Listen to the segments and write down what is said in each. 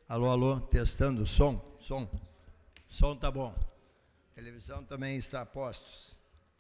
Alô, alô, testando o som. Som tá bom. Televisão também está a postos.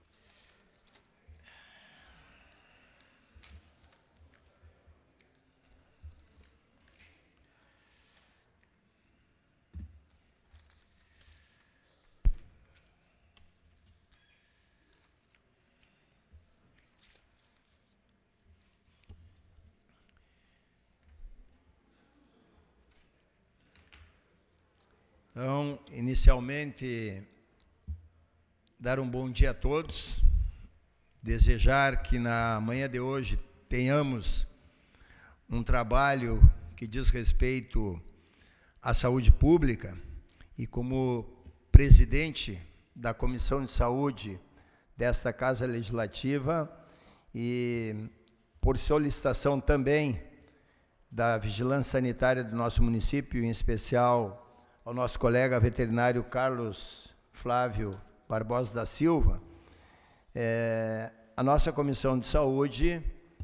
Então, inicialmente, dar um bom dia a todos, desejar que na manhã de hoje tenhamos um trabalho que diz respeito à saúde pública e como presidente da Comissão de Saúde desta Casa Legislativa e por solicitação também da Vigilância Sanitária do nosso município, em especial ao nosso colega veterinário Carlos Flávio Barbosa da Silva, a nossa Comissão de Saúde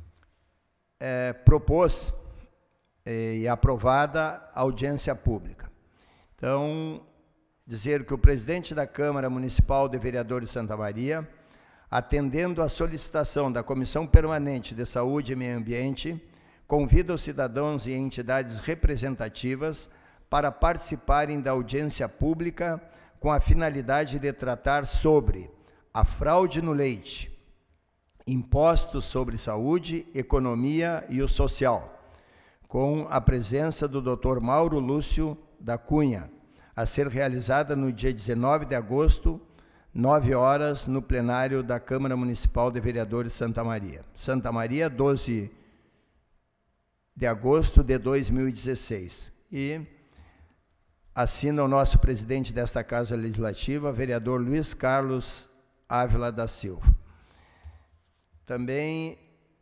propôs e aprovada a audiência pública. Então, dizer que o presidente da Câmara Municipal de Vereadores de Santa Maria, atendendo à solicitação da Comissão Permanente de Saúde e Meio Ambiente, convida os cidadãos e entidades representativas para participarem da audiência pública com a finalidade de tratar sobre a fraude no leite, impostos sobre saúde, economia e o social, com a presença do Dr. Mauro Lúcio da Cunha, a ser realizada no dia 19 de agosto, 9 horas, no plenário da Câmara Municipal de Vereadores de Santa Maria. Santa Maria, 12 de agosto de 2016. E assina o nosso presidente desta Casa Legislativa, vereador Luiz Carlos Ávila da Silva. Também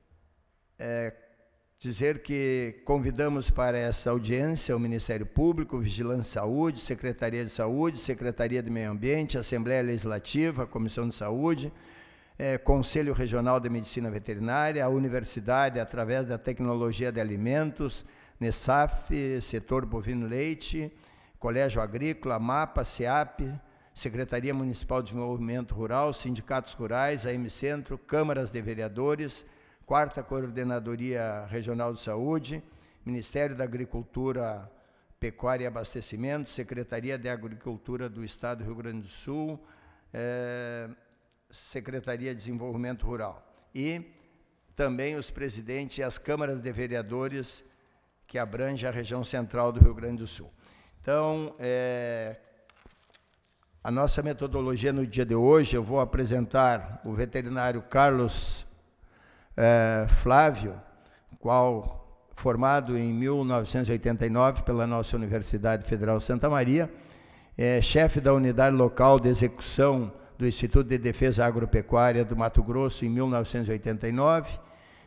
dizer que convidamos para essa audiência o Ministério Público, Vigilância Saúde, Secretaria de Saúde, Secretaria de Meio Ambiente, Assembleia Legislativa, Comissão de Saúde, Conselho Regional de Medicina Veterinária, a Universidade, através da Tecnologia de Alimentos, NESAF, Setor Bovino Leite, Colégio Agrícola, MAPA, SEAP, Secretaria Municipal de Desenvolvimento Rural, Sindicatos Rurais, AM Centro, Câmaras de Vereadores, 4ª Coordenadoria Regional de Saúde, Ministério da Agricultura, Pecuária e Abastecimento, Secretaria de Agricultura do Estado do Rio Grande do Sul, Secretaria de Desenvolvimento Rural. E também os presidentes e as câmaras de vereadores que abrangem a região central do Rio Grande do Sul. Então, a nossa metodologia no dia de hoje, eu vou apresentar o veterinário Carlos Flávio, qual formado em 1989 pela nossa Universidade Federal de Santa Maria, chefe da unidade local de execução do Instituto de Defesa Agropecuária do Mato Grosso em 1989,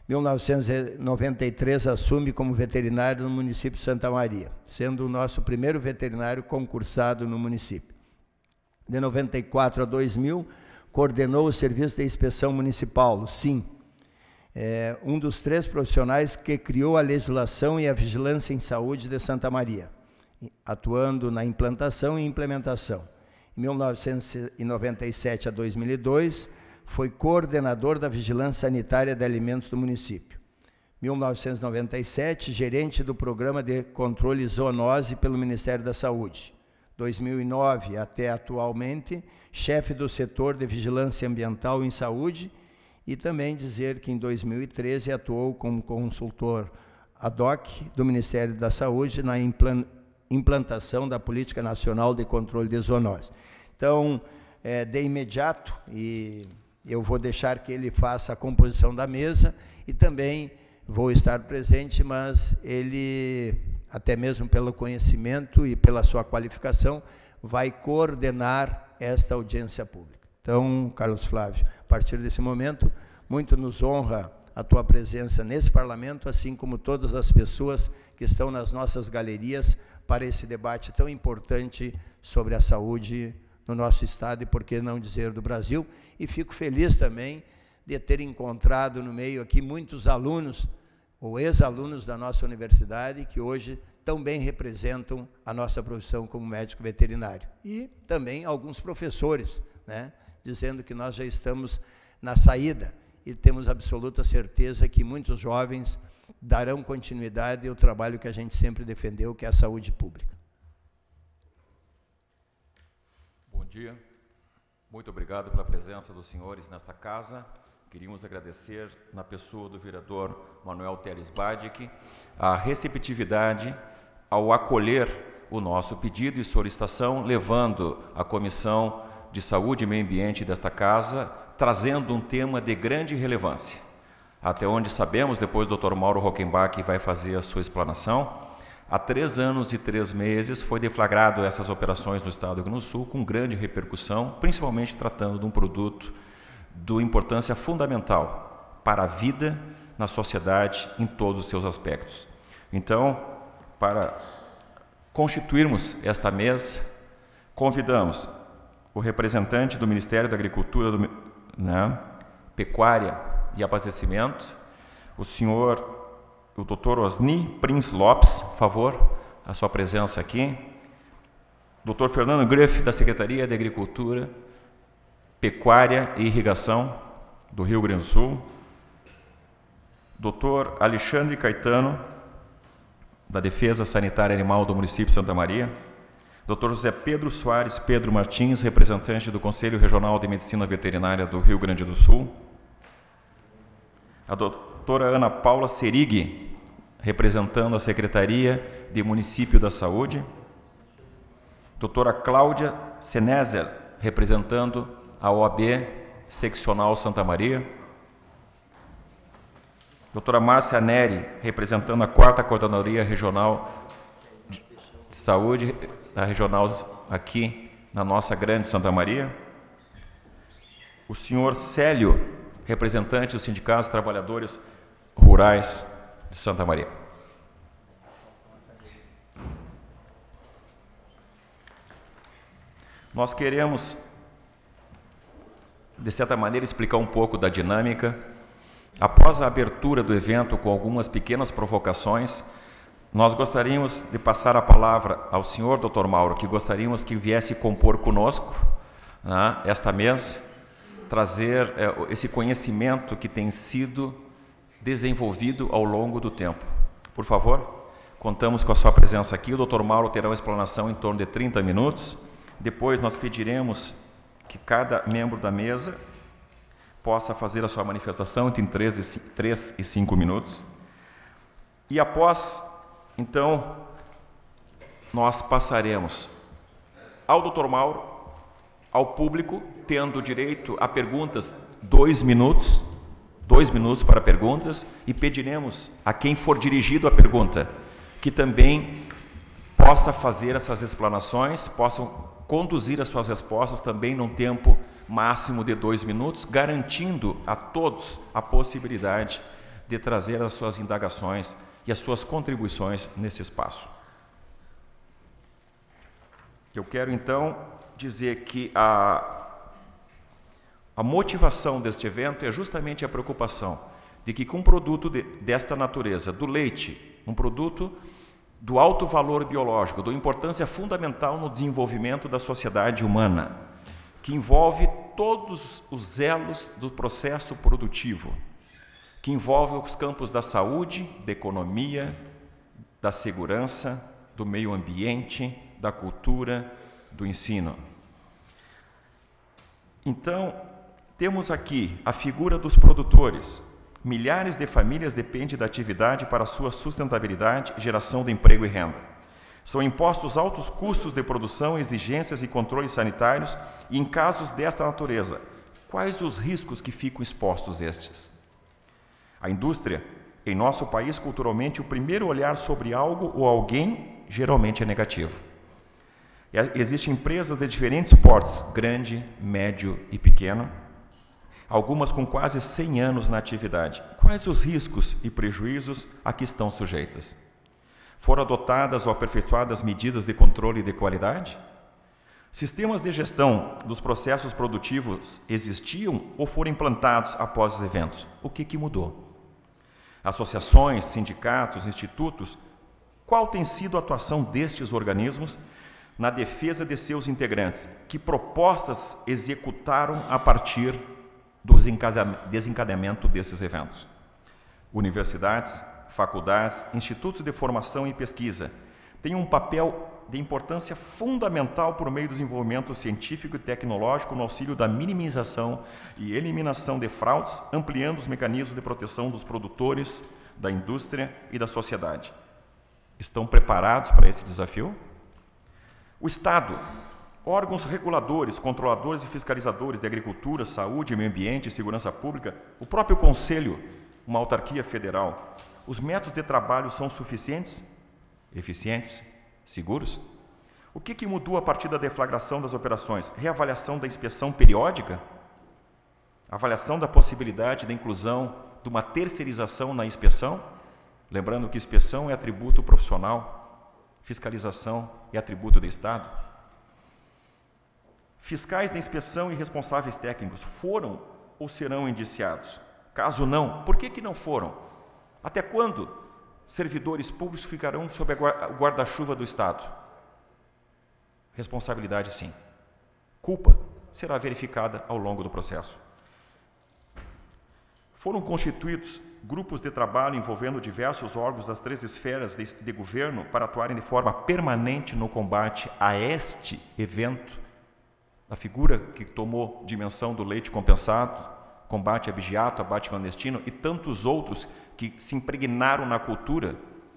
1993 assume como veterinário no município de Santa Maria, sendo o nosso primeiro veterinário concursado no município. De 94 a 2000, coordenou o Serviço de Inspeção Municipal, o SIM, um dos 3 profissionais que criou a legislação e a vigilância em saúde de Santa Maria, atuando na implantação e implementação. Em 1997 a 2002, foi coordenador da Vigilância Sanitária de Alimentos do município. 1997, gerente do Programa de Controle Zoonose pelo Ministério da Saúde. 2009 até atualmente, chefe do setor de Vigilância Ambiental em Saúde, e também dizer que em 2013 atuou como consultor ad hoc do Ministério da Saúde na implantação da Política Nacional de Controle de Zoonose. Então, de imediato, e eu vou deixar que ele faça a composição da mesa e também vou estar presente, mas ele, até mesmo pelo conhecimento e pela sua qualificação, vai coordenar esta audiência pública. Então, Carlos Flávio, a partir desse momento, muito nos honra a tua presença nesse parlamento, assim como todas as pessoas que estão nas nossas galerias para esse debate tão importante sobre a saúde no nosso estado e, por que não dizer, do Brasil. E fico feliz também de ter encontrado no meio aqui muitos alunos ou ex-alunos da nossa universidade que hoje também representam a nossa profissão como médico veterinário. E também alguns professores, né, dizendo que nós já estamos na saída e temos absoluta certeza que muitos jovens darão continuidade ao trabalho que a gente sempre defendeu, que é a saúde pública. Bom dia. Muito obrigado pela presença dos senhores nesta casa. Queríamos agradecer, na pessoa do vereador Manuel Teles Badic, a receptividade ao acolher o nosso pedido e solicitação, levando a Comissão de Saúde e Meio Ambiente desta casa, trazendo um tema de grande relevância. Até onde sabemos, depois o Dr. Mauro Rockenbach vai fazer a sua explanação, há 3 anos e 3 meses foi deflagrado essas operações no Estado do Rio Grande do Sul, com grande repercussão, principalmente tratando de um produto de importância fundamental para a vida na sociedade em todos os seus aspectos. Então, para constituirmos esta mesa, convidamos o representante do Ministério da Agricultura, Pecuária e Abastecimento, o Dr. Osni Prince Lopes, por favor, a sua presença aqui, Dr. Fernando Greff, da Secretaria de Agricultura, Pecuária e Irrigação do Rio Grande do Sul, Dr. Alexandre Caetano, da Defesa Sanitária Animal do município de Santa Maria, Dr. José Pedro Soares Pedro Martins, representante do Conselho Regional de Medicina Veterinária do Rio Grande do Sul, a doutora Ana Paula Serig, representando a Secretaria de Município da Saúde, doutora Cláudia Senezer, representando a OAB Seccional Santa Maria, doutora Márcia Neri, representando a 4ª Coordenadoria Regional de Saúde, da regional aqui na nossa grande Santa Maria, o senhor Célio, representante do Sindicato dos Trabalhadores Rurais de Santa Maria. Nós queremos, de certa maneira, explicar um pouco da dinâmica. Após a abertura do evento, com algumas pequenas provocações, nós gostaríamos de passar a palavra ao senhor Dr. Mauro, que gostaríamos que viesse compor conosco, né, esta mesa, trazer esse conhecimento que tem sido desenvolvido ao longo do tempo. Por favor, contamos com a sua presença aqui. O Dr. Mauro terá uma explanação em torno de 30 minutos. Depois nós pediremos que cada membro da mesa possa fazer a sua manifestação entre 3 e 5 minutos. E após, então, nós passaremos ao Dr. Mauro, ao público, tendo direito a perguntas, 2 minutos para perguntas, e pediremos a quem for dirigido a pergunta que também possa fazer essas explanações, possam conduzir as suas respostas também num tempo máximo de 2 minutos, garantindo a todos a possibilidade de trazer as suas indagações e as suas contribuições nesse espaço. Eu quero, então, dizer que a motivação deste evento é justamente a preocupação de que, com um produto desta natureza, do leite, um produto do alto valor biológico, de importância fundamental no desenvolvimento da sociedade humana, que envolve todos os elos do processo produtivo, que envolve os campos da saúde, da economia, da segurança, do meio ambiente, da cultura, do ensino. Então, temos aqui a figura dos produtores. Milhares de famílias dependem da atividade para sua sustentabilidade, geração de emprego e renda. São impostos altos custos de produção, exigências e controles sanitários, e em casos desta natureza, quais os riscos que ficam expostos estes? A indústria, em nosso país, culturalmente, o primeiro olhar sobre algo ou alguém geralmente é negativo. Existem empresas de diferentes portes, grande, médio e pequeno, algumas com quase 100 anos na atividade. Quais os riscos e prejuízos a que estão sujeitas? Foram adotadas ou aperfeiçoadas medidas de controle de qualidade? Sistemas de gestão dos processos produtivos existiam ou foram implantados após os eventos? O que mudou? Associações, sindicatos, institutos Qual tem sido a atuação destes organismos na defesa de seus integrantes? Que propostas executaram a partir do desencadeamento desses eventos? Universidades, faculdades, institutos de formação e pesquisa têm um papel de importância fundamental por meio do desenvolvimento científico e tecnológico no auxílio da minimização e eliminação de fraudes, ampliando os mecanismos de proteção dos produtores, da indústria e da sociedade. Estão preparados para esse desafio? O Estado, órgãos reguladores, controladores e fiscalizadores de agricultura, saúde, meio ambiente e segurança pública, o próprio Conselho, uma autarquia federal, os métodos de trabalho são suficientes, eficientes, seguros? O que mudou a partir da deflagração das operações? Reavaliação da inspeção periódica? Avaliação da possibilidade da inclusão de uma terceirização na inspeção? Lembrando que inspeção é atributo profissional, fiscalização é atributo do Estado. Fiscais da inspeção e responsáveis técnicos foram ou serão indiciados? Caso não, por que não foram? Até quando servidores públicos ficarão sob o guarda-chuva do Estado? Responsabilidade, sim. Culpa será verificada ao longo do processo. Foram constituídos grupos de trabalho envolvendo diversos órgãos das 3 esferas de governo para atuarem de forma permanente no combate a este evento, a figura que tomou dimensão do leite compensado, combate a abigeato, abate clandestino e tantos outros que se impregnaram na cultura.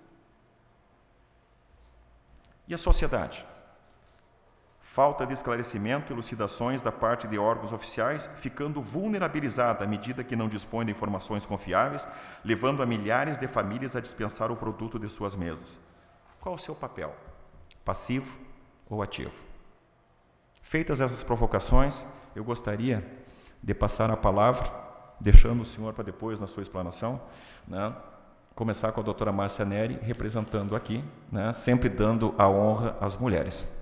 E a sociedade? Falta de esclarecimento e elucidações da parte de órgãos oficiais, ficando vulnerabilizada à medida que não dispõe de informações confiáveis, levando a milhares de famílias a dispensar o produto de suas mesas. Qual o seu papel? Passivo ou ativo? Feitas essas provocações, eu gostaria de passar a palavra, deixando o senhor para depois na sua explanação, né, começar com a doutora Márcia Neri, representando aqui, né, sempre dando a honra às mulheres.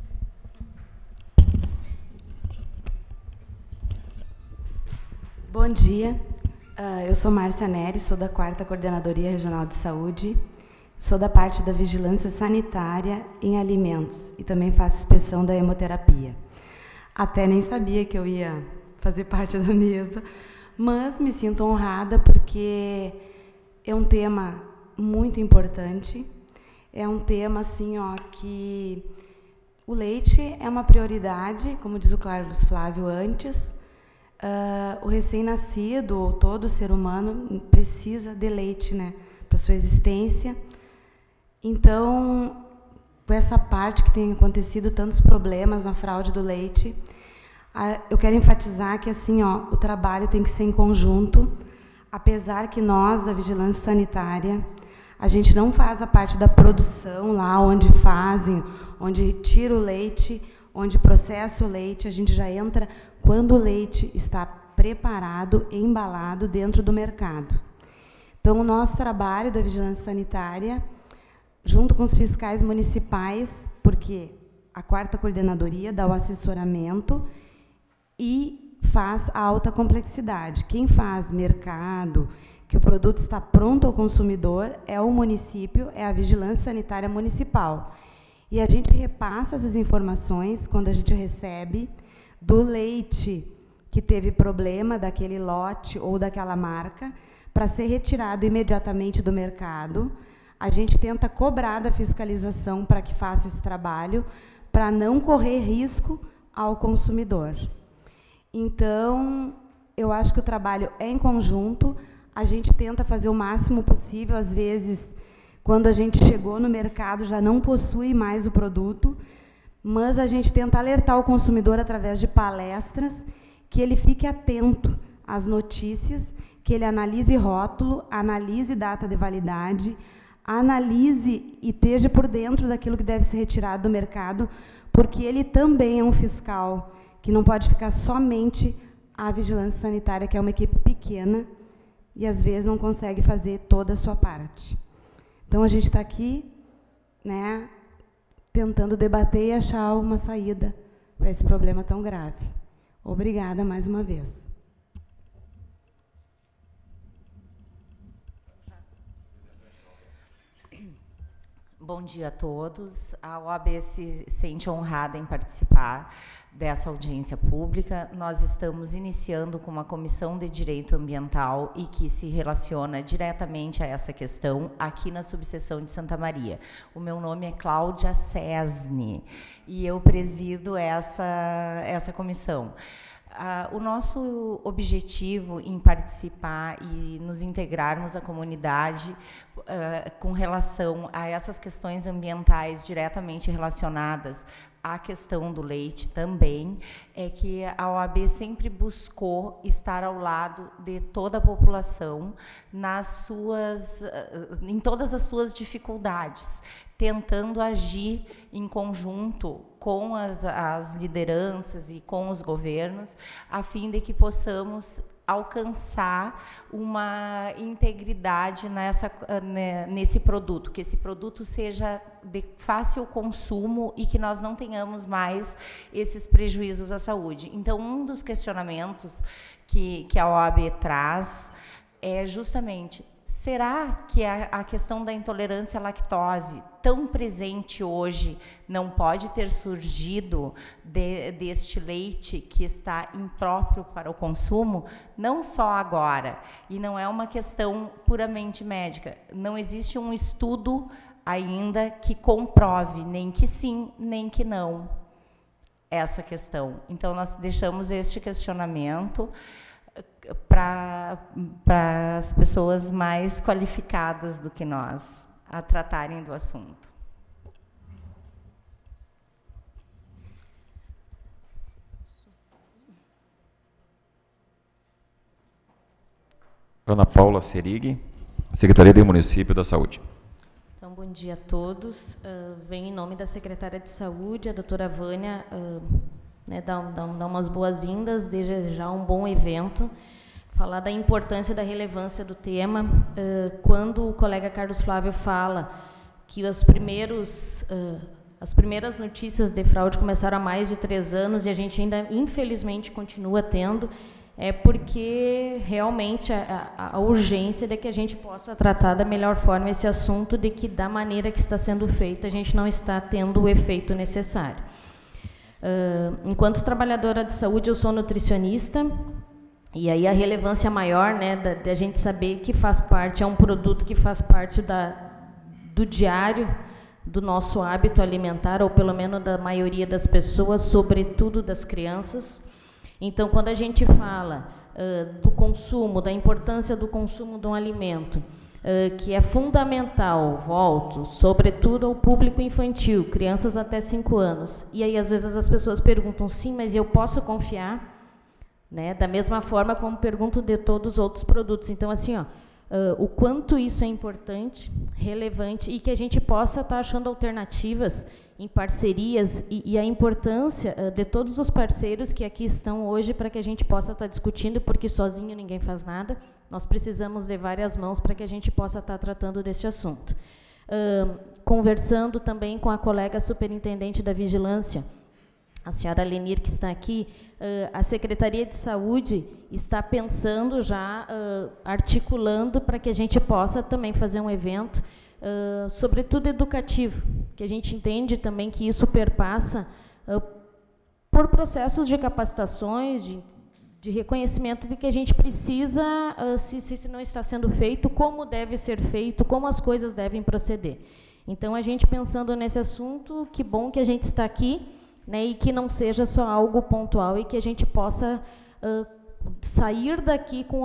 Bom dia, eu sou Márcia Neri, sou da 4ª Coordenadoria Regional de Saúde, sou da parte da Vigilância Sanitária em Alimentos e também faço inspeção da hemoterapia. Até nem sabia que eu ia fazer parte da mesa, mas me sinto honrada porque é um tema muito importante, é um tema assim, ó, que o leite é uma prioridade, como diz o Carlos Flávio antes, o recém-nascido, ou todo ser humano, precisa de leite, né, para sua existência. Então, com essa parte que tem acontecido tantos problemas na fraude do leite, eu quero enfatizar que assim, ó, o trabalho tem que ser em conjunto, apesar que nós, da Vigilância Sanitária, a gente não faz a parte da produção lá, onde fazem, onde tira o leite, onde processa o leite, a gente já entra quando o leite está preparado, embalado dentro do mercado. Então, o nosso trabalho da Vigilância Sanitária, junto com os fiscais municipais, porque a 4ª Coordenadoria dá o assessoramento e faz a alta complexidade. Quem faz mercado, que o produto está pronto ao consumidor, é o município, é a Vigilância Sanitária Municipal. E a gente repassa essas informações, quando a gente recebe, do leite que teve problema, daquele lote ou daquela marca, para ser retirado imediatamente do mercado. A gente tenta cobrar da fiscalização para que faça esse trabalho, para não correr risco ao consumidor. Então, eu acho que o trabalho é em conjunto, a gente tenta fazer o máximo possível, às vezes, quando a gente chegou no mercado, já não possui mais o produto, mas a gente tenta alertar o consumidor através de palestras, que ele fique atento às notícias, que ele analise rótulo, analise data de validade, analise e esteja por dentro daquilo que deve ser retirado do mercado, porque ele também é um fiscal, que não pode ficar somente a vigilância sanitária, que é uma equipe pequena, e às vezes não consegue fazer toda a sua parte. Então, a gente está aqui, né, tentando debater e achar uma saída para esse problema tão grave. Obrigada mais uma vez. Bom dia a todos. A OAB se sente honrada em participar dessa audiência pública. Nós estamos iniciando com uma comissão de direito ambiental e que se relaciona diretamente a essa questão aqui na subseção de Santa Maria. O meu nome é Cláudia Cesne e eu presido essa comissão. O nosso objetivo em participar e nos integrarmos à comunidade com relação a essas questões ambientais diretamente relacionadas à questão do leite também, é que a OAB sempre buscou estar ao lado de toda a população em todas as suas dificuldades, tentando agir em conjunto com as lideranças e com os governos, a fim de que possamos alcançar uma integridade nesse produto, que esse produto seja de fácil consumo e que nós não tenhamos mais esses prejuízos à saúde. Então, um dos questionamentos que a OAB traz é justamente: será que a questão da intolerância à lactose, tão presente hoje, não pode ter surgido deste leite que está impróprio para o consumo? Não só agora, e não é uma questão puramente médica. Não existe um estudo ainda que comprove, nem que sim, nem que não, essa questão. Então, nós deixamos este questionamento para as pessoas mais qualificadas do que nós a tratarem do assunto. Ana Paula Serig, Secretaria do Município da Saúde. Então, bom dia a todos. Venho em nome da Secretária de Saúde, a doutora Vânia, dar umas boas-vindas, desejar um bom evento, falar da importância e da relevância do tema. Quando o colega Carlos Flávio fala que as primeiras notícias de fraude começaram há mais de 3 anos e a gente ainda, infelizmente, continua tendo, é porque realmente a urgência de que a gente possa tratar da melhor forma esse assunto, de que da maneira que está sendo feita a gente não está tendo o efeito necessário. Enquanto trabalhadora de saúde, eu sou nutricionista, e aí a relevância maior, né, da gente saber que faz parte, é um produto que faz parte do diário, do nosso hábito alimentar, ou pelo menos da maioria das pessoas, sobretudo das crianças. Então, quando a gente fala do consumo, da importância do consumo de um alimento, que é fundamental, volto, sobretudo ao público infantil, crianças até 5 anos. E aí, às vezes, as pessoas perguntam, sim, mas eu posso confiar? Né? Da mesma forma como pergunto de todos os outros produtos. Então, assim, o quanto isso é importante, relevante, e que a gente possa estar achando alternativas em parcerias, e a importância de todos os parceiros que aqui estão hoje para que a gente possa estar discutindo, porque sozinho ninguém faz nada. Nós precisamos de várias mãos para que a gente possa estar tratando deste assunto. Conversando também com a colega superintendente da Vigilância, a senhora Lenir, que está aqui, a Secretaria de Saúde está pensando já, articulando para que a gente possa também fazer um evento, sobretudo educativo, que a gente entende também que isso perpassa por processos de capacitações, de reconhecimento de que a gente precisa, se não está sendo feito, como deve ser feito, como as coisas devem proceder. Então, a gente pensando nesse assunto, que bom que a gente está aqui, né, e que não seja só algo pontual, e que a gente possa sair daqui com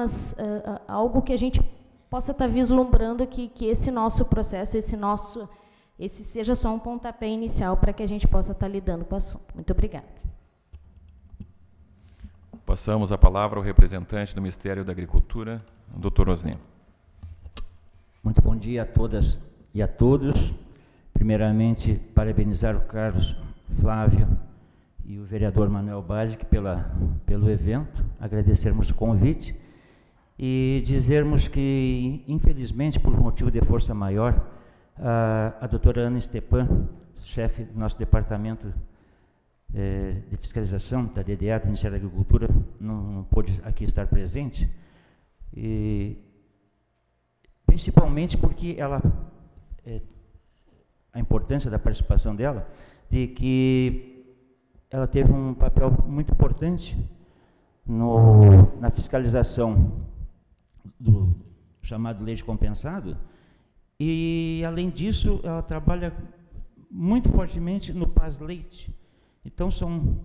algo que a gente possa estar vislumbrando que esse nosso processo, esse seja só um pontapé inicial para que a gente possa estar lidando com o assunto. Muito obrigada. Passamos a palavra ao representante do Ministério da Agricultura, o Dr. Osni. Muito bom dia a todas e a todos. Primeiramente, parabenizar o Carlos Flávio e o vereador Manuel Badic pelo evento, agradecermos o convite e dizermos que, infelizmente, por motivo de força maior, a doutora Ana Stepan, chefe do nosso departamento de fiscalização da DDA, do Ministério da Agricultura, não pôde aqui estar presente, e principalmente porque ela a importância da participação dela, de que ela teve um papel muito importante na fiscalização do chamado leite compensado, e, além disso, ela trabalha muito fortemente no Paz-Leite. Então, são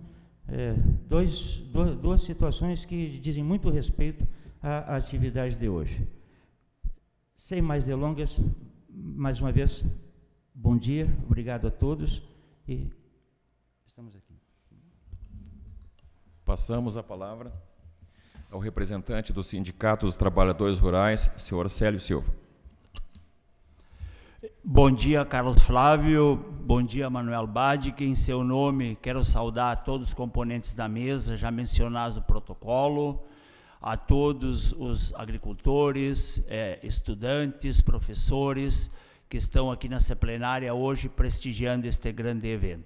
duas situações que dizem muito respeito à atividade de hoje. Sem mais delongas, mais uma vez, bom dia, obrigado a todos, e estamos aqui. Passamos a palavra ao representante do Sindicato dos Trabalhadores Rurais, senhor Célio Silva. Bom dia, Carlos Flávio. Bom dia, Manuel Badic. Em seu nome, quero saudar todos os componentes da mesa, já mencionados no protocolo, a todos os agricultores, estudantes, professores que estão aqui nessa plenária hoje prestigiando este grande evento.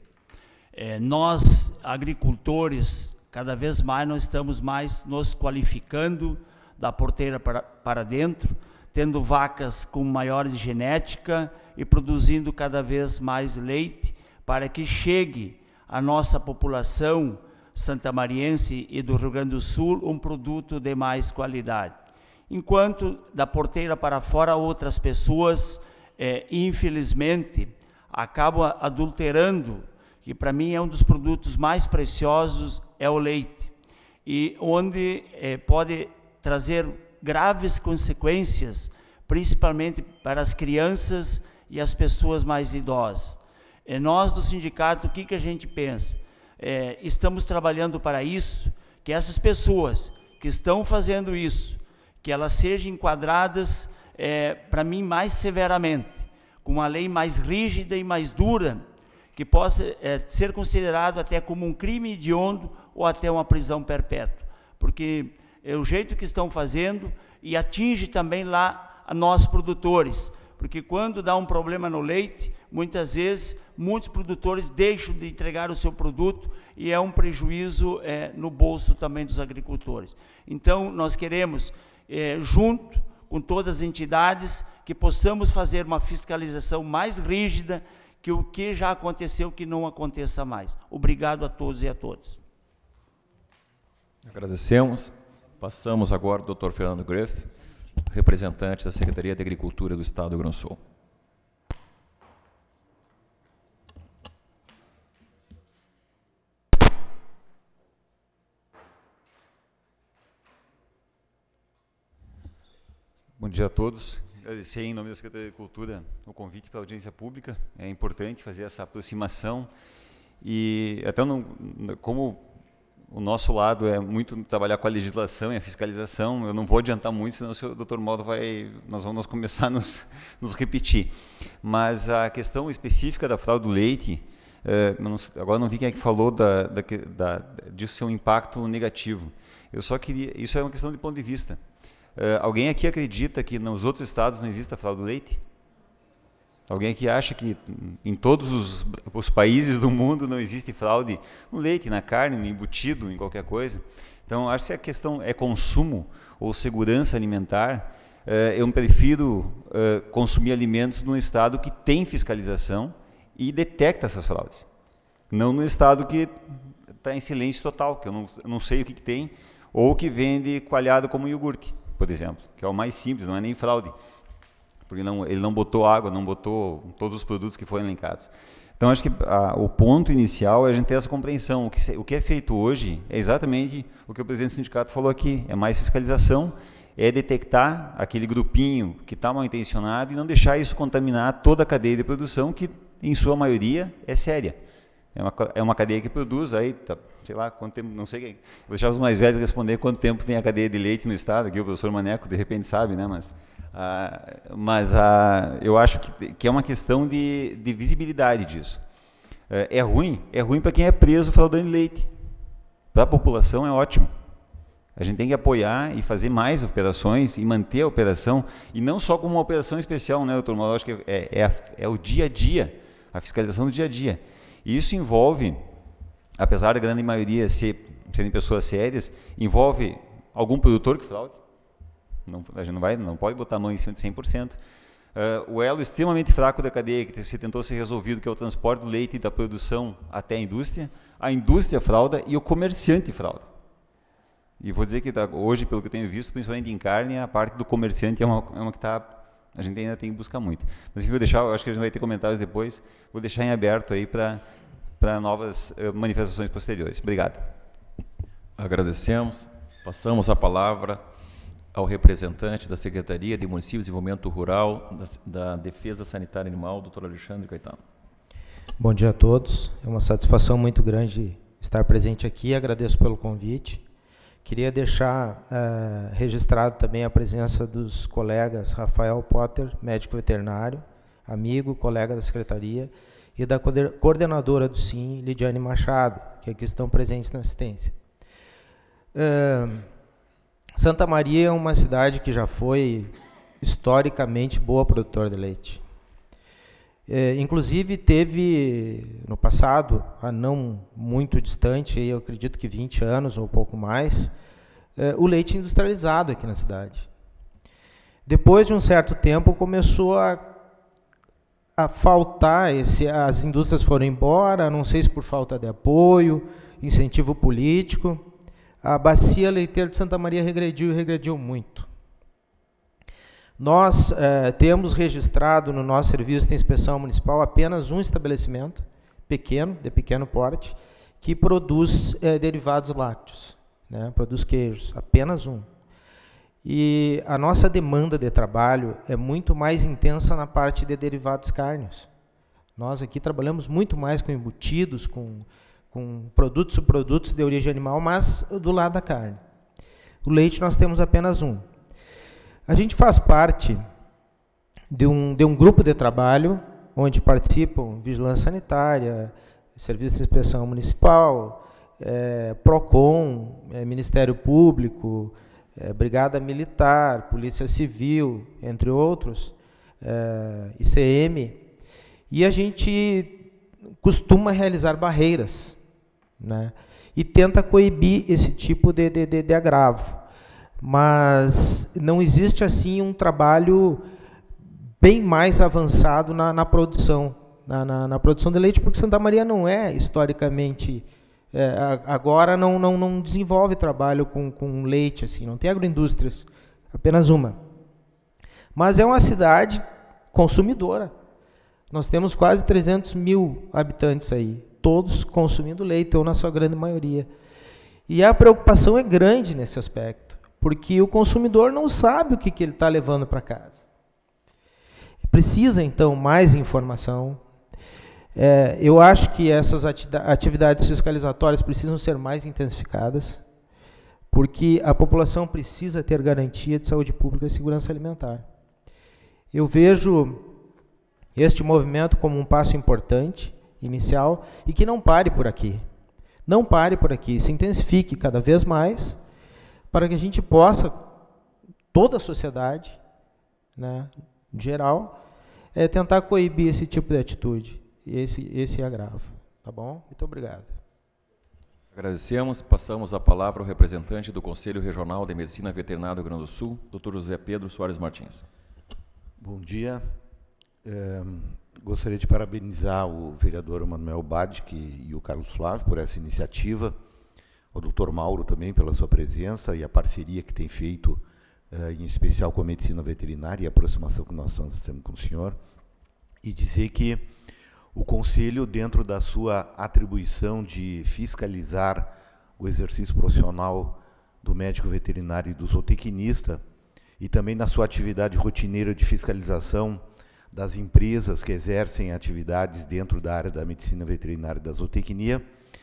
Nós, agricultores, cada vez mais nós estamos nos qualificando da porteira para dentro, tendo vacas com maior genética e produzindo cada vez mais leite para que chegue à nossa população santamariense e do Rio Grande do Sul um produto de mais qualidade. Enquanto da porteira para fora outras pessoas, infelizmente, acabam adulterando, que para mim é um dos produtos mais preciosos, é o leite, e onde pode trazer graves consequências, principalmente para as crianças e as pessoas mais idosas. Nós do sindicato, o que a gente pensa? Estamos trabalhando para isso, que essas pessoas que estão fazendo isso, que elas sejam enquadradas, para mim, mais severamente, com uma lei mais rígida e mais dura, que possa ser considerado até como um crime hediondo ou até uma prisão perpétua, porque é o jeito que estão fazendo e atinge também lá a nós produtores, porque quando dá um problema no leite, muitas vezes, muitos produtores deixam de entregar o seu produto e é um prejuízo no bolso também dos agricultores. Então, nós queremos, junto com todas as entidades, que possamos fazer uma fiscalização mais rígida, que o que já aconteceu, que não aconteça mais. Obrigado a todos e a todas. Agradecemos. Passamos agora ao Dr. Fernando Greff, representante da Secretaria de Agricultura do Estado do Rio Grande do Sul. Bom dia a todos. Agradecer em nome da Secretaria de Agricultura o convite para a audiência pública. É importante fazer essa aproximação e até como o nosso lado é muito trabalhar com a legislação e a fiscalização, eu não vou adiantar muito, senão o Dr. Mauro nós vamos começar a nos repetir. Mas a questão específica da fraude do leite, agora não vi quem é que falou disso ser um impacto negativo. Eu só queria, isso é uma questão de ponto de vista. Alguém aqui acredita que nos outros estados não existe a fraude do leite? Alguém aqui acha que em todos os países do mundo não existe fraude no leite, na carne, no embutido, em qualquer coisa? Então, acho que se a questão é consumo ou segurança alimentar, eu prefiro consumir alimentos num estado que tem fiscalização e detecta essas fraudes. Não no estado que está em silêncio total, que eu não sei o que tem, ou que vende coalhado como iogurte, por exemplo, que é o mais simples, não é nem fraude. Porque ele não botou água, não botou todos os produtos que foram elencados. Então, acho que o ponto inicial é a gente ter essa compreensão. O que é feito hoje é exatamente o que o presidente do sindicato falou aqui, é mais fiscalização, é detectar aquele grupinho que está mal intencionado e não deixar isso contaminar toda a cadeia de produção, que, em sua maioria, é séria. É uma cadeia que produz, aí, sei lá, quanto tempo, não sei, vou deixar os mais velhos responder quanto tempo tem a cadeia de leite no estado, aqui o professor Maneco, de repente, sabe, né, mas eu acho que é uma questão de visibilidade disso. É ruim para quem é preso fraudando leite. Para a população é ótimo. A gente tem que apoiar e fazer mais operações e manter a operação, e não só como uma operação especial, né, doutor Mauro? Acho que é o dia a dia, a fiscalização do dia a dia. E isso envolve, apesar da grande maioria serem pessoas sérias, envolve algum produtor que fraude. A gente não pode botar a mão em cima de 100%. o elo extremamente fraco da cadeia que se tentou ser resolvido, que é o transporte do leite da produção até a indústria frauda e o comerciante frauda. E vou dizer que hoje, pelo que eu tenho visto, principalmente em carne, a parte do comerciante é uma que a gente ainda tem que buscar muito. Mas enfim, acho que a gente vai ter comentários depois, vou deixar em aberto aí para novas manifestações posteriores. Obrigado. Agradecemos. Passamos a palavra ao representante da Secretaria de Município e Desenvolvimento Rural, da Defesa Sanitária Animal, doutor Alexandre Caetano. Bom dia a todos. É uma satisfação muito grande estar presente aqui. Agradeço pelo convite. Queria deixar registrado também a presença dos colegas Rafael Potter, médico veterinário, amigo, colega da Secretaria, e da coordenadora do SIM, Lidiane Machado, que aqui estão presentes na assistência. Santa Maria é uma cidade que já foi historicamente boa produtora de leite. Inclusive teve no passado, há não muito distante, eu acredito que 20 anos ou um pouco mais, o leite industrializado aqui na cidade. Depois de um certo tempo começou a faltar, as indústrias foram embora, não sei se por falta de apoio, incentivo político, a bacia leiteira de Santa Maria regrediu muito. Nós temos registrado no nosso serviço de inspeção municipal apenas um estabelecimento de pequeno porte, que produz derivados lácteos, né, produz queijos, apenas um. E a nossa demanda de trabalho é muito mais intensa na parte de derivados cárneos. Nós aqui trabalhamos muito mais com embutidos, com produtos e subprodutos de origem animal, mas do lado da carne. O leite nós temos apenas um. A gente faz parte de um grupo de trabalho onde participam Vigilância Sanitária, Serviço de Inspeção Municipal, PROCON, Ministério Público, Brigada Militar, Polícia Civil, entre outros, ICM, e a gente costuma realizar barreiras, né, e tenta coibir esse tipo de agravo. Mas não existe assim um trabalho bem mais avançado na produção, na produção de leite, porque Santa Maria não é, historicamente, agora não desenvolve trabalho com leite, assim, não tem agroindústrias, apenas uma. Mas é uma cidade consumidora. Nós temos quase 300 mil habitantes aí, todos consumindo leite, ou na sua grande maioria. E a preocupação é grande nesse aspecto, porque o consumidor não sabe o que ele está levando para casa. Precisa, então, mais informação. Eu acho que essas atividades fiscalizatórias precisam ser mais intensificadas, porque a população precisa ter garantia de saúde pública e segurança alimentar. Eu vejo este movimento como um passo importante, inicial, e que não pare por aqui. Não pare por aqui, se intensifique cada vez mais, para que a gente possa, toda a sociedade, né, em geral, tentar coibir esse tipo de atitude, esse agravo. Tá bom? Muito obrigado. Agradecemos. Passamos a palavra ao representante do Conselho Regional de Medicina Veterinária do Rio Grande do Sul, Dr. José Pedro Soares Martins. Bom dia. Gostaria de parabenizar o vereador Manuel Badic e o Carlos Flávio por essa iniciativa, o Dr. Mauro também pela sua presença e a parceria que tem feito, em especial com a medicina veterinária e a aproximação que nós temos com o senhor, e dizer que o Conselho, dentro da sua atribuição de fiscalizar o exercício profissional do médico veterinário e do zootecnista, e também na sua atividade rotineira de fiscalização das empresas que exercem atividades dentro da área da medicina veterinária e da zootecnia,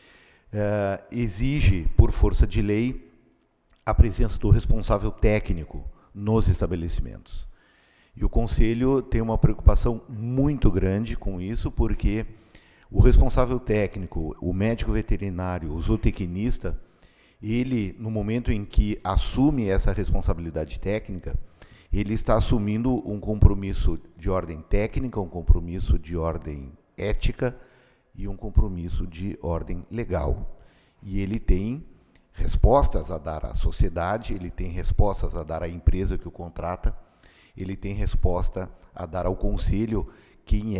exige, por força de lei, a presença do responsável técnico nos estabelecimentos. E o Conselho tem uma preocupação muito grande com isso, porque o responsável técnico, o médico veterinário, o zootecnista, ele, no momento em que assume essa responsabilidade técnica, ele está assumindo um compromisso de ordem técnica, um compromisso de ordem ética e um compromisso de ordem legal. E ele tem respostas a dar à sociedade, ele tem respostas a dar à empresa que o contrata. ele tem resposta a dar ao Conselho quem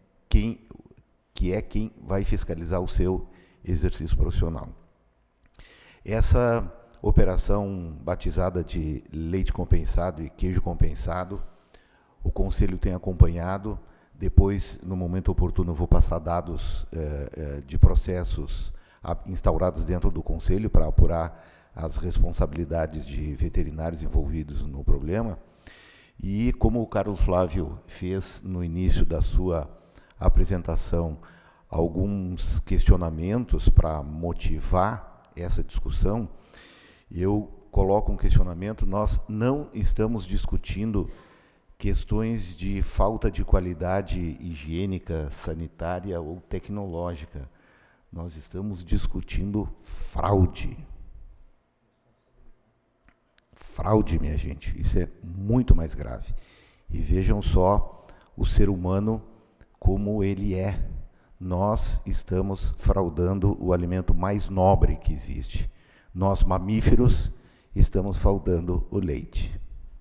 vai fiscalizar o seu exercício profissional. Essa operação batizada de leite compensado e queijo compensado, o Conselho tem acompanhado. Depois, no momento oportuno, eu vou passar dados de processos instaurados dentro do Conselho para apurar as responsabilidades de veterinários envolvidos no problema. E, como o Carlos Flávio fez no início da sua apresentação, alguns questionamentos para motivar essa discussão, eu coloco um questionamento: nós não estamos discutindo questões de falta de qualidade higiênica, sanitária ou tecnológica. Nós estamos discutindo fraude. Fraude, minha gente, isso é muito mais grave. E vejam só o ser humano como ele é. Nós estamos fraudando o alimento mais nobre que existe. Nós, mamíferos, estamos fraudando o leite.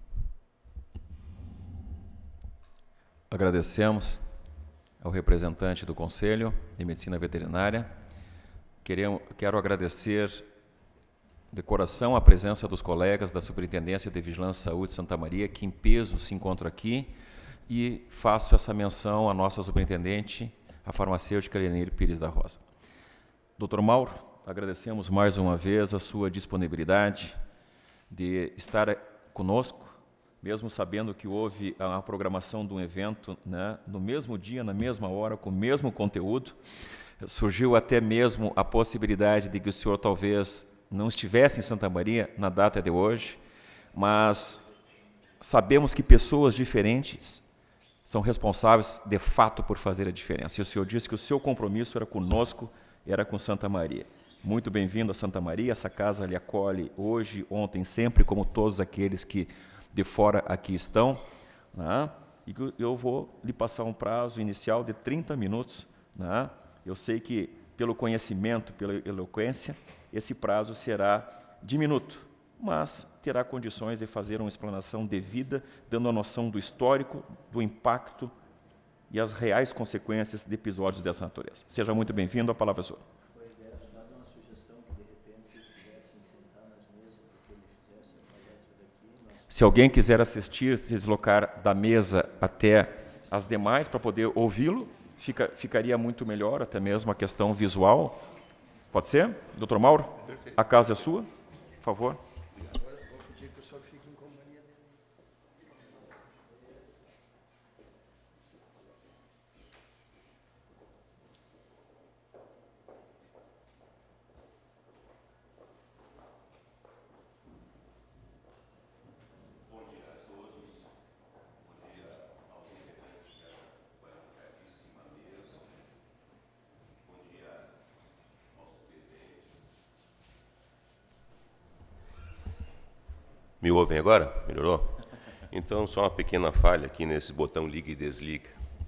Agradecemos ao representante do Conselho de Medicina Veterinária. Quero agradecer de coração a presença dos colegas da Superintendência de Vigilância e Saúde de Santa Maria, que em peso se encontram aqui, e faço essa menção à nossa superintendente, a farmacêutica Lenir Pires da Rosa. Dr. Mauro, agradecemos mais uma vez a sua disponibilidade de estar conosco, mesmo sabendo que houve a programação de um evento, né, no mesmo dia, na mesma hora, com o mesmo conteúdo. Surgiu até mesmo a possibilidade de que o senhor talvez não estivesse em Santa Maria na data de hoje, mas sabemos que pessoas diferentes são responsáveis, de fato, por fazer a diferença. E o senhor disse que o seu compromisso era conosco, era com Santa Maria. Muito bem-vindo a Santa Maria, essa casa lhe acolhe hoje, ontem, sempre, como todos aqueles que de fora aqui estão, né? E eu vou lhe passar um prazo inicial de 30 minutos. Né? Eu sei que, pelo conhecimento, pela eloquência, esse prazo será diminuto, mas terá condições de fazer uma explanação devida, dando a noção do histórico, do impacto e as reais consequências de episódios dessa natureza. Seja muito bem-vindo, a palavra é sua. Se alguém quiser assistir, se deslocar da mesa até as demais para poder ouvi-lo, ficaria muito melhor, até mesmo a questão visual. Pode ser? Dr. Mauro? Perfeito. A casa é sua, por favor. Agora vou pedir que o senhor fique em companhia dele. Me ouvem agora? Melhorou? Então, só uma pequena falha aqui nesse botão liga e desliga.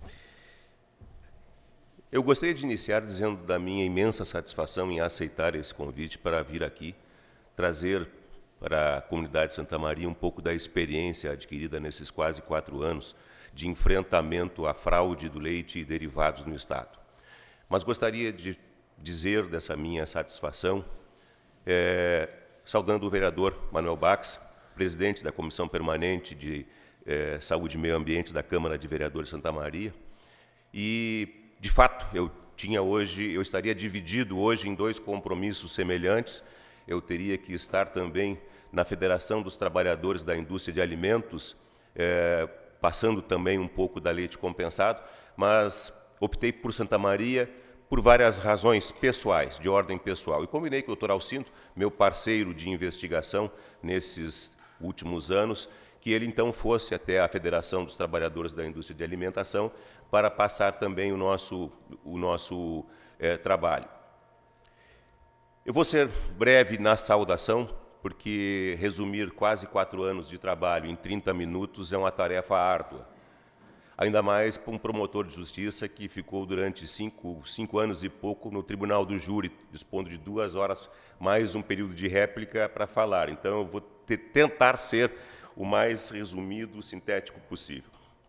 Eu gostaria de iniciar dizendo da minha imensa satisfação em aceitar esse convite para vir aqui trazer para a comunidade de Santa Maria um pouco da experiência adquirida nesses quase 4 anos de enfrentamento à fraude do leite e derivados no Estado. Mas gostaria de dizer dessa minha satisfação, saudando o vereador Manuel Bax, presidente da Comissão Permanente de Saúde e Meio Ambiente da Câmara de Vereadores de Santa Maria. E, de fato, eu estaria dividido hoje em 2 compromissos semelhantes. Eu teria que estar também na Federação dos Trabalhadores da Indústria de Alimentos, passando também um pouco da leite compensado, mas optei por Santa Maria por várias razões pessoais, de ordem pessoal. E combinei com o Dr. Alcinto, meu parceiro de investigação nesses últimos anos, que ele então fosse até a Federação dos Trabalhadores da Indústria de Alimentação para passar também o nosso trabalho. Eu vou ser breve na saudação, porque resumir quase 4 anos de trabalho em 30 minutos é uma tarefa árdua. Ainda mais para um promotor de justiça que ficou durante 5 anos e pouco no Tribunal do Júri, dispondo de 2 horas, mais um período de réplica para falar. Então, eu vou tentar ser o mais resumido, sintético possível.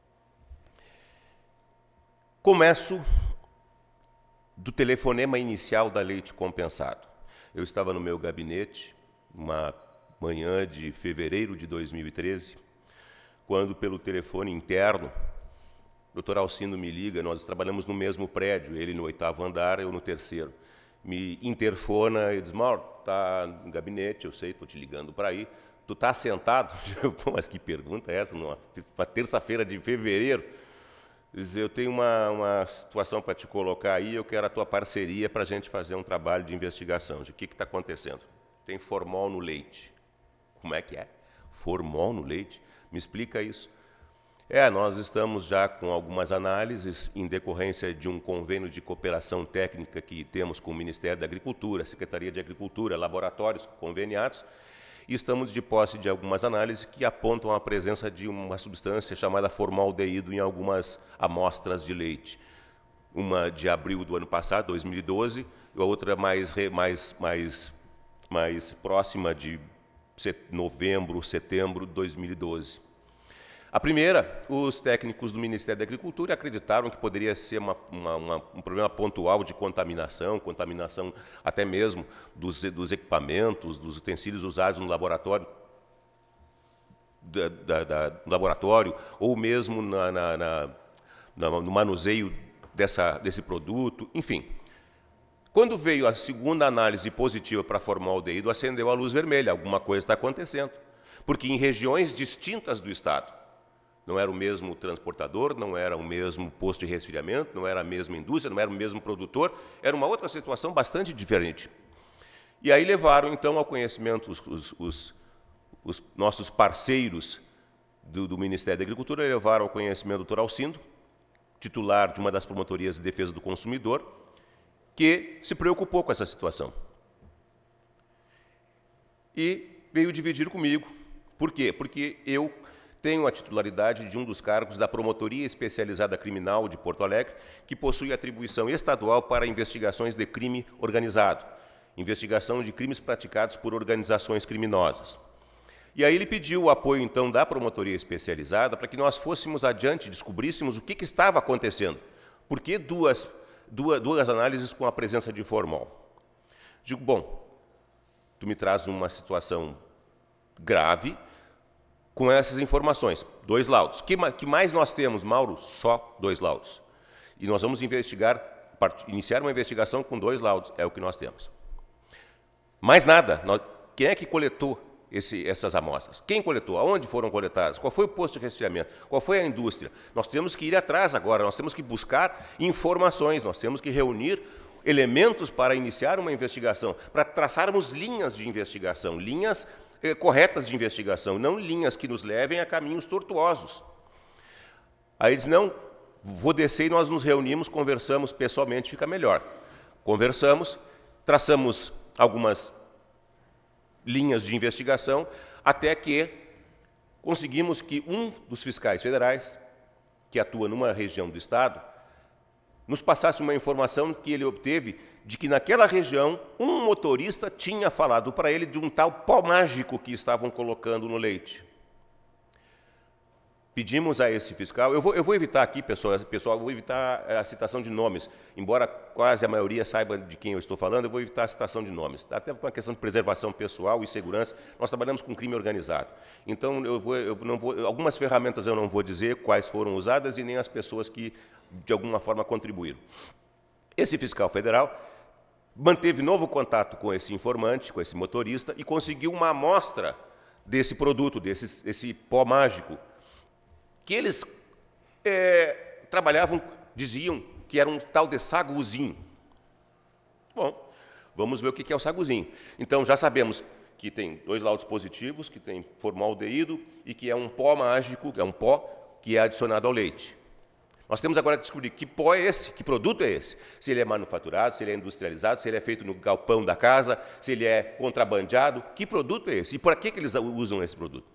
Começo do telefonema inicial da leite compensado. Eu estava no meu gabinete, uma manhã de fevereiro de 2013, quando pelo telefone interno, o Dr. Alcindo me liga, nós trabalhamos no mesmo prédio, ele no 8º andar, eu no 3º. Me interfona e diz, Mauro, está no gabinete, eu sei, estou te ligando para aí. Tu está sentado? Mas que pergunta é essa? Numa terça-feira de fevereiro? Diz, eu tenho uma situação para te colocar aí, eu quero a tua parceria para a gente fazer um trabalho de investigação. De o que está acontecendo? Tem formol no leite. Como é que é? Formol no leite? Me explica isso. Nós estamos já com algumas análises em decorrência de um convênio de cooperação técnica que temos com o Ministério da Agricultura, Secretaria de Agricultura, laboratórios conveniados, e estamos de posse de algumas análises que apontam a presença de uma substância chamada formaldeído em algumas amostras de leite. Uma de abril do ano passado, 2012, e a outra mais próxima de novembro, setembro de 2012. A primeira, os técnicos do Ministério da Agricultura acreditaram que poderia ser um problema pontual de contaminação até mesmo dos equipamentos, dos utensílios usados no laboratório, no laboratório ou mesmo no manuseio desse produto, enfim. Quando veio a segunda análise positiva para formaldeído, acendeu a luz vermelha, alguma coisa está acontecendo, porque em regiões distintas do Estado, não era o mesmo transportador, não era o mesmo posto de resfriamento, não era a mesma indústria, não era o mesmo produtor, era uma outra situação bastante diferente. E aí levaram, então, ao conhecimento os nossos parceiros do Ministério da Agricultura, levaram ao conhecimento do Dr. Alcindo, titular de uma das promotorias de defesa do consumidor, que se preocupou com essa situação. E veio dividir comigo. Por quê? Porque eu tenho a titularidade de um dos cargos da Promotoria Especializada Criminal de Porto Alegre, que possui atribuição estadual para investigações de crime organizado, investigação de crimes praticados por organizações criminosas. E aí ele pediu o apoio, então, da Promotoria Especializada para que nós fôssemos adiante, descobríssemos o que estava acontecendo. Por que duas análises com a presença de formol? Digo, bom, tu me traz uma situação grave, com essas informações, 2 laudos. Que mais nós temos, Mauro? Só 2 laudos. E nós vamos iniciar uma investigação com 2 laudos, é o que nós temos. Mais nada. Quem é que coletou essas amostras? Quem coletou? Aonde foram coletadas? Qual foi o posto de resfriamento? Qual foi a indústria? Nós temos que ir atrás agora, nós temos que buscar informações, nós temos que reunir elementos para iniciar uma investigação, para traçarmos linhas de investigação, linhas corretas de investigação, não linhas que nos levem a caminhos tortuosos. Aí eles, não, vou descer e nós nos reunimos, conversamos pessoalmente, fica melhor. Conversamos, traçamos algumas linhas de investigação, até que conseguimos que um dos fiscais federais, que atua numa região do Estado, nos passasse uma informação que ele obteve de que naquela região um motorista tinha falado para ele de um tal pó mágico que estavam colocando no leite. Pedimos a esse fiscal, eu vou evitar aqui, pessoal, vou evitar a citação de nomes, embora quase a maioria saiba de quem eu estou falando, eu vou evitar a citação de nomes, até por uma questão de preservação pessoal e segurança, nós trabalhamos com crime organizado. Então, algumas ferramentas eu não vou dizer quais foram usadas e nem as pessoas que, de alguma forma, contribuíram. Esse fiscal federal manteve novo contato com esse informante, com esse motorista, e conseguiu uma amostra desse produto, desse pó mágico, que eles trabalhavam, diziam que era um tal de saguzinho. Bom, vamos ver o que é o saguzinho. Então, já sabemos que tem 2 laudos positivos, que tem formaldeído e que é um pó mágico, que é um pó que é adicionado ao leite. Nós temos agora que descobrir que pó é esse, que produto é esse. Se ele é manufaturado, se ele é industrializado, se ele é feito no galpão da casa, se ele é contrabandeado, que produto é esse? E para que eles usam esse produto?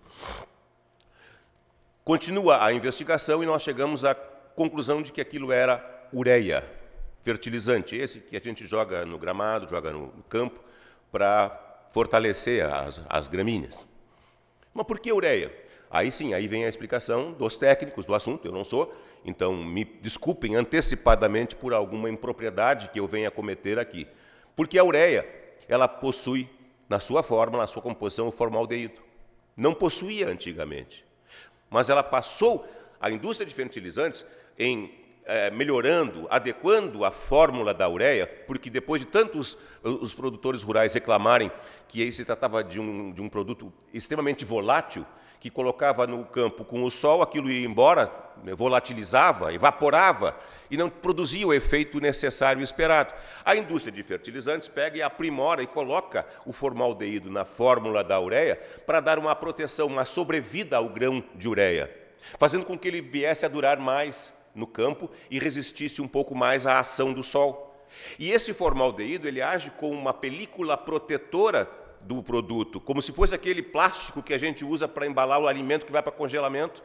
Continua a investigação e nós chegamos à conclusão de que aquilo era ureia, fertilizante, esse que a gente joga no gramado, joga no campo, para fortalecer as gramíneas. Mas por que ureia? Aí sim, aí vem a explicação dos técnicos do assunto, eu não sou, então me desculpem antecipadamente por alguma impropriedade que eu venha a cometer aqui. Porque a ureia, ela possui, na sua fórmula, na sua composição, o formaldeído. Não possuía antigamente. Mas ela passou, a indústria de fertilizantes, em melhorando, adequando a fórmula da ureia, porque depois de tantos os produtores rurais reclamarem que se tratava de um produto extremamente volátil, que colocava no campo com o sol, aquilo ia embora, volatilizava, evaporava, e não produzia o efeito necessário e esperado. A indústria de fertilizantes pega e aprimora e coloca o formaldeído na fórmula da ureia para dar uma proteção, uma sobrevida ao grão de ureia, fazendo com que ele viesse a durar mais no campo e resistisse um pouco mais à ação do sol. E esse formaldeído, ele age como uma película protetora do produto, como se fosse aquele plástico que a gente usa para embalar o alimento que vai para congelamento.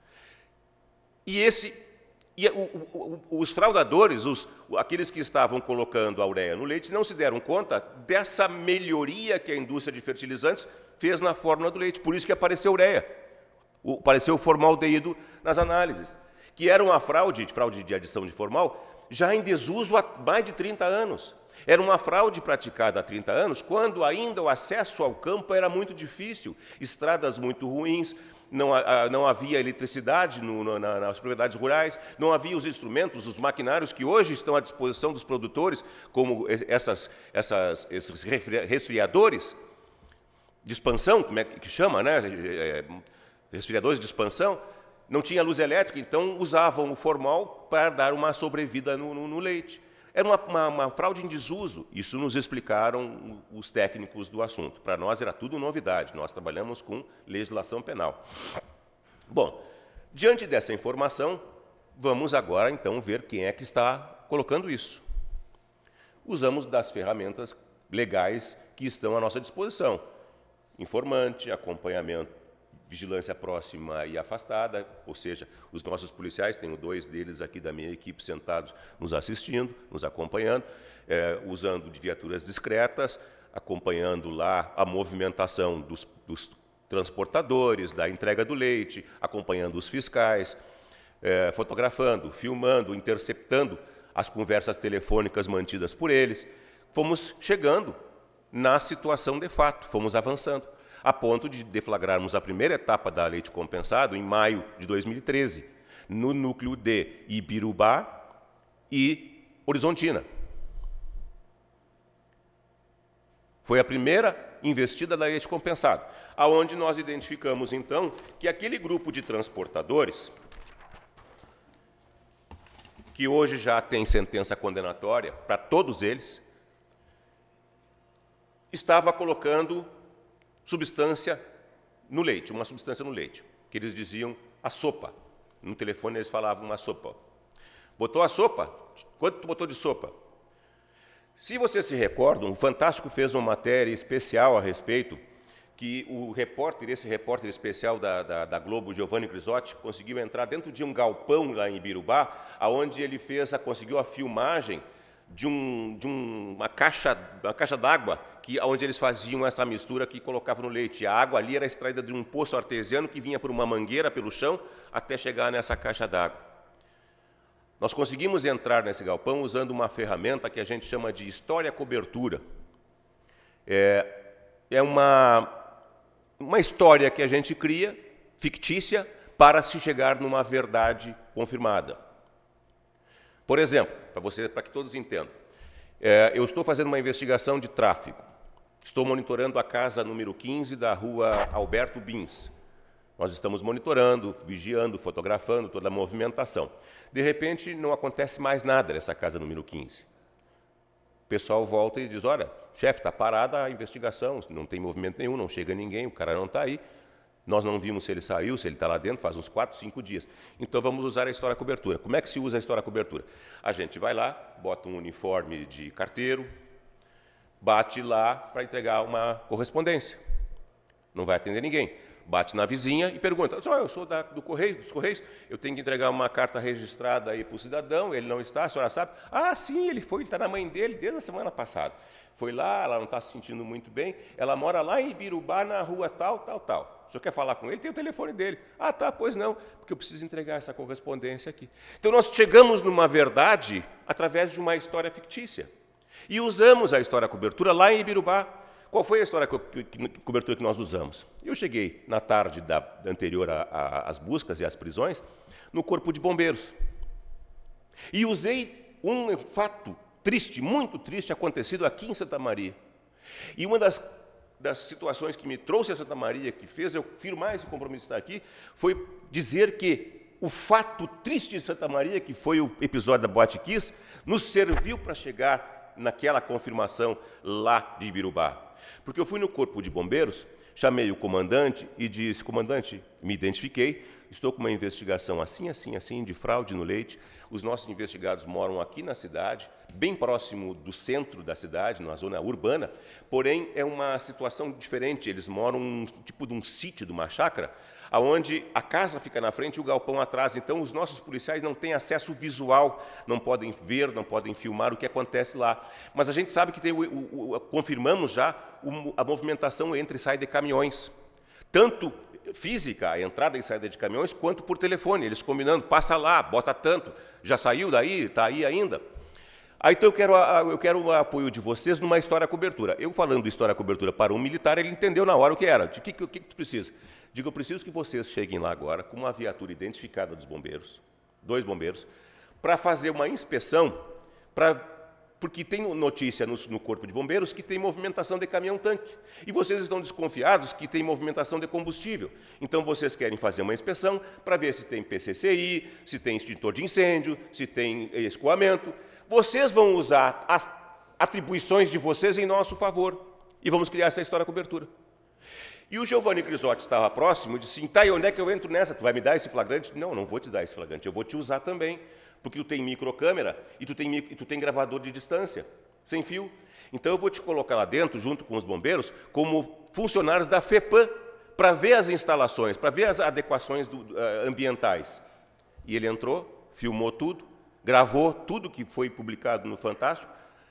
Os fraudadores, aqueles que estavam colocando a ureia no leite, não se deram conta dessa melhoria que a indústria de fertilizantes fez na fórmula do leite. Por isso que apareceu a ureia, apareceu o formaldeído nas análises, que era uma fraude de adição de formal, já em desuso há mais de 30 anos. Era uma fraude praticada há 30 anos, quando ainda o acesso ao campo era muito difícil, estradas muito ruins, não havia eletricidade nas propriedades rurais, não havia os instrumentos, os maquinários que hoje estão à disposição dos produtores, como esses resfriadores de expansão, como é que chama, né? Resfriadores de expansão. Não tinha luz elétrica, então usavam o formal para dar uma sobrevida no leite. Era uma fraude em desuso. Isso nos explicaram os técnicos do assunto. Para nós era tudo novidade. Nós trabalhamos com legislação penal. Bom, diante dessa informação, vamos agora, então, ver quem é que está colocando isso. Usamos das ferramentas legais que estão à nossa disposição. Informante, acompanhamento, vigilância próxima e afastada, ou seja, os nossos policiais, tenho 2 deles aqui da minha equipe sentados nos assistindo, nos acompanhando, usando de viaturas discretas, acompanhando lá a movimentação dos transportadores, da entrega do leite, acompanhando os fiscais, fotografando, filmando, interceptando as conversas telefônicas mantidas por eles. Fomos chegando na situação de fato, fomos avançando, a ponto de deflagrarmos a primeira etapa da leite compensado em maio de 2013, no núcleo de Ibirubá e Horizontina. Foi a primeira investida da leite compensado, aonde nós identificamos, então, que aquele grupo de transportadores, que hoje já tem sentença condenatória para todos eles, estava colocando substância no leite, uma substância no leite, que eles diziam a sopa. No telefone eles falavam uma sopa. Botou a sopa? Quanto tu botou de sopa? Se vocês se recordam, o Fantástico fez uma matéria especial a respeito, que esse repórter especial da Globo, Giovanni Grisotti, conseguiu entrar dentro de um galpão lá em Ibirubá, onde ele conseguiu a filmagem de uma caixa d'água, onde eles faziam essa mistura que colocavam no leite. A água ali era extraída de um poço artesiano que vinha por uma mangueira pelo chão até chegar nessa caixa d'água. Nós conseguimos entrar nesse galpão usando uma ferramenta que a gente chama de história-cobertura. É uma história que a gente cria, fictícia, para se chegar numa verdade confirmada. Por exemplo, para que todos entendam, eu estou fazendo uma investigação de tráfego. Estou monitorando a casa número 15 da rua Alberto Bins. Nós estamos monitorando, vigiando, fotografando toda a movimentação. De repente, não acontece mais nada nessa casa número 15. O pessoal volta e diz, olha, chefe, está parada a investigação, não tem movimento nenhum, não chega ninguém, o cara não está aí. Nós não vimos se ele saiu, se ele está lá dentro, faz uns 4, 5 dias. Então, vamos usar a história-cobertura. Como é que se usa a história-cobertura? A gente vai lá, bota um uniforme de carteiro, bate lá para entregar uma correspondência. Não vai atender ninguém. bate na vizinha e pergunta, eu sou dos Correios, eu tenho que entregar uma carta registrada aí para o cidadão, ele não está, a senhora sabe? Ah, sim, ele está na mãe dele desde a semana passada. Foi lá, ela não está se sentindo muito bem, ela mora lá em Ibirubá, na rua tal. O senhor quer falar com ele? Tem o telefone dele. Ah, tá, pois não, porque eu preciso entregar essa correspondência aqui. Então, nós chegamos numa verdade através de uma história fictícia. E usamos a história cobertura lá em Ibirubá. Qual foi a história cobertura que nós usamos? Eu cheguei na tarde anterior às buscas e às prisões no Corpo de Bombeiros. E usei um fato triste, muito triste, acontecido aqui em Santa Maria. E uma das situações que me trouxe a Santa Maria, que fez eu firmar esse compromisso de estar aqui, foi dizer que o fato triste de Santa Maria, que foi o episódio da Boate Kiss, nos serviu para chegar naquela confirmação lá de Ibirubá. Porque eu fui no Corpo de Bombeiros, chamei o comandante e disse, comandante, me identifiquei, estou com uma investigação assim, de fraude no leite. Os nossos investigados moram aqui na cidade, bem próximo do centro da cidade, na zona urbana, porém é uma situação diferente. Eles moram tipo de um sítio, de uma chácara, onde a casa fica na frente e o galpão atrás. Então, os nossos policiais não têm acesso visual, não podem ver, não podem filmar o que acontece lá. Mas a gente sabe que confirmamos já a movimentação entre e sai de caminhões, tanto física, a entrada e saída de caminhões, quanto por telefone, eles combinando, passa lá, bota tanto, já saiu daí, está aí ainda. Aí, então, eu quero o apoio de vocês numa história cobertura. Eu falando de história cobertura para um militar, ele entendeu na hora o que era. O que tu precisa? Digo, eu preciso que vocês cheguem lá agora com uma viatura identificada dos bombeiros, 2 bombeiros, para fazer uma inspeção, porque tem notícia no Corpo de Bombeiros que tem movimentação de caminhão-tanque. E vocês estão desconfiados que tem movimentação de combustível. Então, vocês querem fazer uma inspeção para ver se tem PCCI, se tem extintor de incêndio, se tem escoamento. Vocês vão usar as atribuições de vocês em nosso favor. E vamos criar essa história cobertura. E o Giovanni Grisotti estava próximo e disse, tá, e onde é que eu entro nessa? Tu vai me dar esse flagrante? Não, não vou te dar esse flagrante, eu vou te usar também. Porque tu tem microcâmera e tu tem gravador de distância, sem fio. Então, eu vou te colocar lá dentro, junto com os bombeiros, como funcionários da FEPAM, para ver as instalações, para ver as adequações ambientais. E ele entrou, filmou tudo, gravou tudo que foi publicado no Fantástico.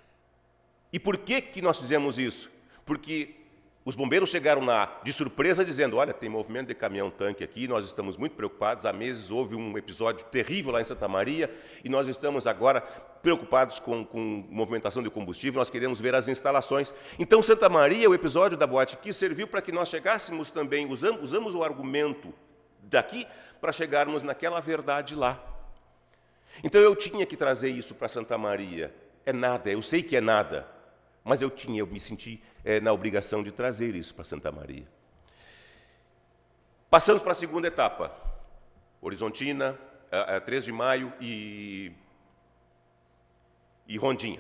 E por que nós fizemos isso? Porque os bombeiros chegaram de surpresa dizendo, olha, tem movimento de caminhão-tanque aqui, nós estamos muito preocupados, há meses houve um episódio terrível lá em Santa Maria e nós estamos agora preocupados com movimentação de combustível, nós queremos ver as instalações. Então, Santa Maria, o episódio da Boate Kiss, serviu para que nós chegássemos também, usamos o argumento daqui para chegarmos naquela verdade lá. Então, eu tinha que trazer isso para Santa Maria. É nada, eu sei que é nada, mas eu me senti na obrigação de trazer isso para Santa Maria. Passamos para a segunda etapa. Horizontina, 3 de Maio e Rondinha.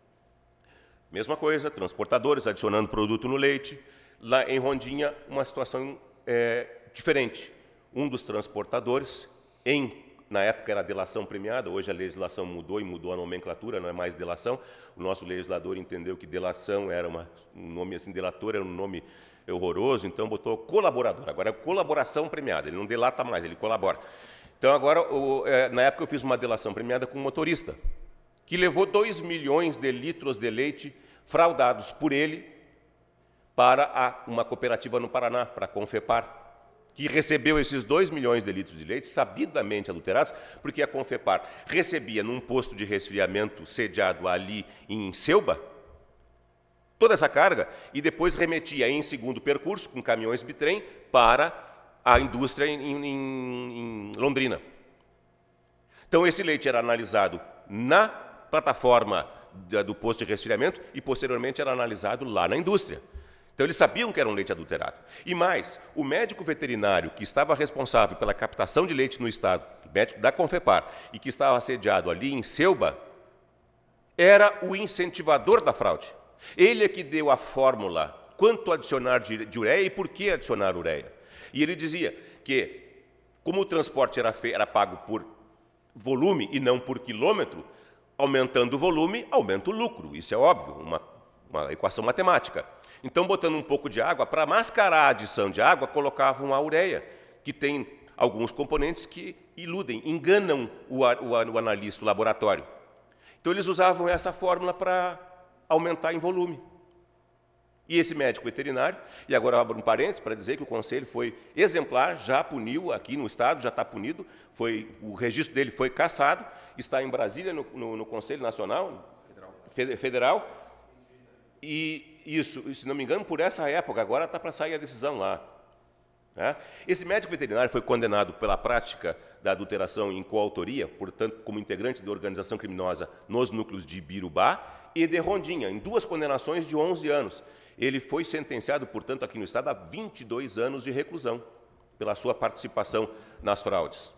Mesma coisa, transportadores adicionando produto no leite. Lá em Rondinha, uma situação diferente. Um dos transportadores, na época era delação premiada, hoje a legislação mudou e mudou a nomenclatura, não é mais delação. O nosso legislador entendeu que delação era um nome assim, delator era um nome horroroso, então botou colaborador. Agora é colaboração premiada, ele não delata mais, ele colabora. Então agora, na época eu fiz uma delação premiada com um motorista, que levou 2 milhões de litros de leite fraudados por ele para uma cooperativa no Paraná, para a Confepar, que recebeu esses 2 milhões de litros de leite sabidamente adulterados, porque a Confepar recebia num posto de resfriamento sediado ali em Selba, toda essa carga, e depois remetia em segundo percurso, com caminhões bitrem, para a indústria em Londrina. Então, esse leite era analisado na plataforma do posto de resfriamento e, posteriormente, era analisado lá na indústria. Então, eles sabiam que era um leite adulterado. E mais, o médico veterinário que estava responsável pela captação de leite no Estado, médico da Confepar, e que estava sediado ali em Selba, era o incentivador da fraude. Ele é que deu a fórmula, quanto adicionar de ureia e por que adicionar ureia. E ele dizia que, como o transporte era pago por volume e não por quilômetro, aumentando o volume, aumenta o lucro. Isso é óbvio, uma equação matemática. Então, botando um pouco de água, para mascarar a adição de água, colocavam a ureia, que tem alguns componentes que iludem, enganam o analista, o laboratório. Então, eles usavam essa fórmula para aumentar em volume. E esse médico veterinário, e agora eu abro um parênteses para dizer que o conselho foi exemplar, já puniu aqui no Estado, já está punido, o registro dele foi cassado, está em Brasília, no Conselho Nacional Federal, e isso, se não me engano, por essa época, agora está para sair a decisão lá. Né? Esse médico veterinário foi condenado pela prática da adulteração em coautoria, portanto, como integrante de organização criminosa nos núcleos de Ibirubá e de Rondinha, em 2 condenações de 11 anos. Ele foi sentenciado, portanto, aqui no Estado, a 22 anos de reclusão, pela sua participação nas fraudes.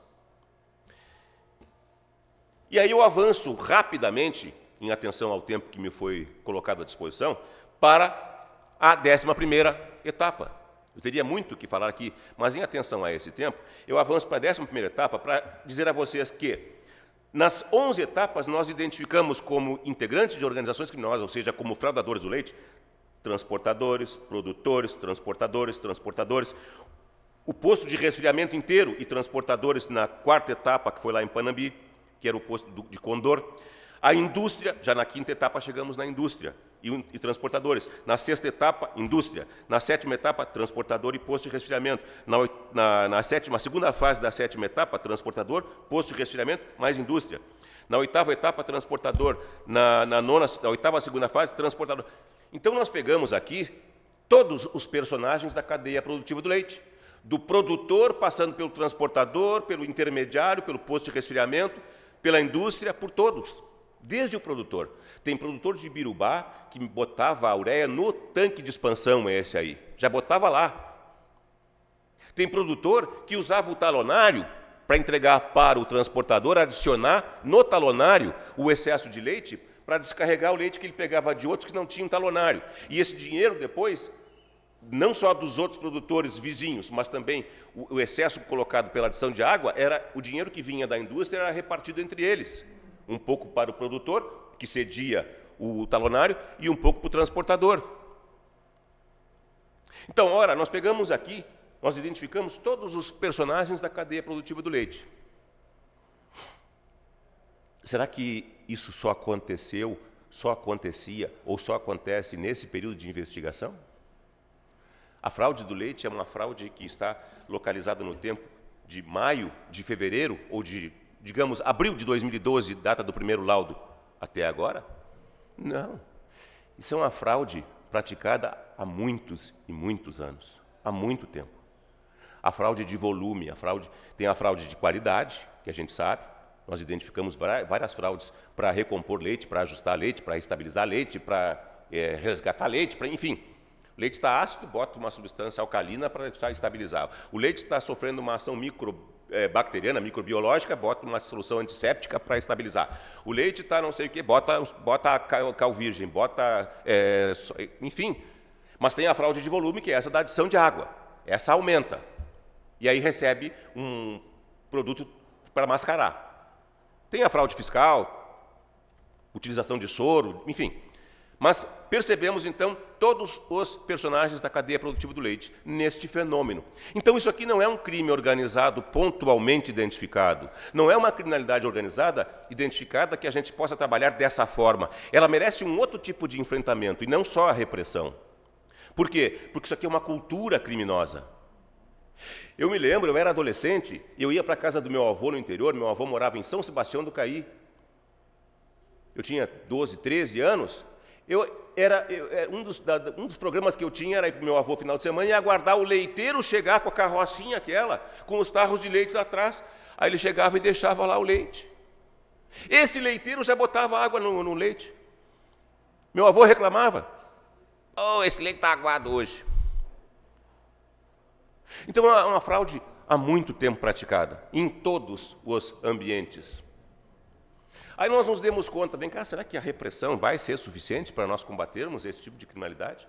E aí eu avanço rapidamente, em atenção ao tempo que me foi colocado à disposição, para a 11ª etapa. Eu teria muito o que falar aqui, mas em atenção a esse tempo, eu avanço para a 11ª etapa para dizer a vocês que, nas 11 etapas, nós identificamos como integrantes de organizações criminosas, ou seja, como fraudadores do leite, transportadores, produtores, transportadores, o posto de resfriamento inteiro e transportadores na 4ª etapa, que foi lá em Panambi, que era o posto de Condor, a indústria, já na 5ª etapa chegamos na indústria e transportadores, na 6ª etapa, indústria, na 7ª etapa, transportador e posto de resfriamento, na segunda fase da 7ª etapa, transportador, posto de resfriamento, mais indústria, na 8ª etapa, transportador, na 8ª segunda fase, transportador. Então, nós pegamos aqui todos os personagens da cadeia produtiva do leite, do produtor, passando pelo transportador, pelo intermediário, pelo posto de resfriamento, pela indústria, por todos, desde o produtor. Tem produtor de Ibirubá que botava a ureia no tanque de expansão, esse aí, já botava lá. Tem produtor que usava o talonário para entregar para o transportador, adicionar no talonário o excesso de leite, para descarregar o leite que ele pegava de outros que não tinham talonário. E esse dinheiro depois, não só dos outros produtores vizinhos, mas também o excesso colocado pela adição de água, era o dinheiro que vinha da indústria, era repartido entre eles. Um pouco para o produtor, que cedia o talonário, e um pouco para o transportador. Então, ora, nós pegamos aqui, nós identificamos todos os personagens da cadeia produtiva do leite. Será que isso só aconteceu, só acontecia ou só acontece nesse período de investigação? A fraude do leite é uma fraude que está localizada no tempo de maio, de fevereiro ou de, digamos, abril de 2012, data do primeiro laudo, até agora? Não. Isso é uma fraude praticada há muitos e muitos anos, há muito tempo. A fraude de volume, tem a fraude de qualidade, que a gente sabe. Nós identificamos várias fraudes para recompor leite, para ajustar leite, para estabilizar leite, para resgatar leite, enfim. O leite está ácido, bota uma substância alcalina para estabilizar. O leite está sofrendo uma ação bacteriana, microbiológica, bota uma solução antisséptica para estabilizar. O leite está não sei o que, bota cal virgem, enfim. Mas tem a fraude de volume, que é essa da adição de água. Essa aumenta. E aí recebe um produto para mascarar. Tem a fraude fiscal, utilização de soro, enfim. Mas percebemos, então, todos os personagens da cadeia produtiva do leite neste fenômeno. Então, isso aqui não é um crime organizado pontualmente identificado. Não é uma criminalidade organizada identificada que a gente possa trabalhar dessa forma. Ela merece um outro tipo de enfrentamento, e não só a repressão. Por quê? Porque isso aqui é uma cultura criminosa. Eu me lembro, eu era adolescente, eu ia para a casa do meu avô no interior, meu avô morava em São Sebastião do Caí. Eu tinha 12, 13 anos. Um dos programas que eu tinha era ir para o meu avô final de semana e aguardar o leiteiro chegar com a carrocinha aquela, com os tarros de leite lá atrás. Aí ele chegava e deixava lá o leite. Esse leiteiro já botava água no leite. Meu avô reclamava. Oh, esse leite está aguado hoje. Então, é uma fraude há muito tempo praticada, em todos os ambientes. Aí nós nos demos conta, vem cá, será que a repressão vai ser suficiente para nós combatermos esse tipo de criminalidade?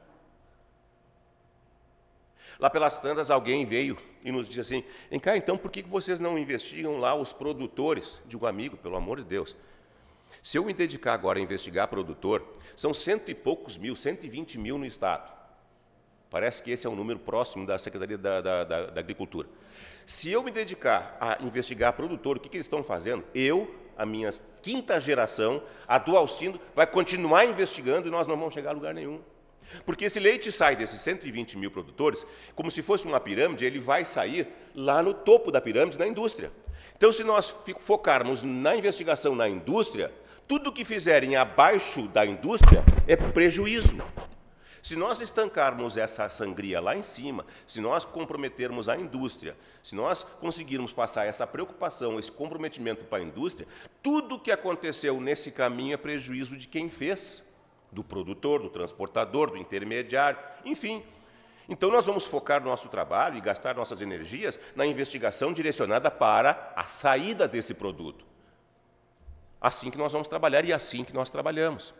Lá pelas tantas, alguém veio e nos disse assim, vem cá, então, por que vocês não investigam lá os produtores? Digo, amigo, pelo amor de Deus. Se eu me dedicar agora a investigar produtor, são 100 e poucos mil, 120 mil no Estado. Parece que esse é um número próximo da Secretaria da Agricultura. Se eu me dedicar a investigar produtor, o que eles estão fazendo? Eu, a minha quinta geração, a do Alcindo, vai continuar investigando e nós não vamos chegar a lugar nenhum. Porque esse leite sai desses 120 mil produtores, como se fosse uma pirâmide, ele vai sair lá no topo da pirâmide, na indústria. Então, se nós focarmos na investigação na indústria, tudo que fizerem abaixo da indústria é prejuízo. Se nós estancarmos essa sangria lá em cima, se nós comprometermos a indústria, se nós conseguirmos passar essa preocupação, esse comprometimento para a indústria, tudo que aconteceu nesse caminho é prejuízo de quem fez, do produtor, do transportador, do intermediário, enfim. Então, nós vamos focar nosso trabalho e gastar nossas energias na investigação direcionada para a saída desse produto. Assim que nós vamos trabalhar e assim que nós trabalhamos.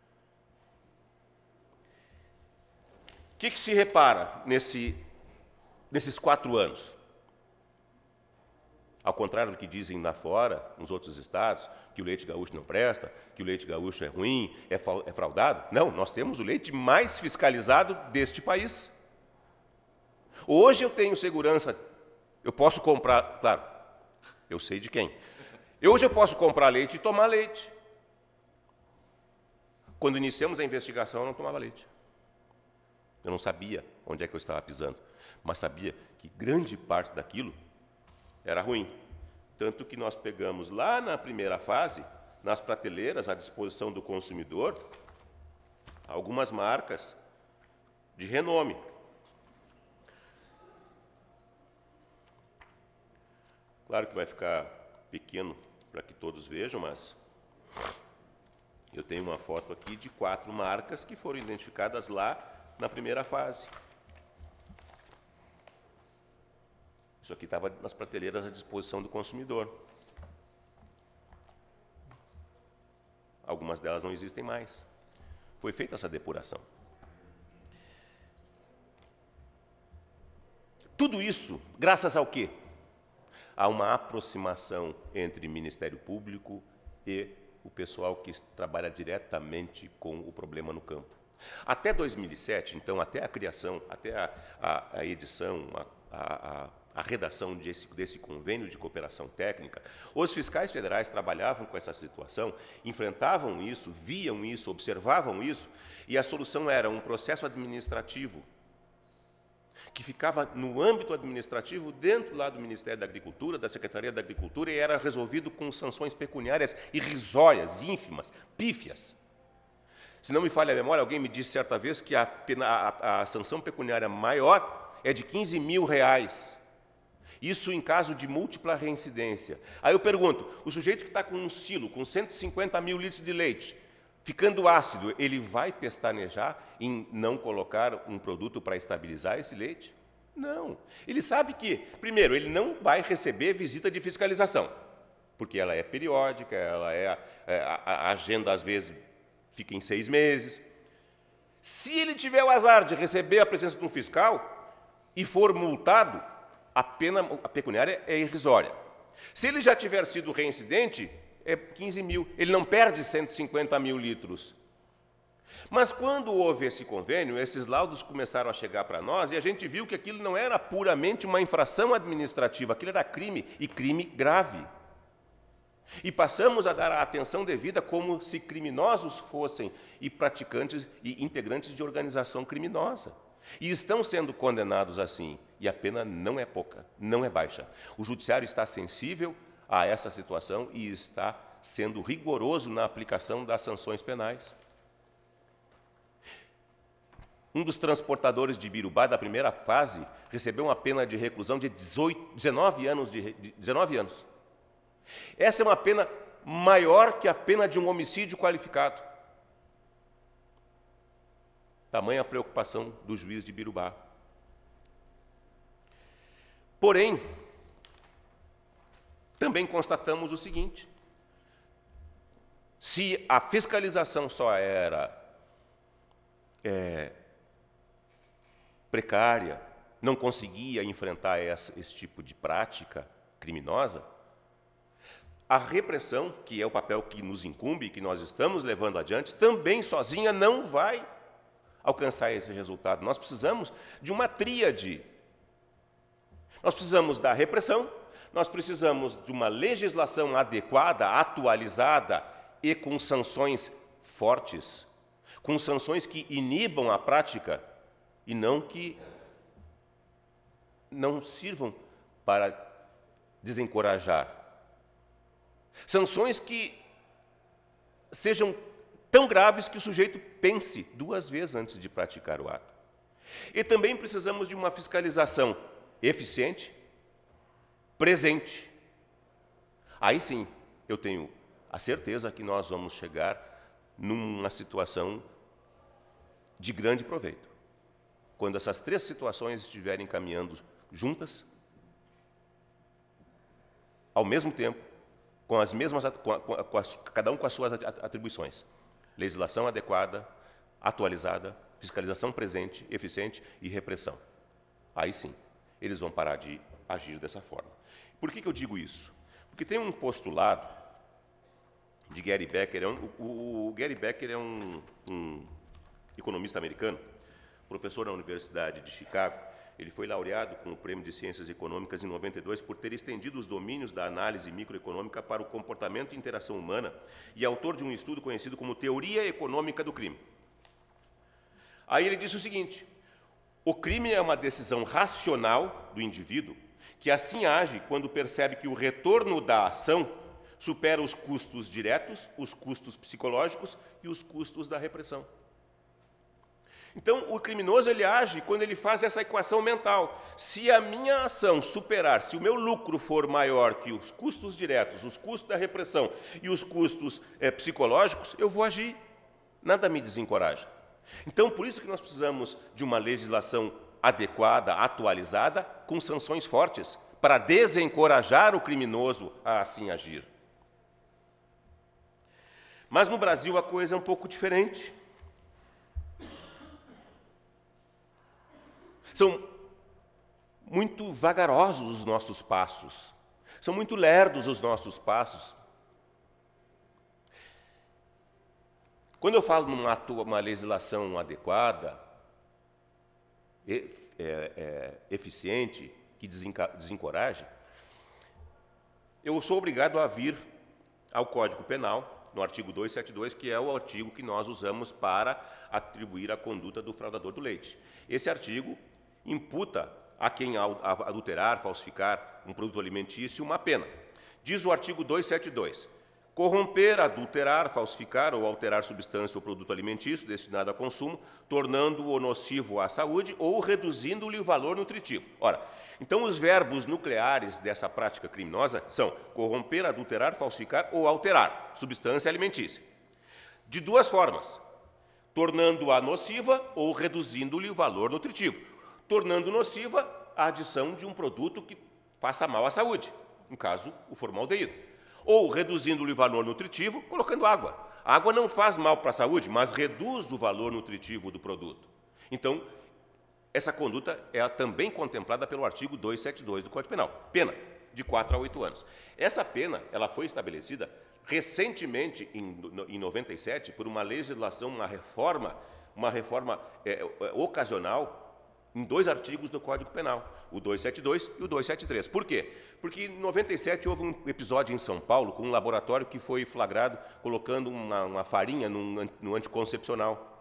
O que se repara nesses 4 anos? Ao contrário do que dizem lá fora, nos outros estados, que o leite gaúcho não presta, que o leite gaúcho é ruim, é fraudado. Não, nós temos o leite mais fiscalizado deste país. Hoje eu tenho segurança, eu posso comprar, claro, eu sei de quem. Hoje eu posso comprar leite e tomar leite. Quando iniciamos a investigação, eu não tomava leite. Eu não sabia onde é que eu estava pisando, mas sabia que grande parte daquilo era ruim. Tanto que nós pegamos lá na primeira fase, nas prateleiras, à disposição do consumidor, algumas marcas de renome. Claro que vai ficar pequeno para que todos vejam, mas eu tenho uma foto aqui de 4 marcas que foram identificadas lá na primeira fase. Isso aqui estava nas prateleiras à disposição do consumidor. Algumas delas não existem mais. Foi feita essa depuração. Tudo isso, graças ao quê? Há uma aproximação entre Ministério Público e o pessoal que trabalha diretamente com o problema no campo. Até 2007, então, até a criação, até a edição, a redação desse convênio de cooperação técnica, os fiscais federais trabalhavam com essa situação, enfrentavam isso, viam isso, observavam isso, e a solução era um processo administrativo que ficava no âmbito administrativo, dentro lá do Ministério da Agricultura, da Secretaria da Agricultura, e era resolvido com sanções pecuniárias irrisórias, ínfimas, pífias. Se não me falha a memória, alguém me disse certa vez que a sanção pecuniária maior é de R$15.000. Isso em caso de múltipla reincidência. Aí eu pergunto, o sujeito que está com um silo, com 150 mil litros de leite, ficando ácido, ele vai pestanejar em não colocar um produto para estabilizar esse leite? Não. Ele sabe que, primeiro, ele não vai receber visita de fiscalização, porque ela é periódica, a agenda, às vezes, fica em 6 meses. Se ele tiver o azar de receber a presença de um fiscal e for multado, a pecuniária é irrisória. Se ele já tiver sido reincidente, é 15 mil. Ele não perde 150 mil litros. Mas quando houve esse convênio, esses laudos começaram a chegar para nós e a gente viu que aquilo não era puramente uma infração administrativa, aquilo era crime, e crime grave. E passamos a dar a atenção devida como se criminosos fossem e praticantes e integrantes de organização criminosa. E estão sendo condenados assim. E a pena não é pouca, não é baixa. O judiciário está sensível a essa situação e está sendo rigoroso na aplicação das sanções penais. Um dos transportadores de Birubá, da primeira fase, recebeu uma pena de reclusão de 19 anos. Essa é uma pena maior que a pena de um homicídio qualificado. Tamanha a preocupação do juiz de Birubá. Porém, também constatamos o seguinte: se a fiscalização só era precária, não conseguia enfrentar esse tipo de prática criminosa, a repressão, que é o papel que nos incumbe, que nós estamos levando adiante, também sozinha não vai alcançar esse resultado. Nós precisamos de uma tríade. Nós precisamos da repressão, nós precisamos de uma legislação adequada, atualizada e com sanções fortes, com sanções que inibam a prática e não que não sirvam para desencorajar. Sanções que sejam tão graves que o sujeito pense 2 vezes antes de praticar o ato. E também precisamos de uma fiscalização eficiente, presente. Aí sim, eu tenho a certeza que nós vamos chegar numa situação de grande proveito. Quando essas 3 situações estiverem caminhando juntas, ao mesmo tempo, com as mesmas, cada um com as suas atribuições. Legislação adequada, atualizada, fiscalização presente, eficiente e repressão. Aí sim, eles vão parar de agir dessa forma. Por que eu digo isso? Porque tem um postulado de Gary Becker. O Gary Becker é um economista americano, professor na Universidade de Chicago. Ele foi laureado com o Prêmio de Ciências Econômicas em 92 por ter estendido os domínios da análise microeconômica para o comportamento e interação humana e autor de um estudo conhecido como Teoria Econômica do Crime. Aí ele disse o seguinte: o crime é uma decisão racional do indivíduo que assim age quando percebe que o retorno da ação supera os custos diretos, os custos psicológicos e os custos da repressão. Então, o criminoso ele age quando ele faz essa equação mental. Se a minha ação superar, se o meu lucro for maior que os custos diretos, os custos da repressão e os custos psicológicos, eu vou agir. Nada me desencoraja. Então, por isso que nós precisamos de uma legislação adequada, atualizada, com sanções fortes, para desencorajar o criminoso a assim agir. Mas no Brasil a coisa é um pouco diferente. São muito vagarosos os nossos passos, são muito lerdos os nossos passos. Quando eu falo numa legislação adequada, eficiente, que desencoraje, eu sou obrigado a vir ao Código Penal, no artigo 272, que é o artigo que nós usamos para atribuir a conduta do fraudador do leite. Esse artigo imputa a quem adulterar, falsificar um produto alimentício uma pena. Diz o artigo 272, corromper, adulterar, falsificar ou alterar substância ou produto alimentício destinado a consumo, tornando-o nocivo à saúde ou reduzindo-lhe o valor nutritivo. Ora, então os verbos nucleares dessa prática criminosa são corromper, adulterar, falsificar ou alterar substância alimentícia. De 2 formas, tornando-a nociva ou reduzindo-lhe o valor nutritivo. Tornando nociva a adição de um produto que faça mal à saúde, no caso, o formaldeído. Ou reduzindo-lhe o valor nutritivo, colocando água. A água não faz mal para a saúde, mas reduz o valor nutritivo do produto. Então, essa conduta é também contemplada pelo artigo 272 do Código Penal. Pena de 4 a 8 anos. Essa pena ela foi estabelecida recentemente, em 97, por uma legislação, uma reforma ocasional, em 2 artigos do Código Penal, o 272 e o 273. Por quê? Porque em 97 houve um episódio em São Paulo com um laboratório que foi flagrado colocando uma farinha no anticoncepcional.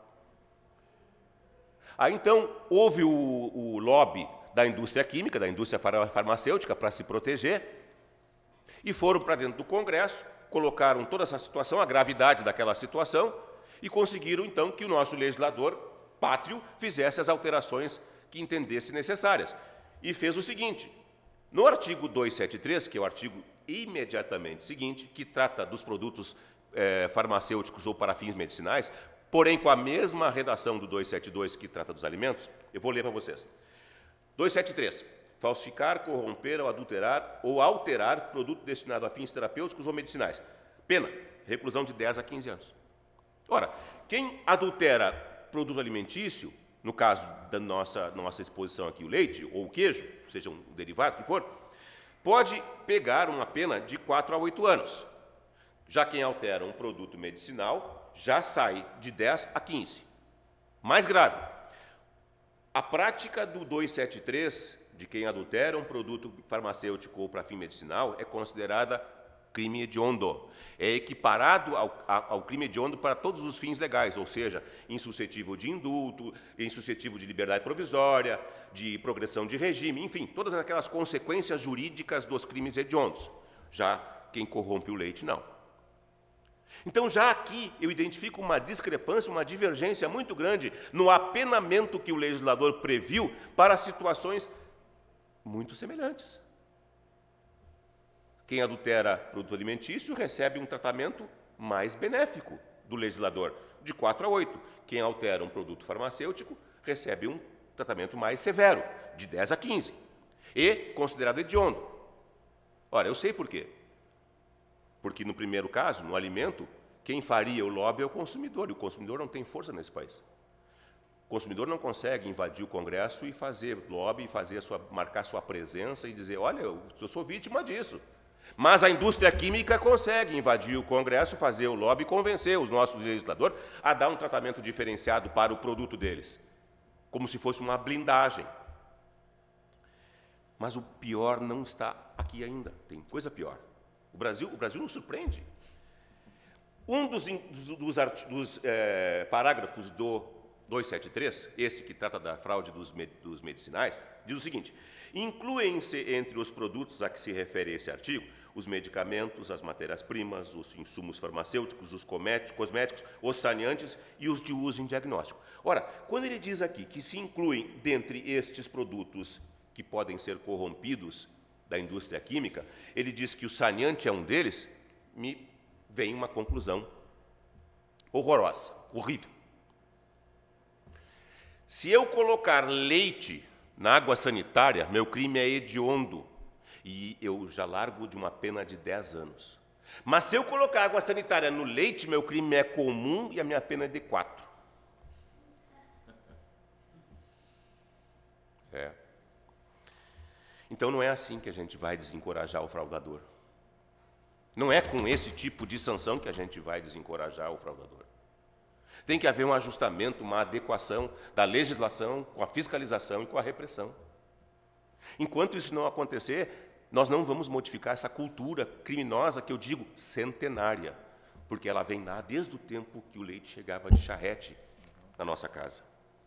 Aí então houve o lobby da indústria química, da indústria farmacêutica para se proteger e foram para dentro do Congresso, colocaram toda essa situação, a gravidade daquela situação e conseguiram então que o nosso legislador pátrio fizesse as alterações que entendesse necessárias. E fez o seguinte, no artigo 273, que é o artigo imediatamente seguinte, que trata dos produtos farmacêuticos ou para fins medicinais, porém com a mesma redação do 272 que trata dos alimentos, eu vou ler para vocês. 273. Falsificar, corromper ou adulterar ou alterar produto destinado a fins terapêuticos ou medicinais. Pena, reclusão de 10 a 15 anos. Ora, quem adultera produto alimentício, no caso da nossa exposição aqui, o leite ou o queijo, seja um derivado que for, pode pegar uma pena de 4 a 8 anos. Já quem altera um produto medicinal já sai de 10 a 15. Mais grave, a prática do 273, de quem adultera um produto farmacêutico ou para fim medicinal, é considerada crime hediondo. É equiparado ao crime hediondo para todos os fins legais, ou seja, insuscetível de indulto, insuscetível de liberdade provisória, de progressão de regime, enfim, todas aquelas consequências jurídicas dos crimes hediondos. Já quem corrompe o leite, não. Então, já aqui eu identifico uma discrepância, uma divergência muito grande no apenamento que o legislador previu para situações muito semelhantes. Quem adultera produto alimentício recebe um tratamento mais benéfico do legislador, de 4 a 8. Quem altera um produto farmacêutico recebe um tratamento mais severo, de 10 a 15. E considerado hediondo. Ora, eu sei por quê. Porque no primeiro caso, no alimento, quem faria o lobby é o consumidor, e o consumidor não tem força nesse país. O consumidor não consegue invadir o Congresso e fazer lobby, marcar sua presença e dizer, olha, eu sou vítima disso. Mas a indústria química consegue invadir o Congresso, fazer o lobby e convencer os nossos legisladores a dar um tratamento diferenciado para o produto deles, como se fosse uma blindagem. Mas o pior não está aqui ainda, tem coisa pior. O Brasil nos surpreende. Um dos parágrafos do 273, esse que trata da fraude dos medicinais, diz o seguinte: incluem-se entre os produtos a que se refere esse artigo os medicamentos, as matérias-primas, os insumos farmacêuticos, os cosméticos, os saneantes e os de uso em diagnóstico. Ora, quando ele diz aqui que se incluem dentre estes produtos que podem ser corrompidos da indústria química, ele diz que o saneante é um deles, me vem uma conclusão horrorosa, horrível. Se eu colocar leite na água sanitária, meu crime é hediondo e eu já largo de uma pena de 10 anos. Mas se eu colocar água sanitária no leite, meu crime é comum e a minha pena é de 4. Então não é assim que a gente vai desencorajar o fraudador. Não é com esse tipo de sanção que a gente vai desencorajar o fraudador. Tem que haver um ajustamento, uma adequação da legislação com a fiscalização e com a repressão. Enquanto isso não acontecer, nós não vamos modificar essa cultura criminosa que eu digo centenária, porque ela vem lá desde o tempo que o leite chegava de charrete na nossa casa.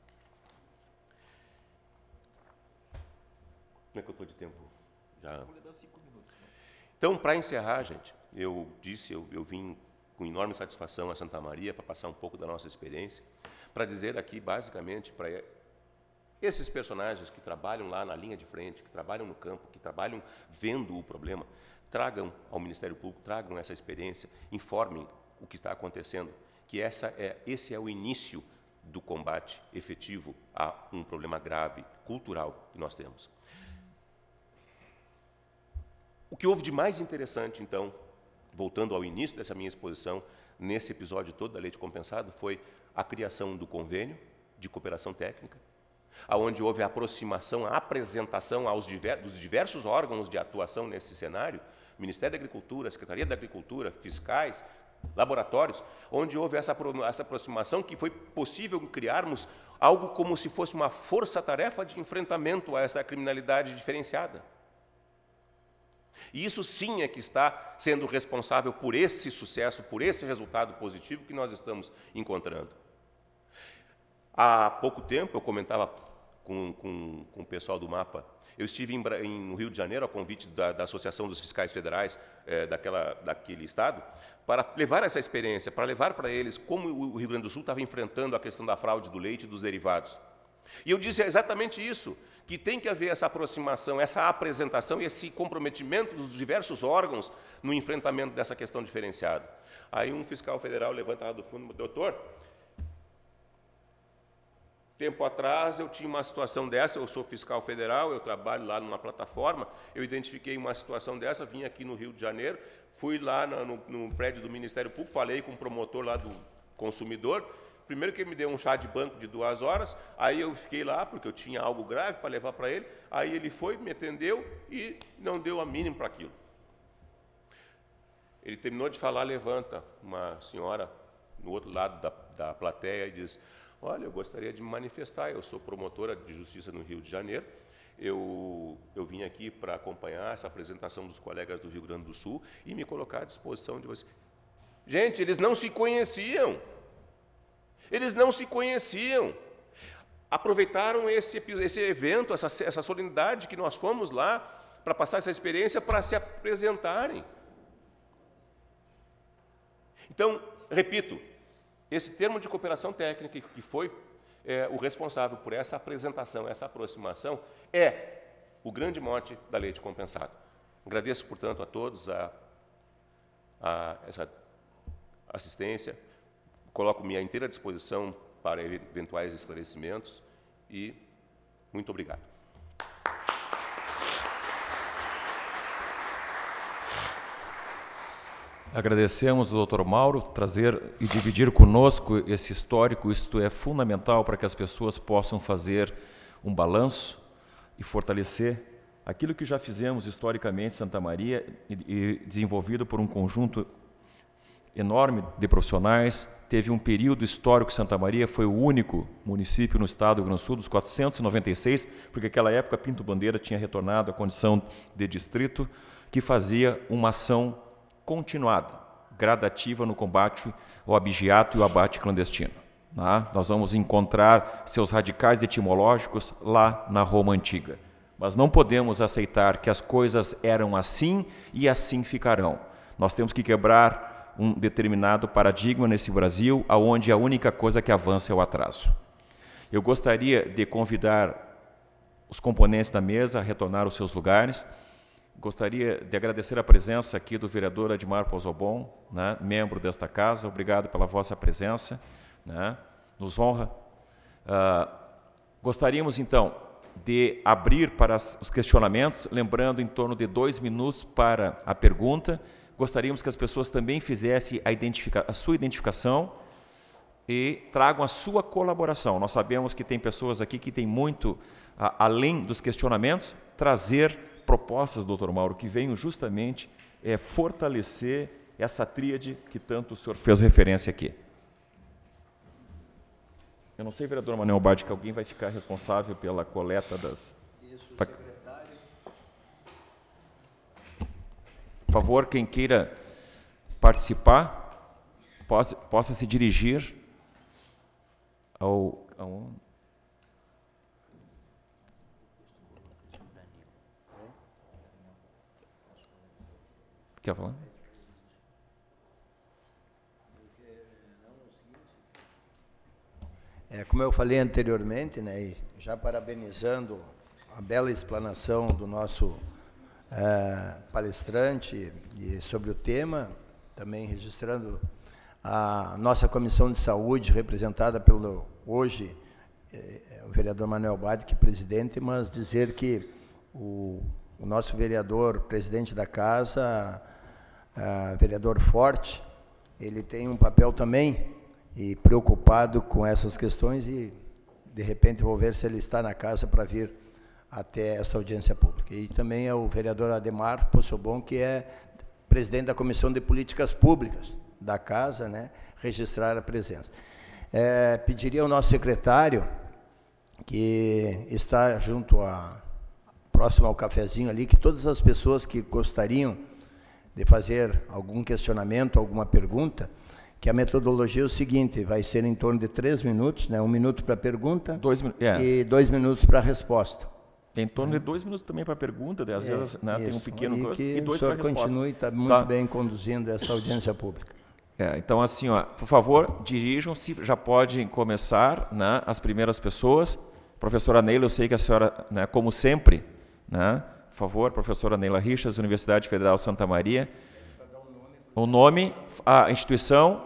Como é que eu estou de tempo? Já. Então, para encerrar, gente, eu vim com enorme satisfação a Santa Maria para passar um pouco da nossa experiência, para dizer aqui, basicamente, para esses personagens que trabalham lá na linha de frente, que trabalham no campo, que trabalham vendo o problema, tragam ao Ministério Público, tragam essa experiência, informem o que está acontecendo, que esse é o início do combate efetivo a um problema grave, cultural, que nós temos. O que houve de mais interessante, então, voltando ao início dessa minha exposição, nesse episódio todo da Leite Compensado, foi a criação do convênio de cooperação técnica, onde houve a aproximação, a apresentação dos diversos órgãos de atuação nesse cenário, Ministério da Agricultura, Secretaria da Agricultura, fiscais, laboratórios, onde houve essa aproximação que foi possível criarmos algo como se fosse uma força-tarefa de enfrentamento a essa criminalidade diferenciada. E isso sim é que está sendo responsável por esse sucesso, por esse resultado positivo que nós estamos encontrando. Há pouco tempo, eu comentava com o pessoal do MAPA, eu estive no Rio de Janeiro, a convite da Associação dos Fiscais Federais daquele estado, para levar essa experiência, para levar para eles como o Rio Grande do Sul estava enfrentando a questão da fraude do leite e dos derivados. E eu disse exatamente isso, que tem que haver essa aproximação, essa apresentação e esse comprometimento dos diversos órgãos no enfrentamento dessa questão diferenciada. Aí um fiscal federal levanta lá do fundo, doutor, tempo atrás eu tinha uma situação dessa, eu sou fiscal federal, eu trabalho lá numa plataforma, eu identifiquei uma situação dessa, vim aqui no Rio de Janeiro, fui lá no prédio do Ministério Público, falei com o promotor lá do consumidor, Primeiro que ele me deu um chá de banco de 2 horas, aí eu fiquei lá, porque eu tinha algo grave para levar para ele, aí ele foi, me atendeu e não deu a mínima para aquilo. Ele terminou de falar, levanta uma senhora no outro lado da plateia e diz: olha, eu gostaria de me manifestar, eu sou promotora de justiça no Rio de Janeiro, eu vim aqui para acompanhar essa apresentação dos colegas do Rio Grande do Sul e me colocar à disposição de vocês. Gente, eles não se conheciam. Eles não se conheciam. Aproveitaram esse evento, essa solenidade que nós fomos lá para passar essa experiência, para se apresentarem. Então, repito, esse termo de cooperação técnica que foi o responsável por essa apresentação, essa aproximação, é o grande mote da lei de compensado. Agradeço, portanto, a todos essa assistência, coloco-me à inteira disposição para eventuais esclarecimentos e muito obrigado. Agradecemos ao Dr. Mauro trazer e dividir conosco esse histórico. Isto é fundamental para que as pessoas possam fazer um balanço e fortalecer aquilo que já fizemos historicamente em Santa Maria e desenvolvido por um conjunto enorme de profissionais. Teve um período histórico que Santa Maria foi o único município no estado do Rio Grande do Sul, dos 496, porque naquela época Pinto Bandeira tinha retornado à condição de distrito, que fazia uma ação continuada, gradativa no combate ao abigeato e ao abate clandestino. Nós vamos encontrar seus radicais etimológicos lá na Roma Antiga. Mas não podemos aceitar que as coisas eram assim e assim ficarão. Nós temos que quebrar um determinado paradigma nesse Brasil, onde a única coisa que avança é o atraso. Eu gostaria de convidar os componentes da mesa a retornar aos seus lugares. Gostaria de agradecer a presença aqui do vereador Admar Pozobon, membro desta casa. Obrigado pela vossa presença, nos honra. Gostaríamos, então, de abrir para os questionamentos, lembrando em torno de 2 minutos para a pergunta. Gostaríamos que as pessoas também fizessem a sua identificação e tragam a sua colaboração. Nós sabemos que tem pessoas aqui que têm muito, além dos questionamentos, trazer propostas, doutor Mauro, que venham justamente fortalecer essa tríade que tanto o senhor fez referência aqui. Eu não sei, vereador Manuel Bade, que alguém vai ficar responsável pela coleta das... Isso, o secretário. Por favor, quem queira participar, possa se dirigir ao... Quer falar? Como eu falei anteriormente, e já parabenizando a bela explanação do nosso palestrante sobre o tema, também registrando a nossa Comissão de Saúde, representada pelo, hoje, o vereador Manuel Bade, que é presidente, mas dizer que o nosso vereador, presidente da casa, vereador Forte, ele tem um papel também e preocupado com essas questões e, de repente, vou ver se ele está na casa para vir até essa audiência pública. E também é o vereador Admar Pozobon, que é presidente da Comissão de Políticas Públicas da casa, registrar a presença. Pediria ao nosso secretário, que está junto próximo ao cafezinho ali, que todas as pessoas que gostariam de fazer algum questionamento, alguma pergunta, que a metodologia é o seguinte, vai ser em torno de 3 minutos, 1 minuto para a pergunta e 2 minutos para a resposta. Em torno de 2 minutos também para a pergunta, às vezes tem um pequeno coisa, e 2 para a resposta. Continue, está muito bem conduzindo essa audiência pública. Então, assim, por favor, dirijam-se, já podem começar, as primeiras pessoas. Professora Neila, eu sei que a senhora, como sempre, por favor, professora Neila Richas, Universidade Federal Santa Maria. O nome, a instituição,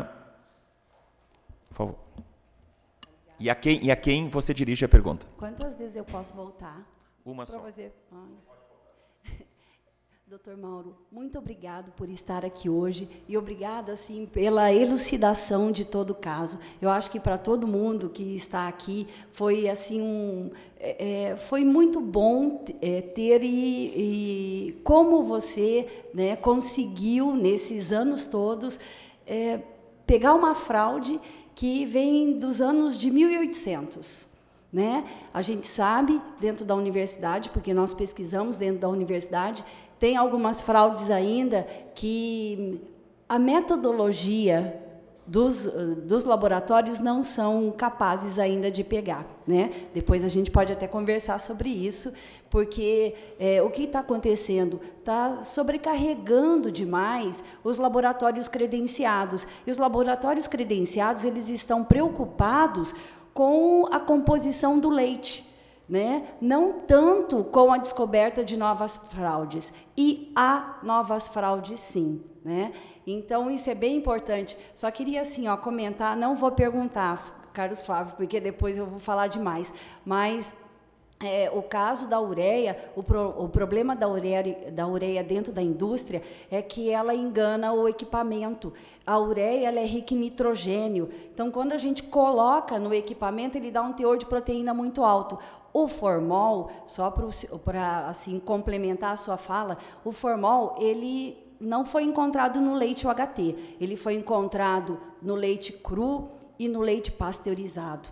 por favor. E a quem você dirige a pergunta? Quantas vezes eu posso voltar? Uma só. Doutor Mauro, muito obrigado por estar aqui hoje e obrigado assim pela elucidação de todo o caso. Eu acho que para todo mundo que está aqui foi assim foi muito bom ter e como você, né, conseguiu nesses anos todos pegar uma fraude que vem dos anos de 1800. Né? A gente sabe, dentro da universidade, porque nós pesquisamos dentro da universidade, tem algumas fraudes ainda que a metodologia dos laboratórios não são capazes ainda de pegar. Né? Depois a gente pode até conversar sobre isso, porque o que está acontecendo? Está sobrecarregando demais os laboratórios credenciados. E os laboratórios credenciados eles estão preocupados com a composição do leite, né? Não tanto com a descoberta de novas fraudes. E há novas fraudes, sim. Né? Então, isso é bem importante. Só queria assim, comentar, não vou perguntar, Carlos Flávio, porque depois eu vou falar demais, mas o caso da ureia, o problema da ureia dentro da indústria é que ela engana o equipamento. A ureia ela é rica em nitrogênio. Então, quando a gente coloca no equipamento, ele dá um teor de proteína muito alto. O formol, só para assim, complementar a sua fala, o formol, ele não foi encontrado no leite UHT. Ele foi encontrado no leite cru e no leite pasteurizado.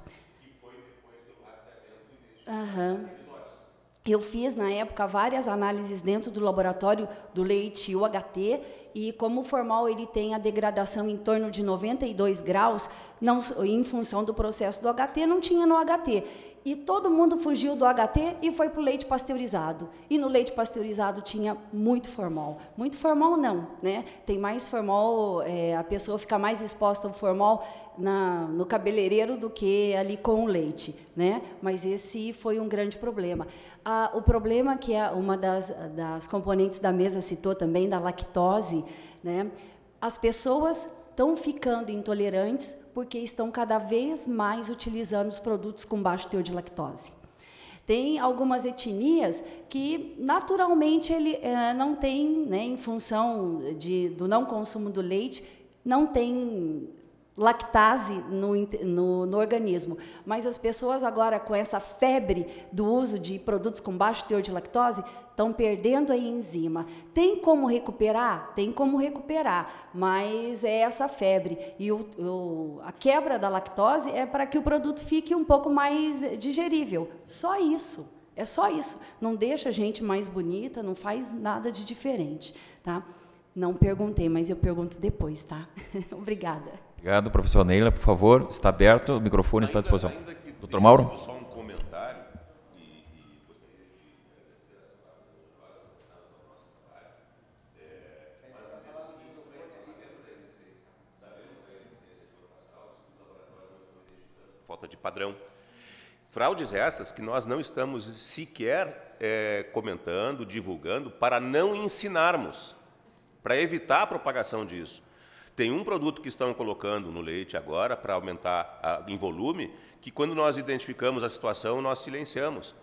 Eu fiz, na época, várias análises dentro do laboratório do leite UHT, e como o formol ele tem a degradação em torno de 92 graus, em função do processo do HT, não tinha no HT. E todo mundo fugiu do HT e foi para o leite pasteurizado. E no leite pasteurizado tinha muito formol. Muito formol não, né? Tem mais formol, a pessoa fica mais exposta ao formol no cabeleireiro do que ali com o leite, né? Mas esse foi um grande problema. O problema que uma das componentes da mesa citou também, da lactose, né? As pessoas estão ficando intolerantes porque estão cada vez mais utilizando os produtos com baixo teor de lactose. Tem algumas etnias que, naturalmente, ele não tem, né, em função do não consumo do leite, não tem lactase no organismo. Mas as pessoas agora, com essa febre do uso de produtos com baixo teor de lactose, estão perdendo a enzima. Tem como recuperar? Tem como recuperar, mas é essa febre. E a quebra da lactose é para que o produto fique um pouco mais digerível. Só isso. É só isso. Não deixa a gente mais bonita, não faz nada de diferente. Tá? Não perguntei, mas eu pergunto depois. Tá? Obrigada. Obrigado, professor Neila. Por favor, está aberto, o microfone está à disposição. Doutor Mauro? Só um comentário, e gostaria de agradecer as palavras do nosso trabalho. Mas dizer o seguinte, sabemos da existência de outras fraudes, os laboratórios não estão identificando falta de padrão. Fraudes essas que nós não estamos sequer comentando, divulgando, para não ensinarmos, para evitar a propagação disso. Tem um produto que estão colocando no leite agora, para aumentar em volume, que quando nós identificamos a situação, nós silenciamos.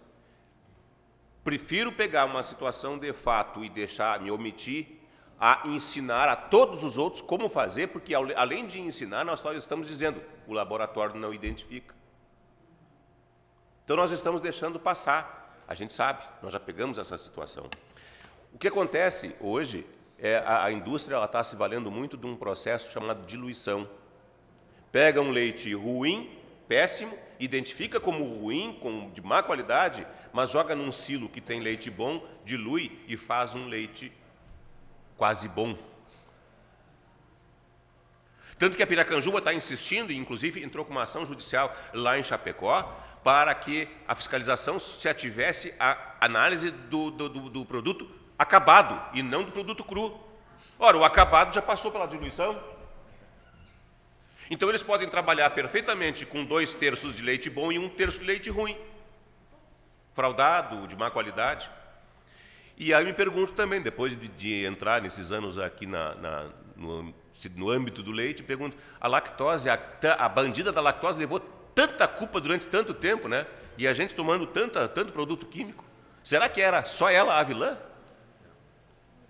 Prefiro pegar uma situação de fato e me omitir a ensinar a todos os outros como fazer, porque além de ensinar, nós estamos dizendo, o laboratório não identifica. Então nós estamos deixando passar. A gente sabe, nós já pegamos essa situação. O que acontece hoje a indústria está se valendo muito de um processo chamado diluição. Pega um leite ruim, péssimo, identifica como ruim, de má qualidade, mas joga num silo que tem leite bom, dilui e faz um leite quase bom. Tanto que a Piracanjuba está insistindo, e inclusive entrou com uma ação judicial lá em Chapecó, para que a fiscalização se ativesse a análise do produto acabado, e não do produto cru. Ora, o acabado já passou pela diluição. Então, eles podem trabalhar perfeitamente com 2/3 de leite bom e 1/3 de leite ruim, fraudado, de má qualidade. E aí me pergunto também, depois de entrar nesses anos aqui no âmbito do leite, pergunto, a lactose, a bandida da lactose levou tanta culpa durante tanto tempo, né? E a gente tomando tanto produto químico. Será que era só ela a vilã?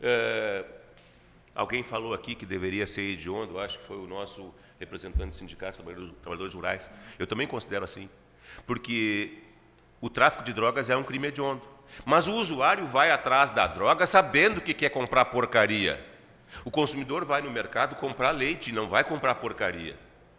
Alguém falou aqui que deveria ser hediondo, acho que foi o nosso representante do Sindicato dos Trabalhadores Rurais. Eu também considero assim, porque o tráfico de drogas é um crime hediondo. Mas o usuário vai atrás da droga sabendo que quer comprar porcaria. O consumidor vai no mercado comprar leite, não vai comprar porcaria.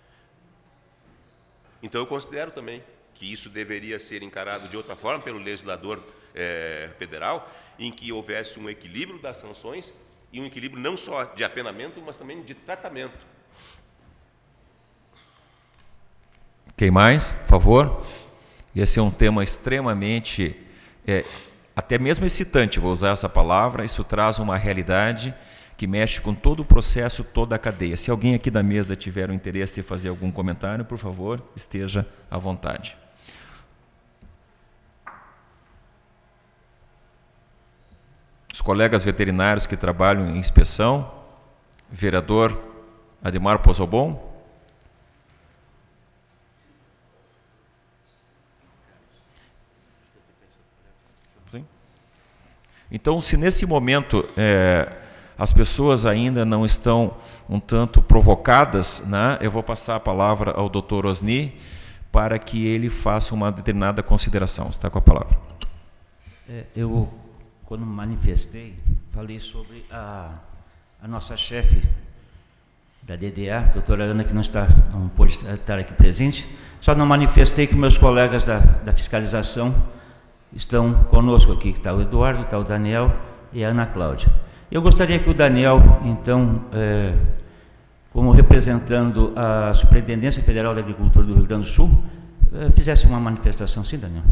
Então eu considero também que isso deveria ser encarado de outra forma pelo legislador federal, em que houvesse um equilíbrio das sanções e um equilíbrio não só de apenamento, mas também de tratamento. Quem mais, por favor? Esse é um tema extremamente, até mesmo excitante, vou usar essa palavra. Isso traz uma realidade que mexe com todo o processo, toda a cadeia. Se alguém aqui da mesa tiver o interesse de fazer algum comentário, por favor, esteja à vontade. Os colegas veterinários que trabalham em inspeção, vereador Ademar Pozobon. Então, se nesse momento as pessoas ainda não estão um tanto provocadas, né, eu vou passar a palavra ao Dr. Osni para que ele faça uma determinada consideração. Está com a palavra. Eu, quando manifestei, falei sobre a nossa chefe da DDA, a doutora Ana, que não pôde estar aqui presente. Só não manifestei que meus colegas da fiscalização estão conosco aqui, que está o Eduardo, está o Daniel e a Ana Cláudia. Eu gostaria que o Daniel, então, como representando a Superintendência Federal da Agricultura do Rio Grande do Sul, fizesse uma manifestação. Sim, Daniel.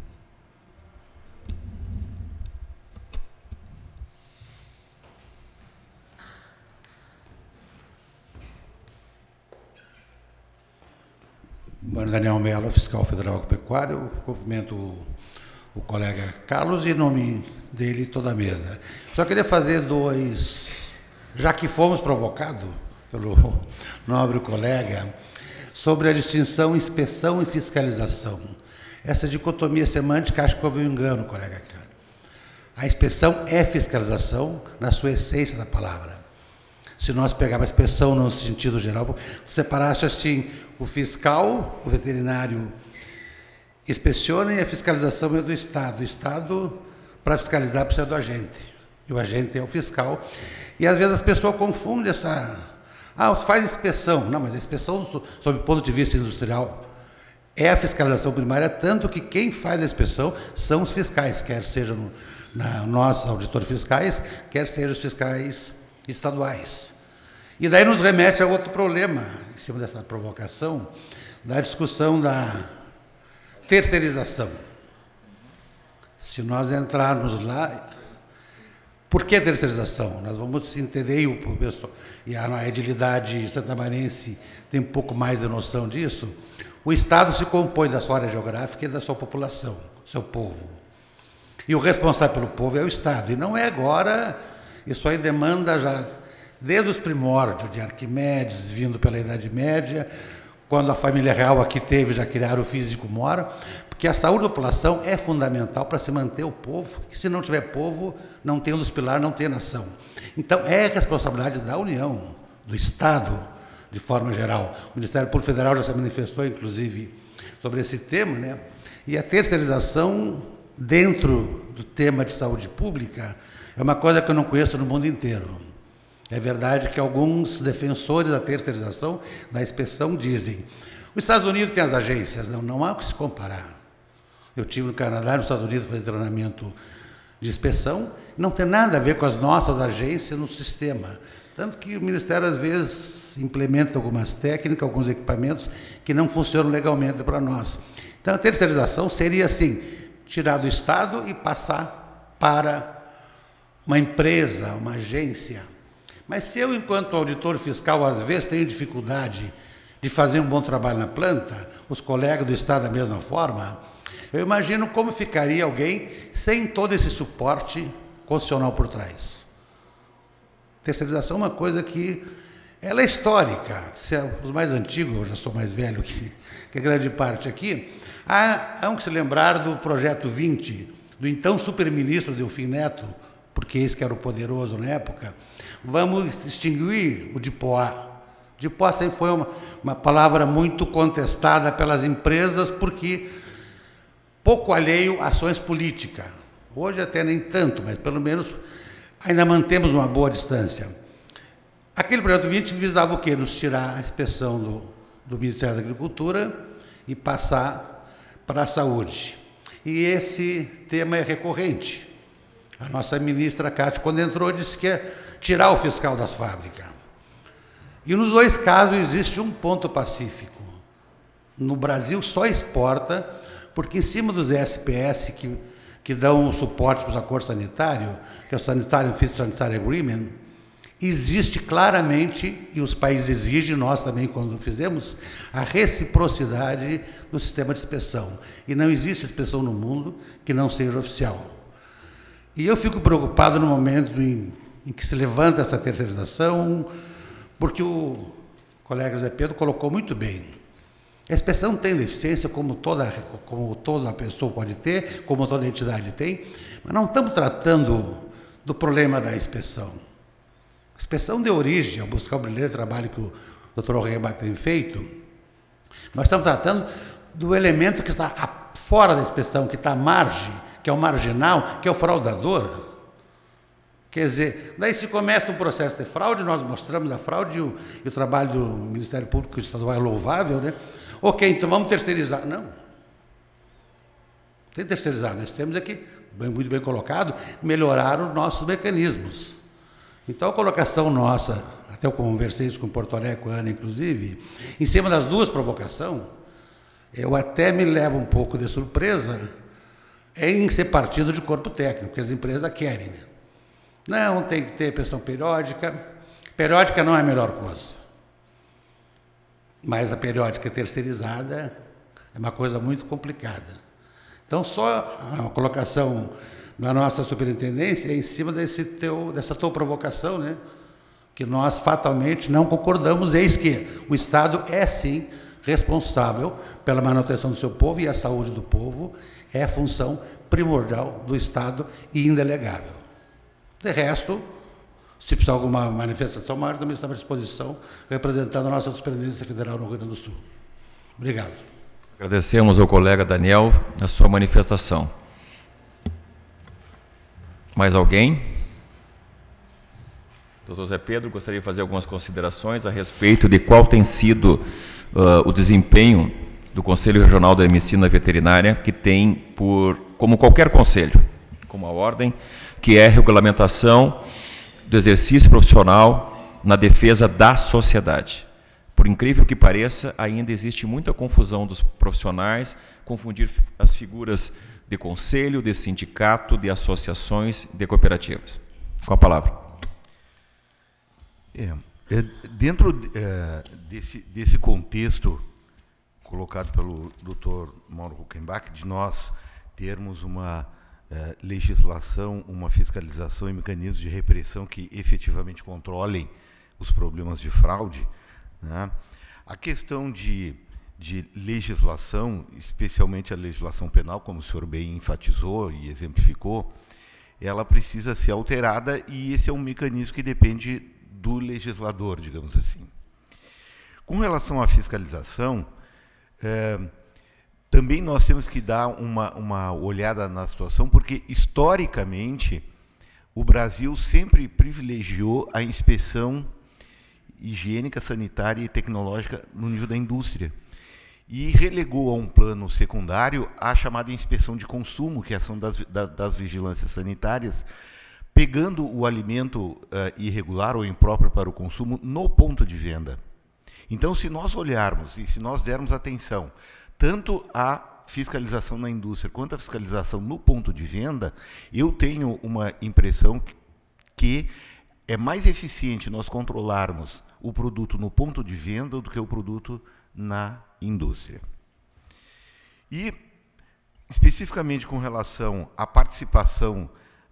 Bom, Daniel Mello, fiscal federal agropecuário. Eu cumprimento o colega Carlos e em nome dele toda a mesa. Só queria fazer dois, já que fomos provocados pelo nobre colega, sobre a distinção inspeção e fiscalização. Essa dicotomia semântica, acho que houve um engano, colega. A inspeção é fiscalização na sua essência da palavra. Se nós pegarmos a inspeção no sentido geral, separasse assim, o fiscal, o veterinário inspeciona e a fiscalização é do Estado. O Estado, para fiscalizar, precisa do agente. E o agente é o fiscal. E às vezes as pessoas confundem essa... faz inspeção. Não, mas a inspeção, sob o ponto de vista industrial, é a fiscalização primária, tanto que quem faz a inspeção são os fiscais, quer sejam nós, auditores fiscais, quer sejam os fiscais estaduais. E daí nos remete a outro problema, em cima dessa provocação, da discussão da terceirização. Se nós entrarmos lá, por que terceirização? Nós vamos entender, e a edilidade santamarense tem um pouco mais de noção disso. O Estado se compõe da sua área geográfica e da sua população, seu povo. E o responsável pelo povo é o Estado. E não é agora, isso aí demanda já, desde os primórdios de Arquimedes, vindo pela Idade Média, quando a família real aqui teve, já criaram o físico mora, porque a saúde da população é fundamental para se manter o povo, e se não tiver povo, não tem um dos pilares, não tem nação. Então, é responsabilidade da União, do Estado, de forma geral. O Ministério Público Federal já se manifestou, inclusive, sobre esse tema, né? E a terceirização, dentro do tema de saúde pública, é uma coisa que eu não conheço no mundo inteiro. É verdade que alguns defensores da terceirização, da inspeção, dizem: os Estados Unidos têm as agências. Não há o que se comparar. Eu estive no Canadá, nos Estados Unidos, fazendo treinamento de inspeção, não tem nada a ver com as nossas agências no sistema. Tanto que o Ministério, às vezes, implementa algumas técnicas, alguns equipamentos que não funcionam legalmente para nós. Então, a terceirização seria, assim, tirar do Estado e passar para uma empresa, uma agência. Mas se eu, enquanto auditor fiscal, às vezes tenho dificuldade de fazer um bom trabalho na planta, os colegas do Estado da mesma forma, eu imagino como ficaria alguém sem todo esse suporte constitucional por trás. Terceirização é uma coisa que ela é histórica. Os mais antigos, eu já sou mais velho que a grande parte aqui, há que se lembrar do projeto 20, do então superministro Delfim Neto, porque esse que era o poderoso na época, vamos extinguir o DIPOA. DIPOA sempre foi uma palavra muito contestada pelas empresas, porque pouco alheio a ações políticas. Hoje até nem tanto, mas pelo menos ainda mantemos uma boa distância. Aquele projeto 20 visava o quê? Nos tirar a inspeção do Ministério da Agricultura e passar para a saúde. E esse tema é recorrente. A nossa ministra Cátia, quando entrou, disse que ia tirar o fiscal das fábricas. E nos dois casos existe um ponto pacífico. No Brasil só exporta, porque em cima dos SPS que dão suporte para os acordos sanitários, que é o Sanitary Phytosanitary Agreement, existe claramente, e os países exigem, nós também quando fizemos, a reciprocidade do sistema de inspeção. E não existe inspeção no mundo que não seja oficial. E eu fico preocupado no momento em que se levanta essa terceirização, porque o colega José Pedro colocou muito bem. A inspeção tem deficiência, como toda pessoa pode ter, como toda entidade tem, mas não estamos tratando do problema da inspeção. A inspeção deu origem ao buscar o brilhante trabalho que o Dr. Rohrbach tem feito. Nós estamos tratando do elemento que está fora da inspeção, que está à margem, que é o marginal, que é o fraudador. Quer dizer, daí se começa um processo de fraude, nós mostramos a fraude e o trabalho do Ministério Público Estadual é louvável, né? Ok, então vamos terceirizar. Não. Tem terceirizar. Nós temos aqui, muito bem colocado, melhorar os nossos mecanismos. Então, a colocação nossa, até eu conversei isso com o Porto Alegre, com a Ana, inclusive, em cima das duas provocações, eu até me levo um pouco de surpresa em ser partido de corpo técnico, que as empresas querem. Não, tem que ter inspeção periódica. Periódica não é a melhor coisa. Mas a periódica terceirizada é uma coisa muito complicada. Então, só a colocação na nossa superintendência é em cima dessa tua provocação, né? Que nós fatalmente não concordamos, eis que o Estado é, sim, responsável pela manutenção do seu povo, e a saúde do povo é a função primordial do Estado e indelegável. De resto, se precisar de alguma manifestação maior, também estamos à disposição, representando a nossa Superintendência Federal no Rio Grande do Sul. Obrigado. Agradecemos ao colega Daniel a sua manifestação. Mais alguém? Doutor Zé Pedro, gostaria de fazer algumas considerações a respeito de qual tem sido o desempenho do Conselho Regional da Medicina Veterinária, que tem, como qualquer conselho, como a ordem, que é a regulamentação do exercício profissional na defesa da sociedade. Por incrível que pareça, ainda existe muita confusão dos profissionais, confundir as figuras de conselho, de sindicato, de associações, de cooperativas. Com a palavra. Dentro desse contexto colocado pelo Dr. Mauro Huckenbach, de nós termos uma legislação, uma fiscalização e mecanismos de repressão que efetivamente controlem os problemas de fraude, né? A questão de legislação, especialmente a legislação penal, como o senhor bem enfatizou e exemplificou, ela precisa ser alterada, e esse é um mecanismo que depende do legislador, digamos assim. Com relação à fiscalização, também nós temos que dar uma olhada na situação, porque, historicamente, o Brasil sempre privilegiou a inspeção higiênica, sanitária e tecnológica no nível da indústria, e relegou a um plano secundário a chamada inspeção de consumo, que são das vigilâncias sanitárias, pegando o alimento irregular ou impróprio para o consumo no ponto de venda. Então, se nós olharmos e se nós dermos atenção tanto à fiscalização na indústria quanto à fiscalização no ponto de venda, eu tenho uma impressão que é mais eficiente nós controlarmos o produto no ponto de venda do que o produto na indústria. E, especificamente com relação à participação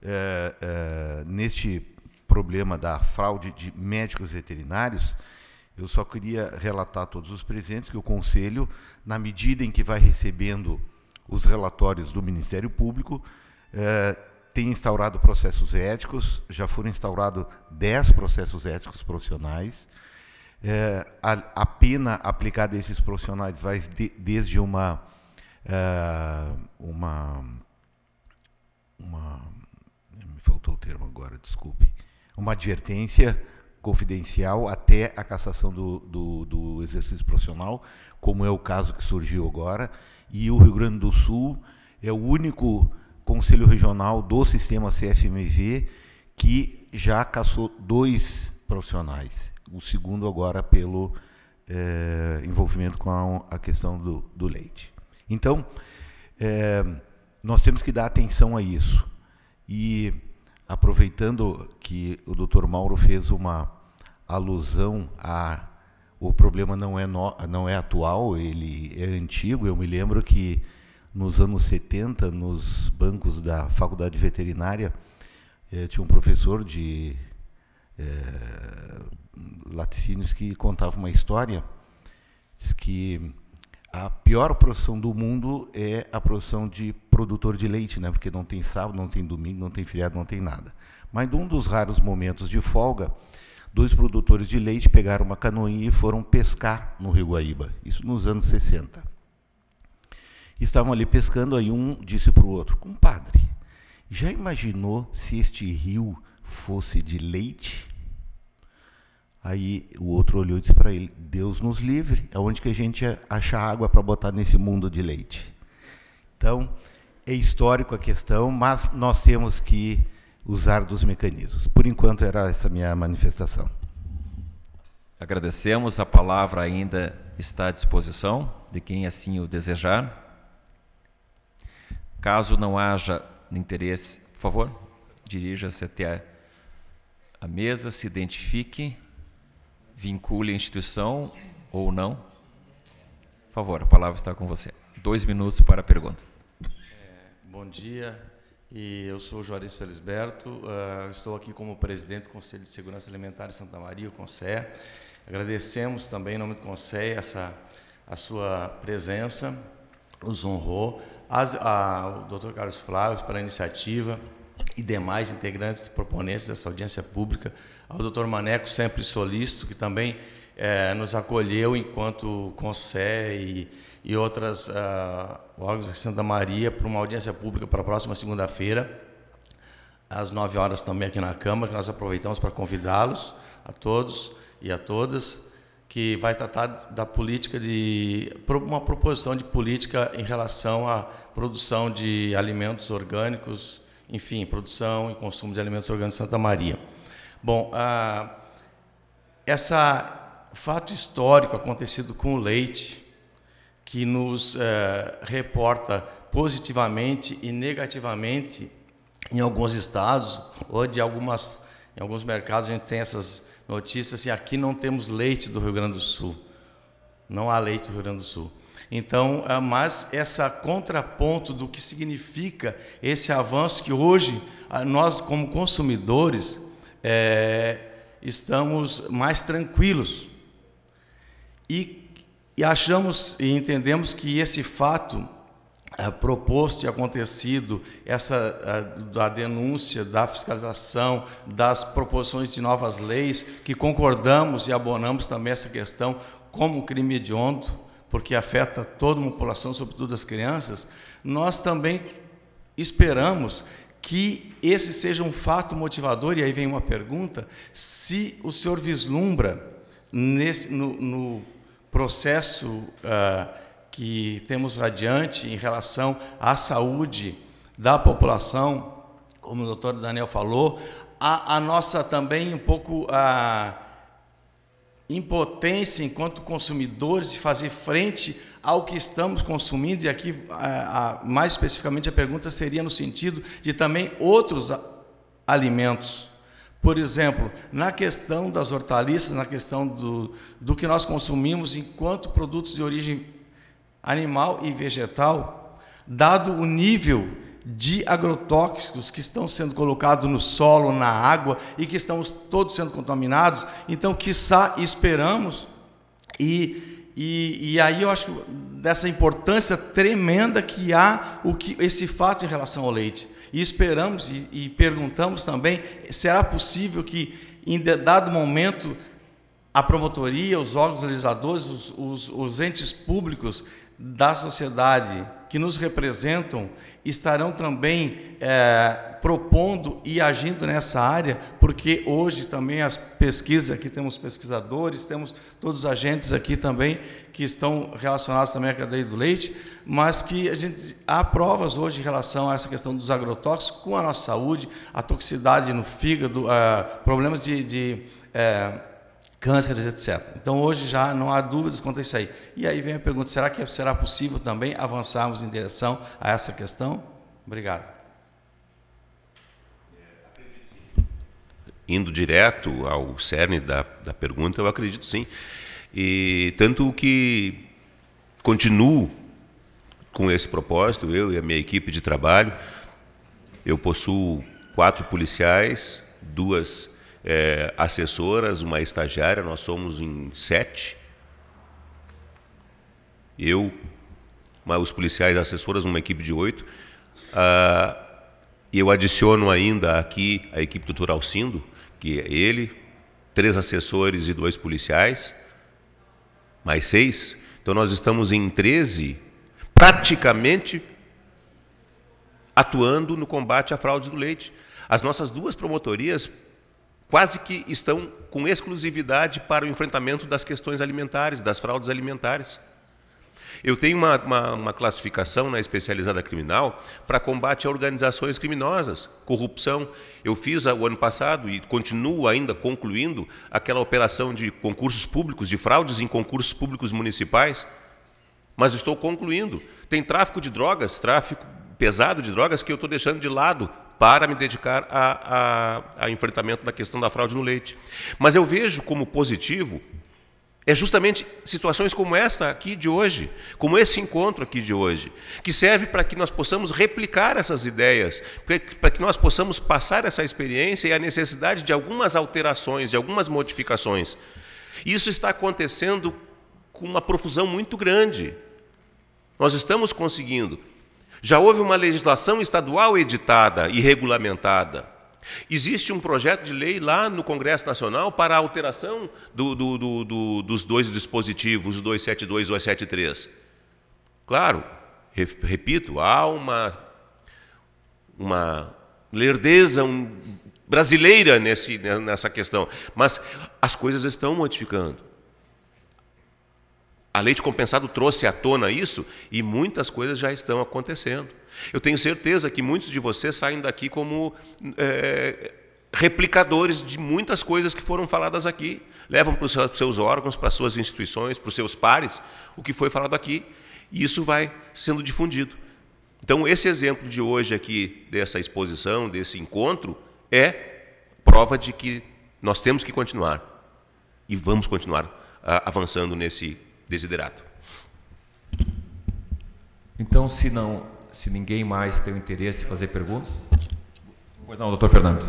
neste problema da fraude de médicos veterinários, eu só queria relatar a todos os presentes que o Conselho, na medida em que vai recebendo os relatórios do Ministério Público, tem instaurado processos éticos, já foram instaurados 10 processos éticos profissionais. A pena aplicada a esses profissionais vai desde me faltou o termo agora, desculpe, uma advertência confidencial até a cassação do exercício profissional, como é o caso que surgiu agora, e o Rio Grande do Sul é o único Conselho Regional do sistema CFMV que já cassou 2 profissionais, o segundo agora pelo envolvimento com a questão do leite. Então, nós temos que dar atenção a isso. E, aproveitando que o Dr. Mauro fez uma alusão o problema não é atual, ele é antigo. Eu me lembro que nos anos 70, nos bancos da Faculdade Veterinária, tinha um professor de laticínios que contava uma história, diz que a pior profissão do mundo é a profissão de produtor de leite, né? Porque não tem sábado, não tem domingo, não tem feriado, não tem nada. Mas num dos raros momentos de folga, 2 produtores de leite pegaram uma canoinha e foram pescar no Rio Guaíba, isso nos anos 60. Estavam ali pescando, aí um disse para o outro: compadre, já imaginou se este rio fosse de leite? Aí o outro olhou e disse para ele: Deus nos livre, aonde que a gente acha água para botar nesse mundo de leite? Então, é histórico a questão, mas nós temos que usar dos mecanismos. Por enquanto, era essa minha manifestação. Agradecemos, a palavra ainda está à disposição de quem assim o desejar. Caso não haja interesse, por favor, dirija-se até a mesa, se identifique, vincule a instituição ou não. Por favor, a palavra está com você. 2 minutos para a pergunta. Bom dia, e eu sou o Juarez Felisberto, estou aqui como presidente do Conselho de Segurança Alimentar de Santa Maria, o CONSE. Agradecemos também, em nome do CONSE, a sua presença, nos honrou, ao Dr. Carlos Flávio pela iniciativa e demais integrantes e proponentes dessa audiência pública, ao Dr. Maneco, sempre solícito, que também nos acolheu enquanto CONSE e outras órgãos de Santa Maria para uma audiência pública para a próxima segunda-feira, às 9 horas também aqui na Câmara, que nós aproveitamos para convidá-los a todos e a todas, que vai tratar da política uma proposição de política em relação à produção de alimentos orgânicos, enfim, produção e consumo de alimentos orgânicos em Santa Maria. Bom, esse fato histórico acontecido com o leite, que nos reporta positivamente e negativamente em alguns estados, ou em alguns mercados a gente tem essas notícias assim: aqui não temos leite do Rio Grande do Sul, não há leite do Rio Grande do Sul. Então, mas essa contraponto do que significa esse avanço, que hoje nós como consumidores estamos mais tranquilos e achamos e entendemos que esse fato proposto e acontecido, da denúncia, da fiscalização, das proposições de novas leis, que concordamos e abonamos também essa questão como crime hediondo, porque afeta toda uma população, sobretudo as crianças, nós também esperamos que esse seja um fato motivador. E aí vem uma pergunta: se o senhor vislumbra no processo que temos adiante em relação à saúde da população, como o doutor Daniel falou, a nossa também um pouco a impotência enquanto consumidores de fazer frente ao que estamos consumindo. E aqui, mais especificamente, a pergunta seria no sentido de também outros alimentos. Por exemplo, na questão das hortaliças, na questão do que nós consumimos enquanto produtos de origem animal e vegetal, dado o nível de agrotóxicos que estão sendo colocados no solo, na água, e que estamos todos sendo contaminados. Então, quiçá esperamos, e aí eu acho que dessa importância tremenda que há esse fato em relação ao leite. E esperamos e perguntamos também, será possível que, em dado momento, a promotoria, os órgãos legisladores, os entes públicos da sociedade que nos representam estarão também propondo e agindo nessa área, porque hoje também as pesquisas, aqui temos pesquisadores, temos todos os agentes aqui também que estão relacionados também à cadeia do leite, mas que há provas hoje em relação a essa questão dos agrotóxicos com a nossa saúde, a toxicidade no fígado, problemas de cânceres, etc. Então, hoje já não há dúvidas quanto a isso aí. E aí vem a pergunta, será que será possível também avançarmos em direção a essa questão? Obrigado. Indo direto ao cerne da pergunta, eu acredito sim. E tanto que continuo com esse propósito, eu e a minha equipe de trabalho. Eu possuo 4 policiais, 2 assessoras, uma estagiária, nós somos em 7. Eu, os policiais assessoras, uma equipe de 8. E eu adiciono ainda aqui a equipe do Dr. Alcindo, que é ele, 3 assessores e 2 policiais, mais 6. Então nós estamos em 13, praticamente atuando no combate à fraude do leite. As nossas 2 promotorias quase que estão com exclusividade para o enfrentamento das questões alimentares, das fraudes alimentares. Eu tenho uma classificação na especializada criminal para combate a organizações criminosas, corrupção. Eu fiz o ano passado e continuo ainda concluindo aquela operação de concursos públicos, de fraudes em concursos públicos municipais, mas estou concluindo. Tem tráfico de drogas, tráfico pesado de drogas que eu estou deixando de lado para me dedicar a enfrentamento da questão da fraude no leite. Mas eu vejo como positivo justamente situações como essa aqui de hoje, como esse encontro aqui de hoje, que serve para que nós possamos replicar essas ideias, para que nós possamos passar essa experiência e a necessidade de algumas alterações, de algumas modificações. Isso está acontecendo com uma profusão muito grande. Nós estamos conseguindo. Já houve uma legislação estadual editada e regulamentada. Existe um projeto de lei lá no Congresso Nacional para a alteração dos 2 dispositivos, o 272 e o 273. Claro, repito, há uma lerdeza brasileira nessa questão, mas as coisas estão modificando. A Leite Compensado trouxe à tona isso e muitas coisas já estão acontecendo. Eu tenho certeza que muitos de vocês saem daqui como replicadores de muitas coisas que foram faladas aqui. Levam para os seus órgãos, para as suas instituições, para os seus pares, o que foi falado aqui. E isso vai sendo difundido. Então, esse exemplo de hoje aqui, dessa exposição, desse encontro, é prova de que nós temos que continuar. E vamos continuar avançando nesse desiderato. Então, se ninguém mais tem o interesse em fazer perguntas... Pois não, doutor Fernando.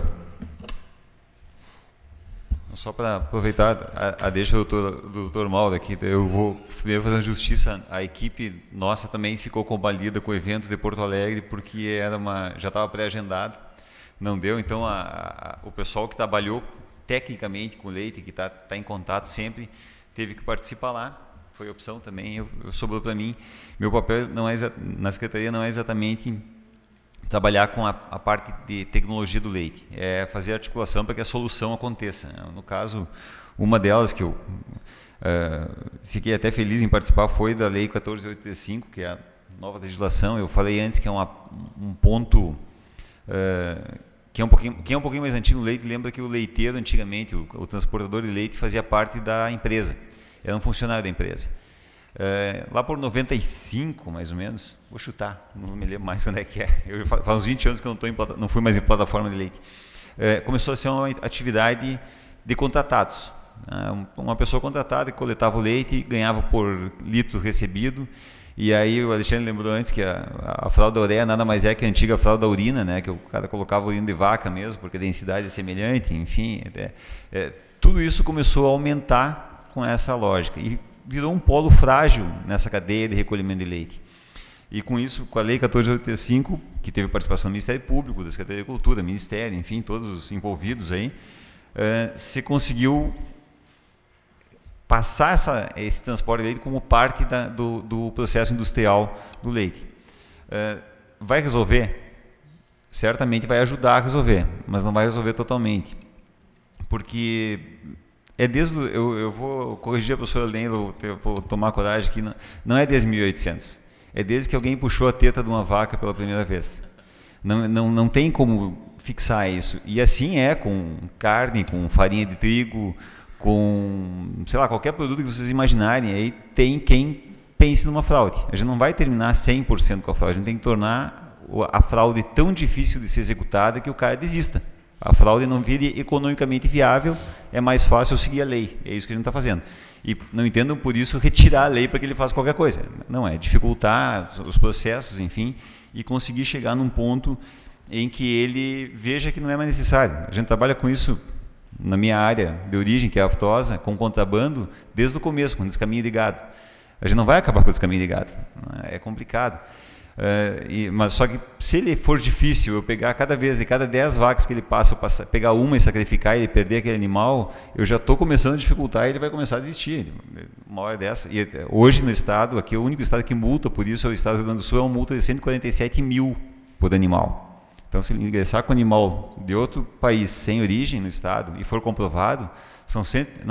Só para aproveitar a deixa do Dr. Mauro aqui, eu vou primeiro fazer justiça. A equipe nossa também ficou combalida com o evento de Porto Alegre, porque já estava pré-agendado, não deu. Então, o pessoal que trabalhou tecnicamente com o leite, que está em contato sempre, teve que participar lá. Foi opção também, sobrou para mim. Meu papel na secretaria não é exatamente trabalhar com a parte de tecnologia do leite, é fazer articulação para que a solução aconteça. No caso, uma delas que eu fiquei até feliz em participar foi da Lei 14.835, que é a nova legislação. Eu falei antes que é um ponto quem é um pouquinho mais antigo no leite lembra que o leiteiro antigamente, o transportador de leite, fazia parte da empresa. Era um funcionário da empresa. Lá por 95, mais ou menos, vou chutar, não me lembro mais onde é que é. Faz uns 20 anos que eu não fui mais em plataforma de leite. Começou a ser uma atividade de contratados. Uma pessoa contratada que coletava o leite e ganhava por litro recebido. E aí o Alexandre lembrou antes que a fralda ureia nada mais é que a antiga fralda urina, né? Que o cara colocava urina de vaca mesmo, porque a densidade é semelhante, enfim. Tudo isso começou a aumentar com essa lógica. E virou um polo frágil nessa cadeia de recolhimento de leite. E com isso, com a Lei 1485, que teve participação do Ministério Público, da Secretaria de Agricultura, Ministério, enfim, todos os envolvidos aí, se conseguiu passar esse transporte de leite como parte do processo industrial do leite. Vai resolver? Certamente vai ajudar a resolver, mas não vai resolver totalmente. Porque eu vou corrigir a professora Leila, vou tomar coragem aqui, não é desde 1800. É desde que alguém puxou a teta de uma vaca pela primeira vez. Não tem como fixar isso. E assim é com carne, com farinha de trigo, com, sei lá, qualquer produto que vocês imaginarem. Aí tem quem pense numa fraude. A gente não vai terminar 100% com a fraude. A gente tem que tornar a fraude tão difícil de ser executada que o cara desista. A fraude não vire economicamente viável, é mais fácil eu seguir a lei. É isso que a gente está fazendo. E não entendam por isso retirar a lei para que ele faça qualquer coisa. Não, é dificultar os processos, enfim, e conseguir chegar num ponto em que ele veja que não é mais necessário. A gente trabalha com isso na minha área de origem, que é a aftosa, com contrabando, desde o começo, com descaminho de gado. A gente não vai acabar com o descaminho de gado. É complicado. Mas só que se ele for difícil, eu pegar cada 10 vacas que ele passa, eu pegar uma e sacrificar e ele perder aquele animal, eu já estou começando a dificultar e ele vai começar a desistir. Uma hora dessa. E hoje no estado, aqui o único estado que multa por isso é o estado do Rio Grande do Sul, é uma multa de 147 mil por animal. Então, se ele ingressar com animal de outro país sem origem no estado e for comprovado, são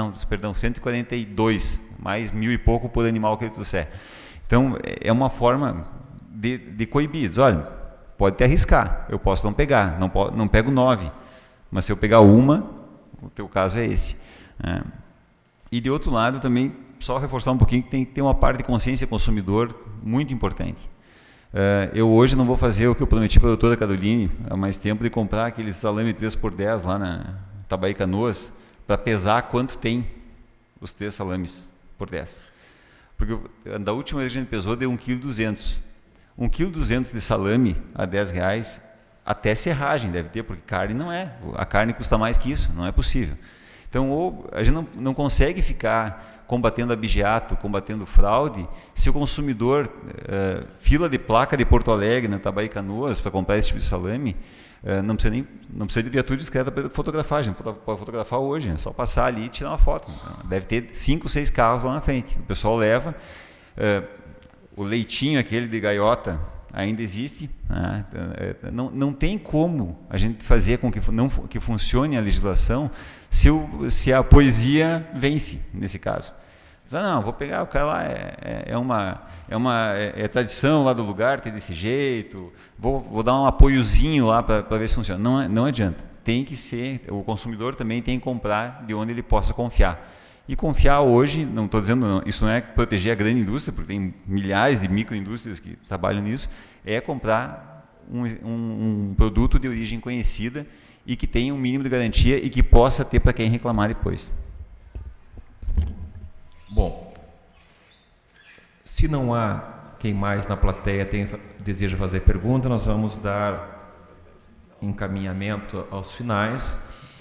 142, mais 1.000 e pouco por animal que ele trouxer. Então, é uma forma de coibir. Diz, olha, pode até arriscar, eu posso não pegar, não pego 9, mas se eu pegar uma, o teu caso é esse. E de outro lado também, só reforçar um pouquinho que tem que ter uma parte de consciência consumidor muito importante. Eu hoje não vou fazer o que eu prometi para a doutora Caroline há mais tempo, de comprar aqueles salame 3x10 lá na Tabaí Canoas, para pesar quanto tem os 3 salames por 10. Porque da última vez que a gente pesou, deu 1,2 kg. 1,2 kg de salame a R$10, até serragem deve ter, porque carne não é. A carne custa mais que isso, não é possível. Então, a gente não consegue ficar combatendo abigeato, combatendo fraude, se o consumidor, fila de placa de Porto Alegre, na Tabaí Canoas, para comprar esse tipo de salame, não precisa de viatura discreta para fotografar. A gente pode fotografar hoje, é só passar ali e tirar uma foto. Deve ter 5, 6 carros lá na frente. O pessoal leva. O leitinho aquele de gaiota ainda existe, né? Não tem como a gente fazer com que funcione a legislação se a poesia vence nesse caso. Não, vou pegar o cara lá, é tradição lá do lugar, tem desse jeito, vou dar um apoiozinho lá para ver se funciona. Não adianta, tem que ser, o consumidor também tem que comprar de onde ele possa confiar. E confiar hoje, não estou dizendo, não, isso não é proteger a grande indústria, porque tem milhares de microindústrias que trabalham nisso, é comprar um produto de origem conhecida e que tenha um mínimo de garantia e que possa ter para quem reclamar depois. Bom, se não há quem mais na plateia deseja fazer pergunta, nós vamos dar encaminhamento aos finais,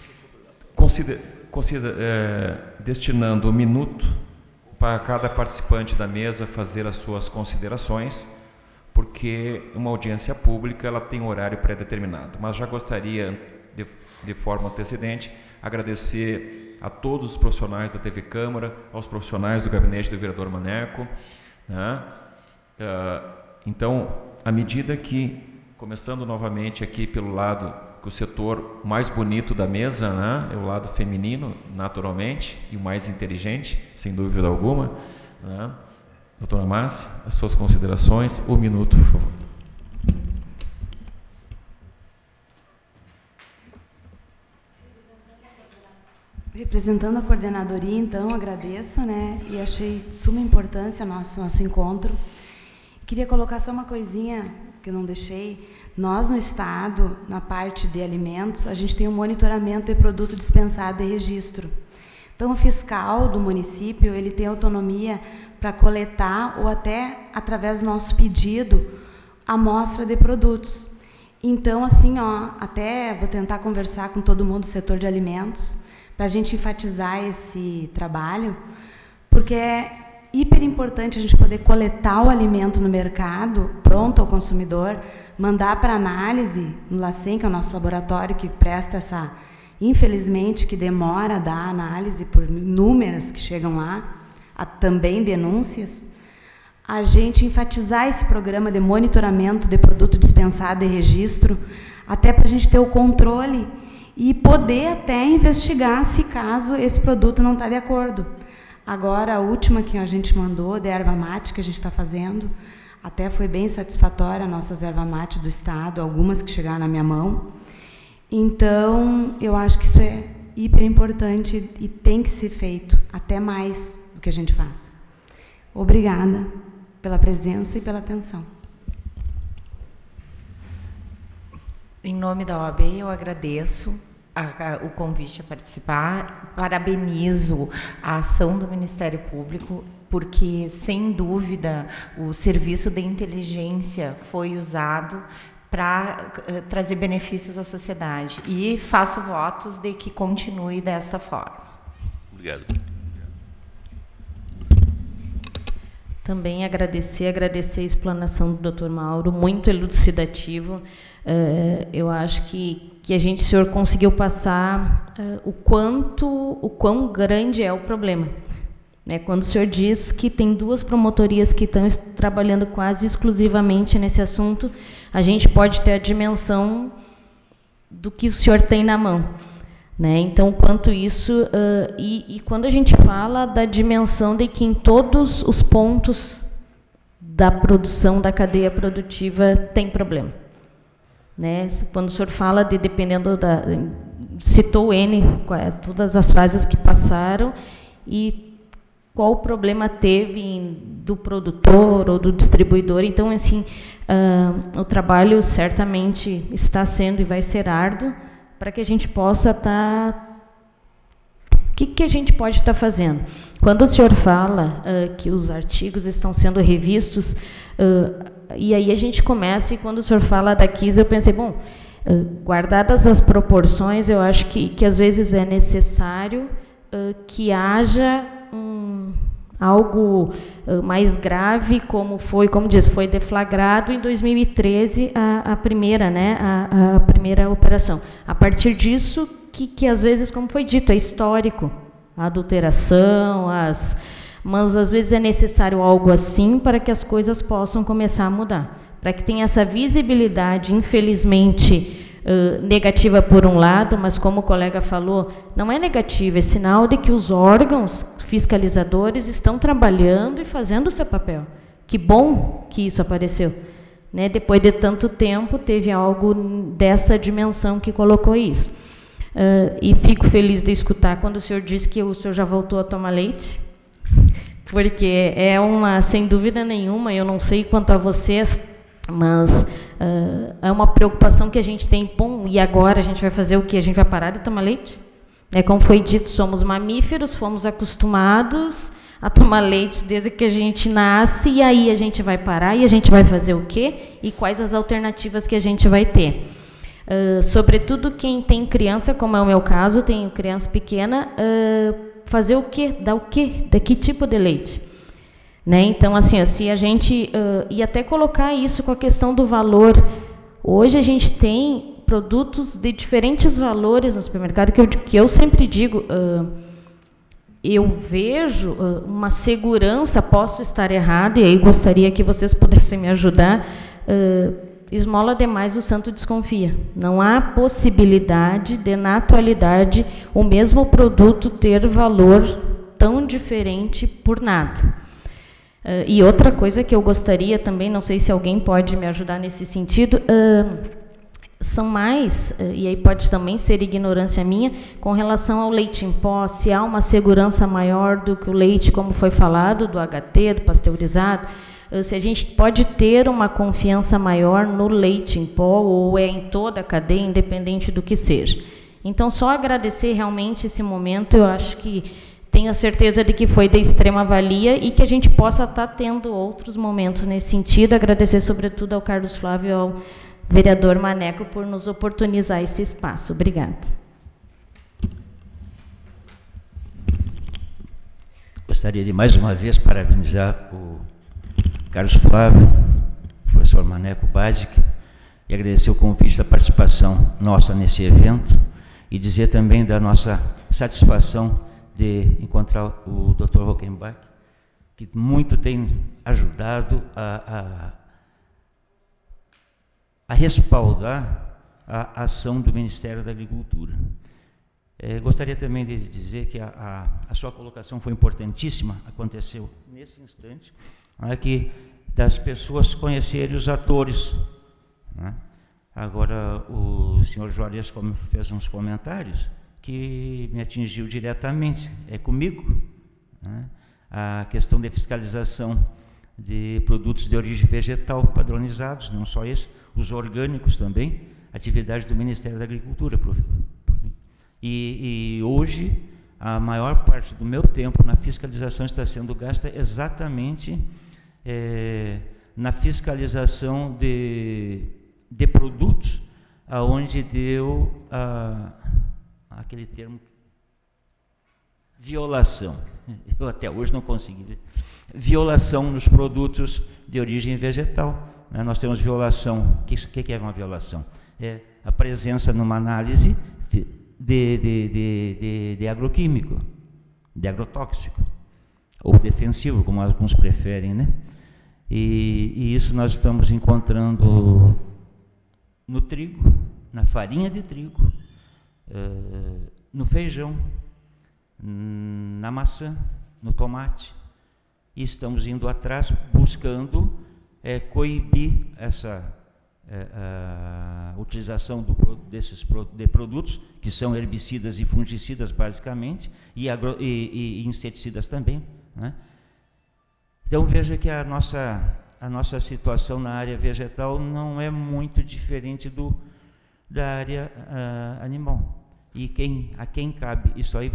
destinando 1 minuto para cada participante da mesa fazer as suas considerações, porque uma audiência pública ela tem horário pré-determinado. Mas já gostaria, de forma antecedente, agradecer a todos os profissionais da TV Câmara, aos profissionais do gabinete do vereador Maneco, né? Então, à medida que, começando novamente aqui pelo lado, o setor mais bonito da mesa, né? É o lado feminino, naturalmente, e o mais inteligente, sem dúvida alguma, né? Doutora Márcia, as suas considerações, 1 minuto, por favor. Representando a coordenadoria, então, agradeço, né? E achei de suma importância nosso encontro. Queria colocar só uma coisinha que eu não deixei. Nós, no Estado, na parte de alimentos, a gente tem um monitoramento de produto dispensado e registro. Então, o fiscal do município, ele tem autonomia para coletar ou até, através do nosso pedido, a amostra de produtos. Então, assim, até vou tentar conversar com todo mundo do setor de alimentos, para a gente enfatizar esse trabalho, porque hiper importante a gente poder coletar o alimento no mercado, pronto ao consumidor, mandar para análise no LACEN, que é o nosso laboratório que presta essa, infelizmente, que demora a dar análise por inúmeras que chegam lá, também denúncias, a gente enfatizar esse programa de monitoramento de produto dispensado e registro, até para a gente ter o controle e poder até investigar se caso esse produto não está de acordo. Agora, a última que a gente mandou, de erva mate, que a gente está fazendo, até foi bem satisfatória, nossas erva mate do Estado, algumas que chegaram na minha mão. Então, eu acho que isso é hiper importante e tem que ser feito, até mais do que a gente faz. Obrigada pela presença e pela atenção. Em nome da OAB, eu agradeço o convite a participar, parabenizo a ação do Ministério Público, porque, sem dúvida, o serviço de inteligência foi usado para trazer benefícios à sociedade. E faço votos de que continue desta forma. Obrigado. Também agradecer a explanação do Dr. Mauro, muito elucidativo. Eu acho que a gente, senhor, conseguiu passar o quão grande é o problema. Quando o senhor diz que tem 2 promotorias que estão trabalhando quase exclusivamente nesse assunto, a gente pode ter a dimensão do que o senhor tem na mão. Então, quanto isso, e quando a gente fala da dimensão de que em todos os pontos da produção, da cadeia produtiva, tem problema. Quando o senhor fala de, dependendo da... Citou N, todas as fases que passaram, e qual o problema teve do produtor ou do distribuidor. Então, assim, o trabalho certamente está sendo e vai ser árduo, para que a gente possa estar... O que a gente pode estar fazendo? Quando o senhor fala que os artigos estão sendo revistos, e aí a gente começa, e quando o senhor fala da KIS, eu pensei, bom, guardadas as proporções, eu acho que às vezes é necessário que haja algo mais grave, como foi deflagrado em 2013 a primeira, a primeira operação. A partir disso, que às vezes, como foi dito, é histórico, a adulteração, mas às vezes é necessário algo assim para que as coisas possam começar a mudar, para que tenha essa visibilidade, infelizmente, negativa por um lado, mas como o colega falou, não é negativa, é sinal de que os órgãos fiscalizadores estão trabalhando e fazendo o seu papel. Que bom que isso apareceu. Depois de tanto tempo, teve algo dessa dimensão que colocou isso. E fico feliz de escutar quando o senhor disse que o senhor já voltou a tomar leite, porque é sem dúvida nenhuma, eu não sei quanto a vocês, mas é uma preocupação que a gente tem. Bom, e agora a gente vai fazer o quê? A gente vai parar de tomar leite? Como foi dito, somos mamíferos, fomos acostumados a tomar leite desde que a gente nasce, e aí a gente vai parar e a gente vai fazer o quê? E quais as alternativas que a gente vai ter? Sobretudo quem tem criança, como é o meu caso, tenho criança pequena, fazer o quê? Dar o quê? De que tipo de leite? Então, assim, se a gente... e até colocar isso com a questão do valor. Hoje a gente tem produtos de diferentes valores no supermercado, que eu sempre digo, eu vejo uma segurança, posso estar errado, e aí gostaria que vocês pudessem me ajudar, esmola demais, o santo desconfia. Não há possibilidade de, na atualidade, o mesmo produto ter valor tão diferente por nada. E outra coisa que eu gostaria também, não sei se alguém pode me ajudar nesse sentido, são mais, e aí pode também ser ignorância minha, com relação ao leite em pó, se há uma segurança maior do que o leite, como foi falado, do HT, do pasteurizado, se a gente pode ter uma confiança maior no leite em pó, ou é em toda a cadeia, independente do que seja. Então, só agradecer realmente esse momento, eu acho que tenho a certeza de que foi de extrema valia e que a gente possa estar tendo outros momentos nesse sentido. Agradecer, sobretudo, ao Carlos Flávio e ao vereador Maneco por nos oportunizar esse espaço. Obrigada. Gostaria de mais uma vez parabenizar o Carlos Flávio, o professor Maneco Badic, e agradecer o convite da participação nossa nesse evento, e dizer também da nossa satisfação de encontrar o Dr. Hockenbach, que muito tem ajudado a respaldar a ação do Ministério da Agricultura. Gostaria também de dizer que a sua colocação foi importantíssima, aconteceu nesse instante, que das pessoas conhecerem os atores, né? Agora, o senhor Juarez fez uns comentários que me atingiu diretamente, comigo, né? A questão da fiscalização de produtos de origem vegetal padronizados, não só esse, os orgânicos também, atividade do Ministério da Agricultura. E hoje, a maior parte do meu tempo na fiscalização está sendo gasta exatamente na fiscalização de produtos, aonde deu aquele termo violação. Eu até hoje não consegui ver. Violação nos produtos de origem vegetal. Né? Nós temos violação. O que é uma violação? É a presença numa análise de agroquímico, de agrotóxico, ou defensivo, como alguns preferem, né? E isso nós estamos encontrando no trigo, na farinha de trigo, no feijão, na maçã, no tomate. E estamos indo atrás, buscando coibir essa utilização desses produtos, que são herbicidas e fungicidas, basicamente, e inseticidas também, né? Então, veja que a nossa situação na área vegetal não é muito diferente da área animal. E a quem cabe isso aí,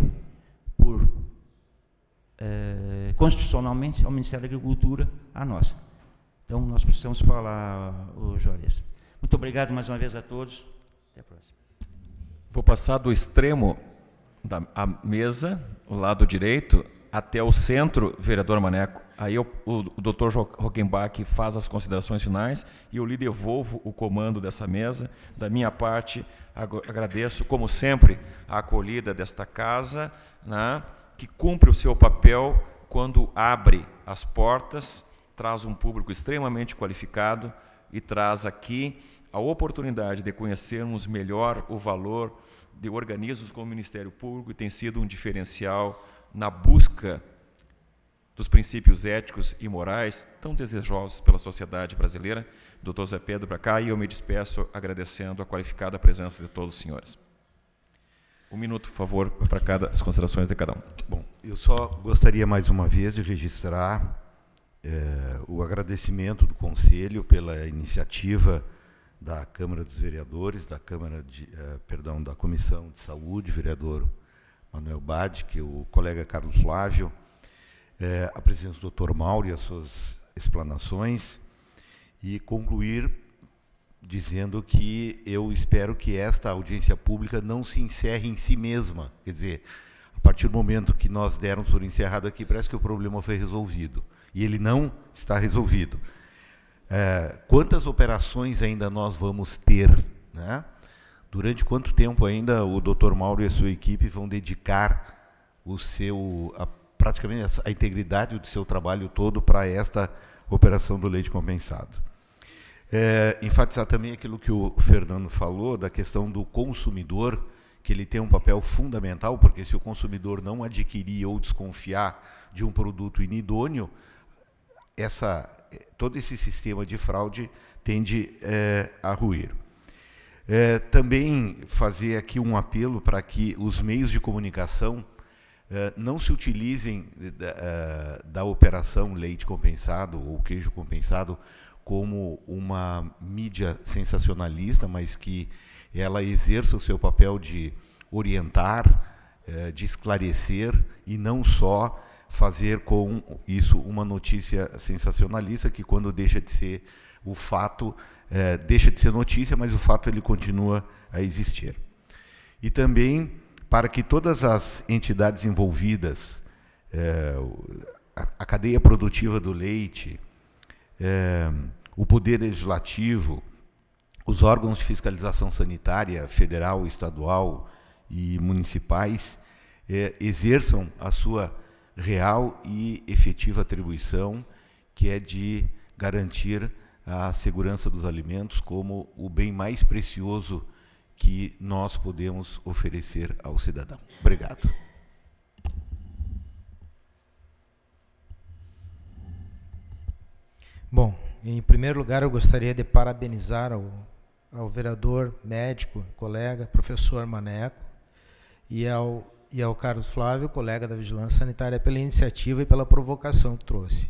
constitucionalmente, ao Ministério da Agricultura, a nós. Então, nós precisamos falar, Juarez. Muito obrigado mais uma vez a todos. Até a próxima. Vou passar do extremo da mesa, o lado direito, até o centro, vereador Maneco. Aí o Dr. Hockenbach faz as considerações finais e eu lhe devolvo o comando dessa mesa. Da minha parte, agradeço, como sempre, a acolhida desta casa, né, que cumpre o seu papel quando abre as portas, traz um público extremamente qualificado e traz aqui a oportunidade de conhecermos melhor o valor de organismos como o Ministério Público, e tem sido um diferencial na busca dos princípios éticos e morais tão desejosos pela sociedade brasileira. Doutor Zé Pedro, para cá, e eu me despeço agradecendo a qualificada presença de todos os senhores. Um minuto, por favor, para as considerações de cada um. Bom, eu só gostaria mais uma vez de registrar o agradecimento do Conselho pela iniciativa da Câmara dos Vereadores, da Comissão de Saúde, vereador Manuel Badic, o colega Carlos Flávio, a presença do Dr. Mauro e as suas explanações, e concluir dizendo que eu espero que esta audiência pública não se encerre em si mesma. Quer dizer, a partir do momento que nós dermos por encerrado aqui, parece que o problema foi resolvido. E ele não está resolvido. Quantas operações ainda nós vamos ter, né? Durante quanto tempo ainda o Dr. Mauro e a sua equipe vão dedicar praticamente a integridade do seu trabalho todo para esta operação do leite compensado? Enfatizar também aquilo que o Fernando falou, da questão do consumidor, que ele tem um papel fundamental, porque se o consumidor não adquirir ou desconfiar de um produto inidôneo, todo esse sistema de fraude tende a ruir. Também fazer aqui um apelo para que os meios de comunicação não se utilizem da operação leite compensado ou queijo compensado como uma mídia sensacionalista, mas que ela exerça o seu papel de orientar, de esclarecer, e não só fazer com isso uma notícia sensacionalista, que quando deixa de ser o fato, deixa de ser notícia, mas o fato ele continua a existir. E também para que todas as entidades envolvidas a cadeia produtiva do leite, o poder legislativo, os órgãos de fiscalização sanitária, federal, estadual e municipais, exerçam a sua real e efetiva atribuição, que é de garantir a segurança dos alimentos como o bem mais precioso que nós podemos oferecer ao cidadão. Obrigado. Bom, em primeiro lugar, eu gostaria de parabenizar ao vereador, médico, colega, professor Maneco, e ao Carlos Flávio, colega da Vigilância Sanitária, pela iniciativa e pela provocação que trouxe.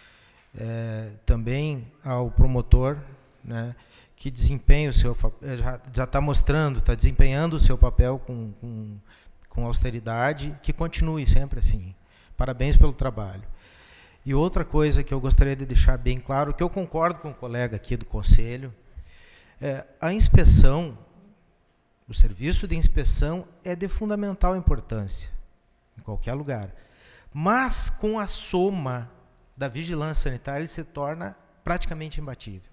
Também ao promotor, né, que desempenha o seu já está mostrando, está desempenhando o seu papel com austeridade, que continue sempre assim. Parabéns pelo trabalho. E outra coisa que eu gostaria de deixar bem claro, que eu concordo com o colega aqui do Conselho, a inspeção, o serviço de inspeção é de fundamental importância, em qualquer lugar. Mas, com a soma da vigilância sanitária, ele se torna praticamente imbatível.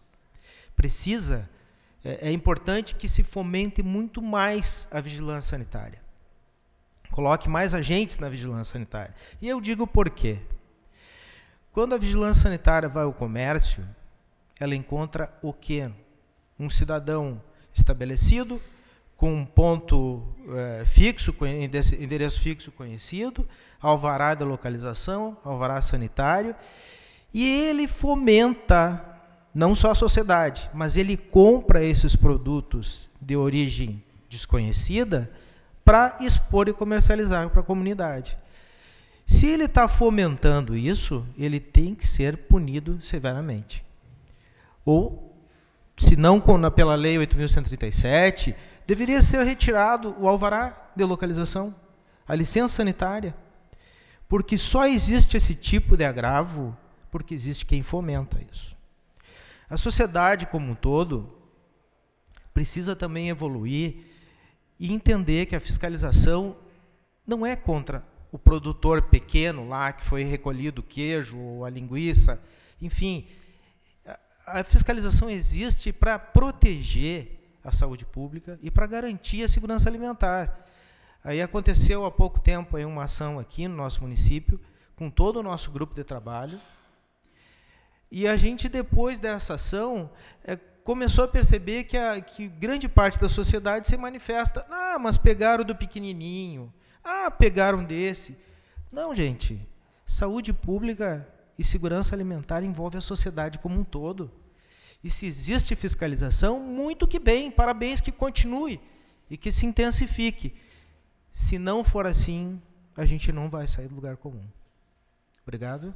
É importante que se fomente muito mais a vigilância sanitária. Coloque mais agentes na vigilância sanitária. E eu digo por quê. Quando a vigilância sanitária vai ao comércio, ela encontra o quê? Um cidadão estabelecido, com um ponto fixo, endereço fixo conhecido, alvará de localização, alvará sanitário, e ele fomenta, não só a sociedade, mas ele compra esses produtos de origem desconhecida para expor e comercializar para a comunidade. Se ele está fomentando isso, ele tem que ser punido severamente. Ou, se não pela Lei 8.137, deveria ser retirado o alvará de localização, a licença sanitária, porque só existe esse tipo de agravo porque existe quem fomenta isso. A sociedade como um todo precisa também evoluir e entender que a fiscalização não é contra o produtor pequeno lá que foi recolhido o queijo ou a linguiça, enfim, a fiscalização existe para proteger a saúde pública e para garantir a segurança alimentar. Aí aconteceu há pouco tempo aí uma ação aqui no nosso município, com todo o nosso grupo de trabalho, e a gente, depois dessa ação, começou a perceber que grande parte da sociedade se manifesta, mas pegaram do pequenininho, pegaram desse. Não, gente, saúde pública e segurança alimentar envolve a sociedade como um todo. E se existe fiscalização, muito que bem, parabéns, que continue e que se intensifique. Se não for assim, a gente não vai sair do lugar comum. Obrigado.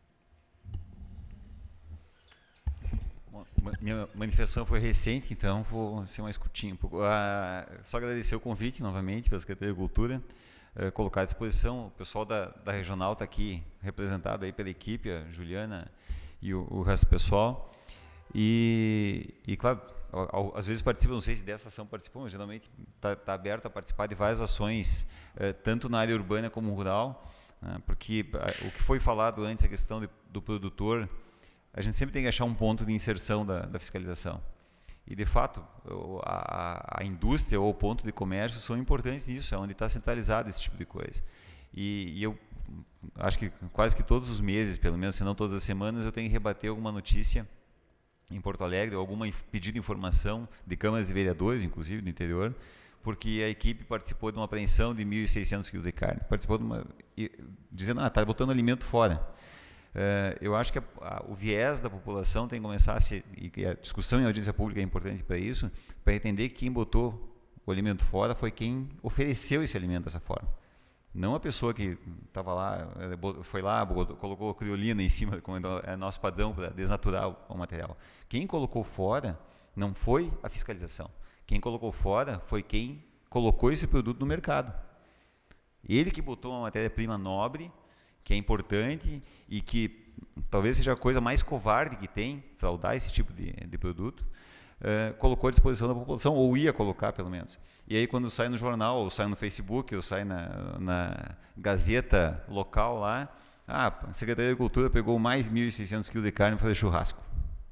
Minha manifestação foi recente, então vou ser mais curtinho. Só agradecer o convite novamente pela Secretaria de Cultura, colocar à disposição. O pessoal da regional está aqui representado aí pela equipe, a Juliana e o resto do pessoal. E claro, às vezes participam, não sei se dessa ação participam, mas geralmente está aberto a participar de várias ações, tanto na área urbana como rural, né, porque o que foi falado antes, a questão do produtor, a gente sempre tem que achar um ponto de inserção da fiscalização. E, de fato, a indústria ou o ponto de comércio são importantes nisso, é onde está centralizado esse tipo de coisa. E eu acho que quase que todos os meses, pelo menos, se não todas as semanas, eu tenho que rebater alguma notícia em Porto Alegre, algum pedido de informação de câmaras de vereadores, inclusive, do interior, porque a equipe participou de uma apreensão de 1.600 quilos de carne. Participou dizendo, está botando alimento fora. Eu acho que o viés da população tem que começar e a discussão em audiência pública é importante para isso, para entender que quem botou o alimento fora foi quem ofereceu esse alimento dessa forma. Não a pessoa que estava lá, foi lá, colocou criolina em cima, como é nosso padrão para desnaturar o material. Quem colocou fora não foi a fiscalização. Quem colocou fora foi quem colocou esse produto no mercado. Ele que botou uma matéria-prima nobre, que é importante e que talvez seja a coisa mais covarde que tem, fraudar esse tipo de produto, colocou à disposição da população, ou ia colocar pelo menos. E aí quando sai no jornal, ou sai no Facebook, ou sai na Gazeta local lá, a Secretaria de Agricultura pegou mais 1.600 kg de carne para fazer churrasco.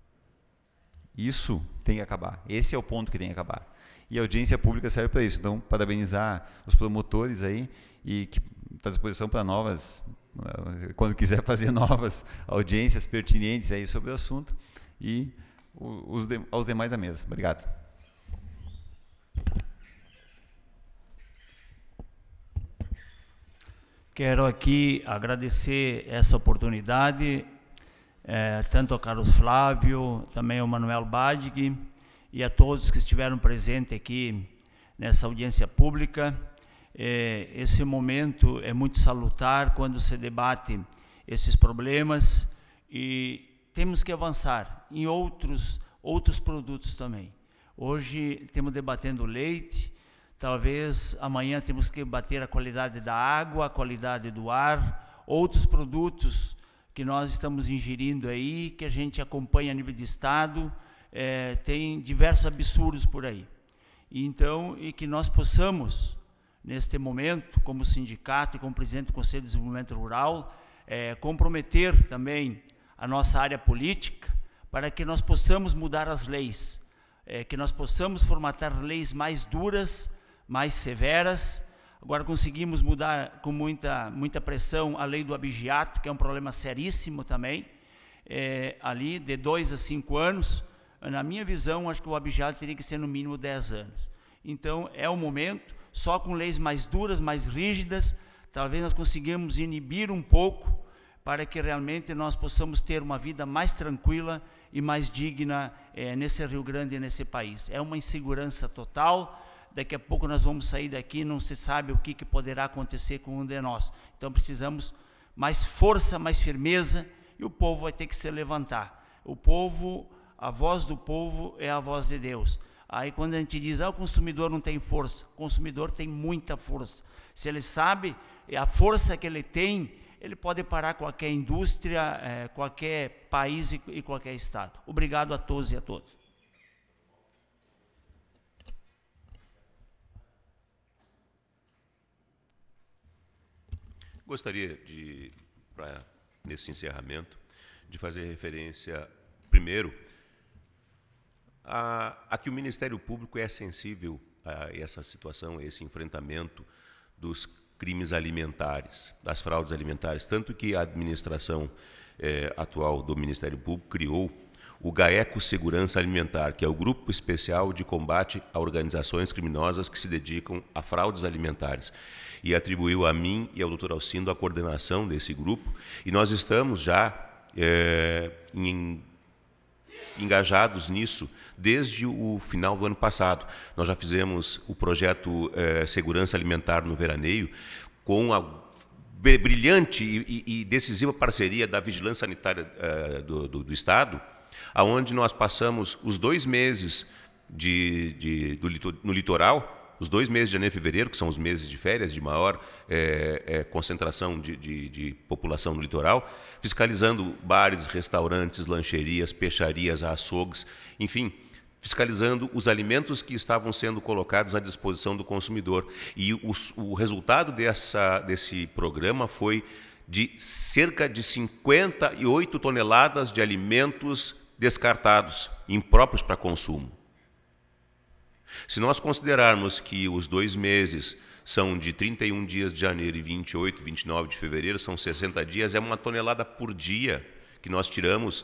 Isso tem que acabar. Esse é o ponto que tem que acabar. E a audiência pública serve para isso. Então, parabenizar os promotores aí, e que está à disposição para novas, quando quiser fazer novas audiências pertinentes aí sobre o assunto, e aos demais da mesa. Obrigado. Quero aqui agradecer essa oportunidade, tanto ao Carlos Flávio, também ao Manuel Badig, e a todos que estiveram presentes aqui nessa audiência pública. Esse momento é muito salutar quando se debate esses problemas, e temos que avançar em outros produtos também. Hoje estamos debatendo leite, talvez amanhã temos que debater a qualidade da água, a qualidade do ar, outros produtos que nós estamos ingerindo aí, que a gente acompanha a nível de Estado, tem diversos absurdos por aí. Então, e que nós possamos, neste momento, como sindicato e como presidente do Conselho de Desenvolvimento Rural, comprometer também a nossa área política para que nós possamos mudar as leis, que nós possamos formatar leis mais duras, mais severas. Agora conseguimos mudar com muita pressão a lei do abigeato, que é um problema seríssimo também, ali de 2 a 5 anos. Na minha visão, acho que o abigeato teria que ser no mínimo 10 anos. Então, é o momento, só com leis mais duras, mais rígidas, talvez nós consigamos inibir um pouco, para que realmente nós possamos ter uma vida mais tranquila e mais digna nesse Rio Grande e nesse país. É uma insegurança total. Daqui a pouco nós vamos sair daqui, não se sabe o que poderá acontecer com um de nós. Então precisamos mais força, mais firmeza, e o povo vai ter que se levantar. O povo, a voz do povo é a voz de Deus. Aí quando a gente diz, o consumidor não tem força, o consumidor tem muita força. Se ele sabe a força que ele tem, ele pode parar qualquer indústria, qualquer país e qualquer estado. Obrigado a todos e a todas. Gostaria de, nesse encerramento, de fazer referência, primeiro, a que o Ministério Público é sensível a essa situação, a esse enfrentamento dos crimes alimentares, das fraudes alimentares, tanto que a administração atual do Ministério Público criou o GAECO Segurança Alimentar, que é o Grupo Especial de Combate a Organizações Criminosas que se dedicam a fraudes alimentares, e atribuiu a mim e ao Dr. Alcindo a coordenação desse grupo, e nós estamos já engajados nisso desde o final do ano passado. Nós já fizemos o projeto Segurança Alimentar no Veraneio, com a brilhante e decisiva parceria da Vigilância Sanitária do Estado, aonde nós passamos os 2 meses no litoral, os 2 meses de janeiro e fevereiro, que são os meses de férias de maior concentração de população no litoral, fiscalizando bares, restaurantes, lancherias, peixarias, açougues, enfim, fiscalizando os alimentos que estavam sendo colocados à disposição do consumidor. E o resultado desse programa foi de cerca de 58 toneladas de alimentos descartados, impróprios para consumo. Se nós considerarmos que os 2 meses são de 31 dias de janeiro e 28, 29 de fevereiro, são 60 dias, é 1 tonelada por dia que nós tiramos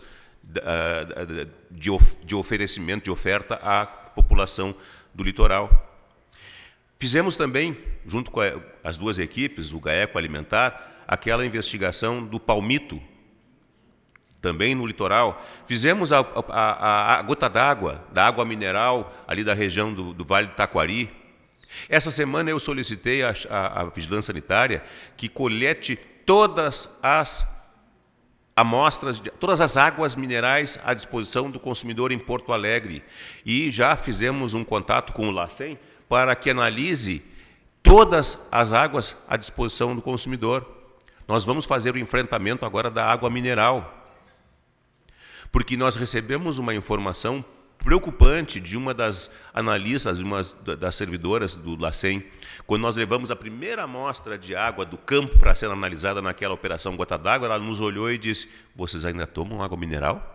de oferecimento, de oferta à população do litoral. Fizemos também, junto com as 2 equipes, o GAECO Alimentar, aquela investigação do palmito, também no litoral. Fizemos a gota d'água, da água mineral, ali da região do Vale do Taquari. Essa semana eu solicitei à Vigilância Sanitária que colete todas as amostras, todas as águas minerais à disposição do consumidor em Porto Alegre. E já fizemos um contato com o LACEN para que analise todas as águas à disposição do consumidor. Nós vamos fazer o enfrentamento agora da água mineral, porque nós recebemos uma informação preocupante de uma das analistas, uma das servidoras do LACEN, quando nós levamos a primeira amostra de água do campo para ser analisada naquela operação Gota d'Água, ela nos olhou e disse: vocês ainda tomam água mineral?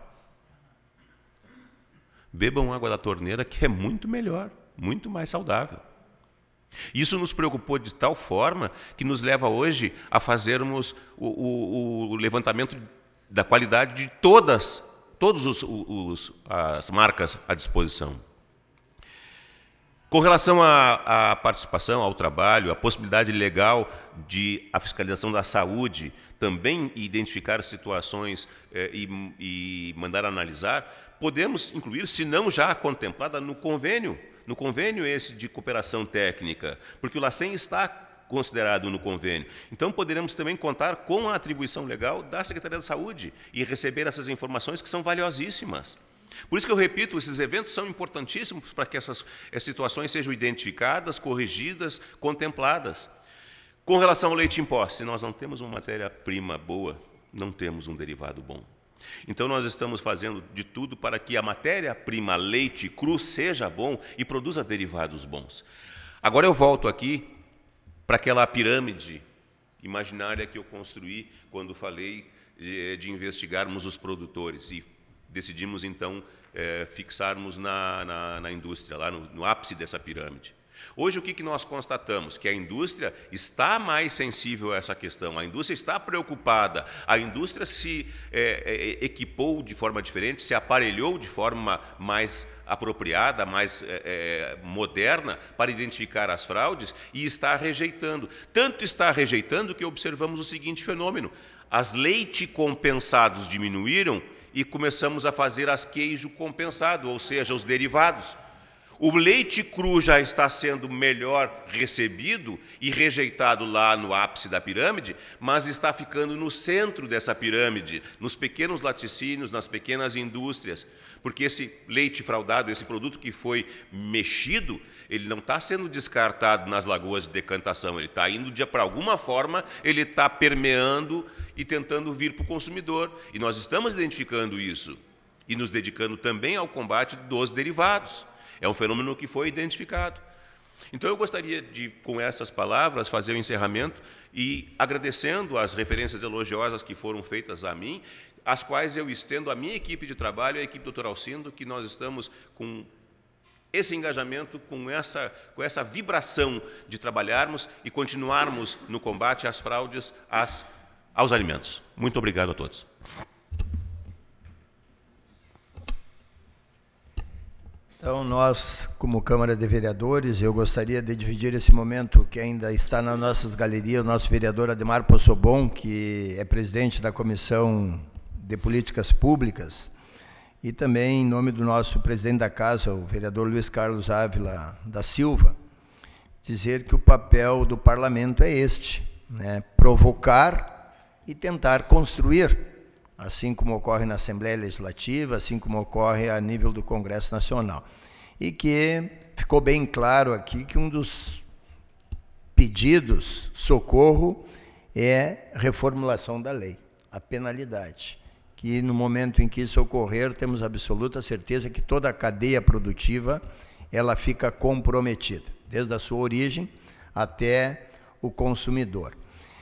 Bebam água da torneira, que é muito melhor, muito mais saudável. Isso nos preocupou de tal forma que nos leva hoje a fazermos o levantamento da qualidade de todas as marcas à disposição. Com relação à participação, ao trabalho, à possibilidade legal de a fiscalização da saúde, também identificar situações e mandar analisar, podemos incluir, se não já contemplada, no convênio esse de cooperação técnica, porque o LACEN está considerado no convênio. Então, poderemos também contar com a atribuição legal da Secretaria da Saúde e receber essas informações que são valiosíssimas. Por isso que eu repito, esses eventos são importantíssimos para que essas situações sejam identificadas, corrigidas, contempladas. Com relação ao leite em pó, se nós não temos uma matéria-prima boa, não temos um derivado bom. Então, nós estamos fazendo de tudo para que a matéria-prima leite cru seja bom e produza derivados bons. Agora eu volto aqui para aquela pirâmide imaginária que eu construí quando falei de investigarmos os produtores e decidimos, então, fixarmos na indústria, lá no ápice dessa pirâmide. Hoje, o que nós constatamos? Que a indústria está mais sensível a essa questão, a indústria está preocupada, a indústria se equipou de forma diferente, se aparelhou de forma mais apropriada, mais moderna, para identificar as fraudes e está rejeitando. Tanto está rejeitando que observamos o seguinte fenômeno: as leite compensados diminuíram e começamos a fazer as queijo compensado, ou seja, os derivados. O leite cru já está sendo melhor recebido e rejeitado lá no ápice da pirâmide, mas está ficando no centro dessa pirâmide, nos pequenos laticínios, nas pequenas indústrias, porque esse leite fraudado, esse produto que foi mexido, ele não está sendo descartado nas lagoas de decantação, ele está indo para alguma forma, ele está permeando e tentando vir para o consumidor. E nós estamos identificando isso e nos dedicando também ao combate dos derivados. É um fenômeno que foi identificado. Então, eu gostaria de, com essas palavras, fazer o encerramento e agradecendo as referências elogiosas que foram feitas a mim, as quais eu estendo à minha equipe de trabalho, a equipe do Dr. Alcindo, que nós estamos com esse engajamento, com essa vibração de trabalharmos e continuarmos no combate às fraudes aos alimentos. Muito obrigado a todos. Então, nós, como Câmara de Vereadores, eu gostaria de dividir esse momento que ainda está nas nossas galerias, o nosso vereador Ademar Possobon, que é presidente da Comissão de Políticas Públicas, e também em nome do nosso presidente da Casa, o vereador Luiz Carlos Ávila da Silva, dizer que o papel do parlamento é este, né? Provocar e tentar construir, assim como ocorre na Assembleia Legislativa, assim como ocorre a nível do Congresso Nacional. E que ficou bem claro aqui que um dos pedidos, socorro, é reformulação da lei, a penalidade. Que no momento em que isso ocorrer, temos absoluta certeza que toda a cadeia produtiva ela fica comprometida, desde a sua origem até o consumidor.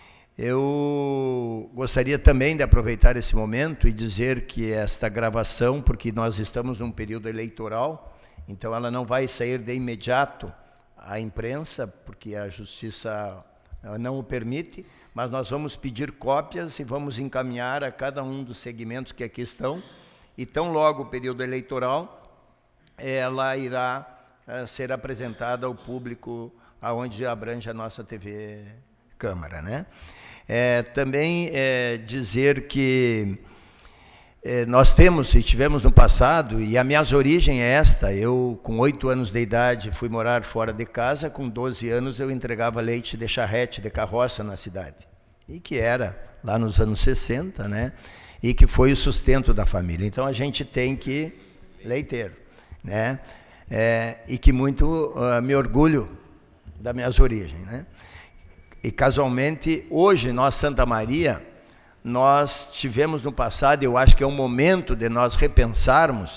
Eu gostaria também de aproveitar esse momento e dizer que esta gravação, porque nós estamos num período eleitoral, então ela não vai sair de imediato à imprensa, porque a Justiça não o permite, mas nós vamos pedir cópias e vamos encaminhar a cada um dos segmentos que aqui estão, e tão logo o período eleitoral, ela irá ser apresentada ao público aonde abrange a nossa TV Câmara, né? Também dizer que nós temos e tivemos no passado, e a minha origem é esta: eu com 8 anos de idade fui morar fora de casa, com 12 anos eu entregava leite de charrete, de carroça na cidade, e que era lá nos anos 60, né? E que foi o sustento da família. Então a gente tem que leiteiro, né? E que muito me orgulho das minhas origens, né? E casualmente, hoje, nós, Santa Maria, nós tivemos no passado, eu acho que é um momento de nós repensarmos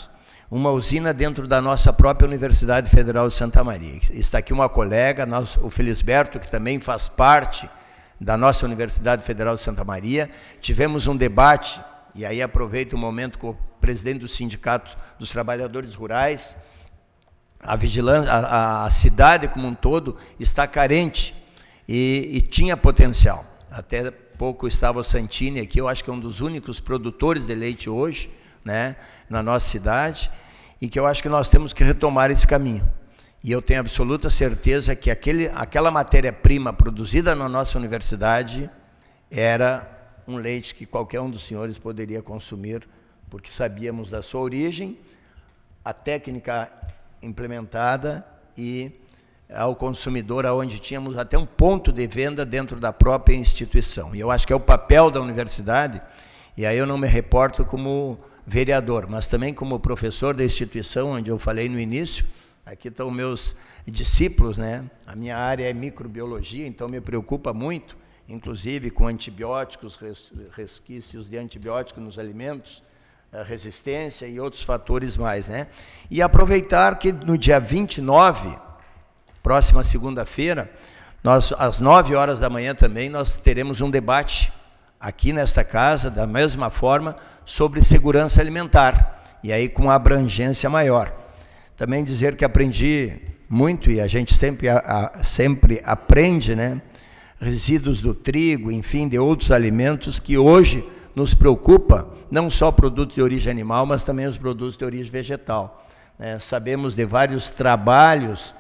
uma usina dentro da nossa própria Universidade Federal de Santa Maria. Está aqui uma colega, o Felisberto, que também faz parte da nossa Universidade Federal de Santa Maria. Tivemos um debate, e aí aproveito o momento com o presidente do Sindicato dos Trabalhadores Rurais. A vigilância, a cidade como um todo está carente e tinha potencial. Até pouco estava o Santini aqui, eu acho que é um dos únicos produtores de leite hoje, né, na nossa cidade, e que eu acho que nós temos que retomar esse caminho. E eu tenho absoluta certeza que aquela matéria-prima produzida na nossa universidade era um leite que qualquer um dos senhores poderia consumir, porque sabíamos da sua origem, a técnica implementada e ao consumidor, onde tínhamos até um ponto de venda dentro da própria instituição. E eu acho que é o papel da universidade, e aí eu não me reporto como vereador, mas também como professor da instituição, onde eu falei no início. Aqui estão meus discípulos, né? A minha área é microbiologia, então me preocupa muito, inclusive com antibióticos, resquícios de antibióticos nos alimentos, resistência e outros fatores mais, né? E aproveitar que no dia 29, próxima segunda-feira, às 9 horas da manhã também, nós teremos um debate aqui nesta casa, da mesma forma, sobre segurança alimentar, e aí com abrangência maior. Também dizer que aprendi muito, e a gente sempre aprende, né? Resíduos do trigo, enfim, de outros alimentos que hoje nos preocupa, não só produtos de origem animal, mas também os produtos de origem vegetal. Sabemos de vários trabalhos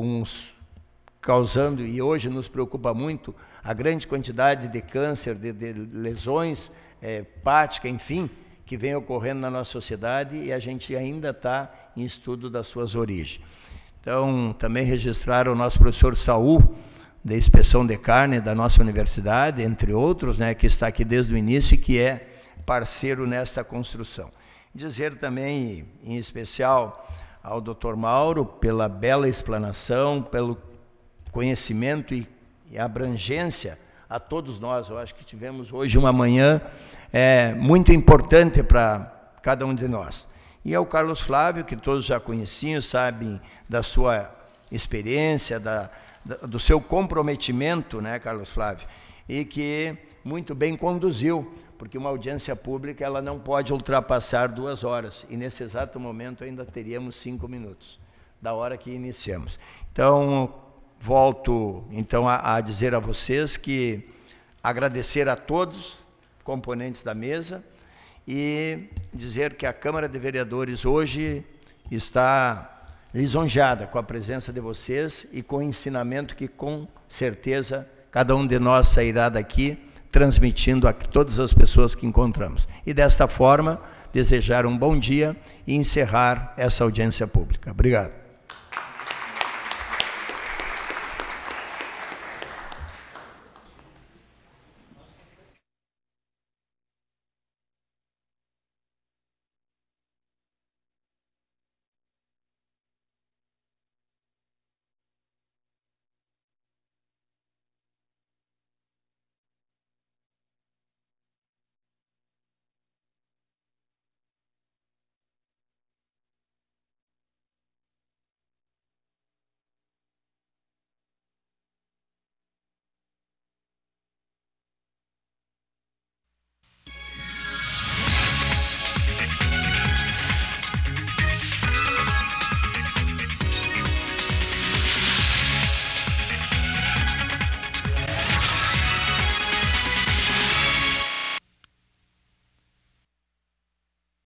causando, e hoje nos preocupa muito, a grande quantidade de câncer, de lesões hepáticas, enfim, que vem ocorrendo na nossa sociedade, e a gente ainda está em estudo das suas origens. Então, também registrar o nosso professor Saul, da Inspeção de Carne da nossa universidade, entre outros, né, que está aqui desde o início e que é parceiro nesta construção. Dizer também, em especial, ao Dr. Mauro, pela bela explanação, pelo conhecimento e abrangência a todos nós. Eu acho que tivemos hoje uma manhã muito importante para cada um de nós. E ao Carlos Flávio, que todos já conheciam, sabem da sua experiência, do seu comprometimento, né, Carlos Flávio, e que muito bem conduziu, porque uma audiência pública ela não pode ultrapassar 2 horas, e nesse exato momento ainda teríamos 5 minutos, da hora que iniciamos. Então, volto então a dizer a vocês que agradecer a todos, componentes da mesa, e dizer que a Câmara de Vereadores hoje está lisonjeada com a presença de vocês e com o ensinamento que, com certeza, cada um de nós sairá daqui transmitindo a todas as pessoas que encontramos. E, desta forma, desejar um bom dia e encerrar essa audiência pública. Obrigado.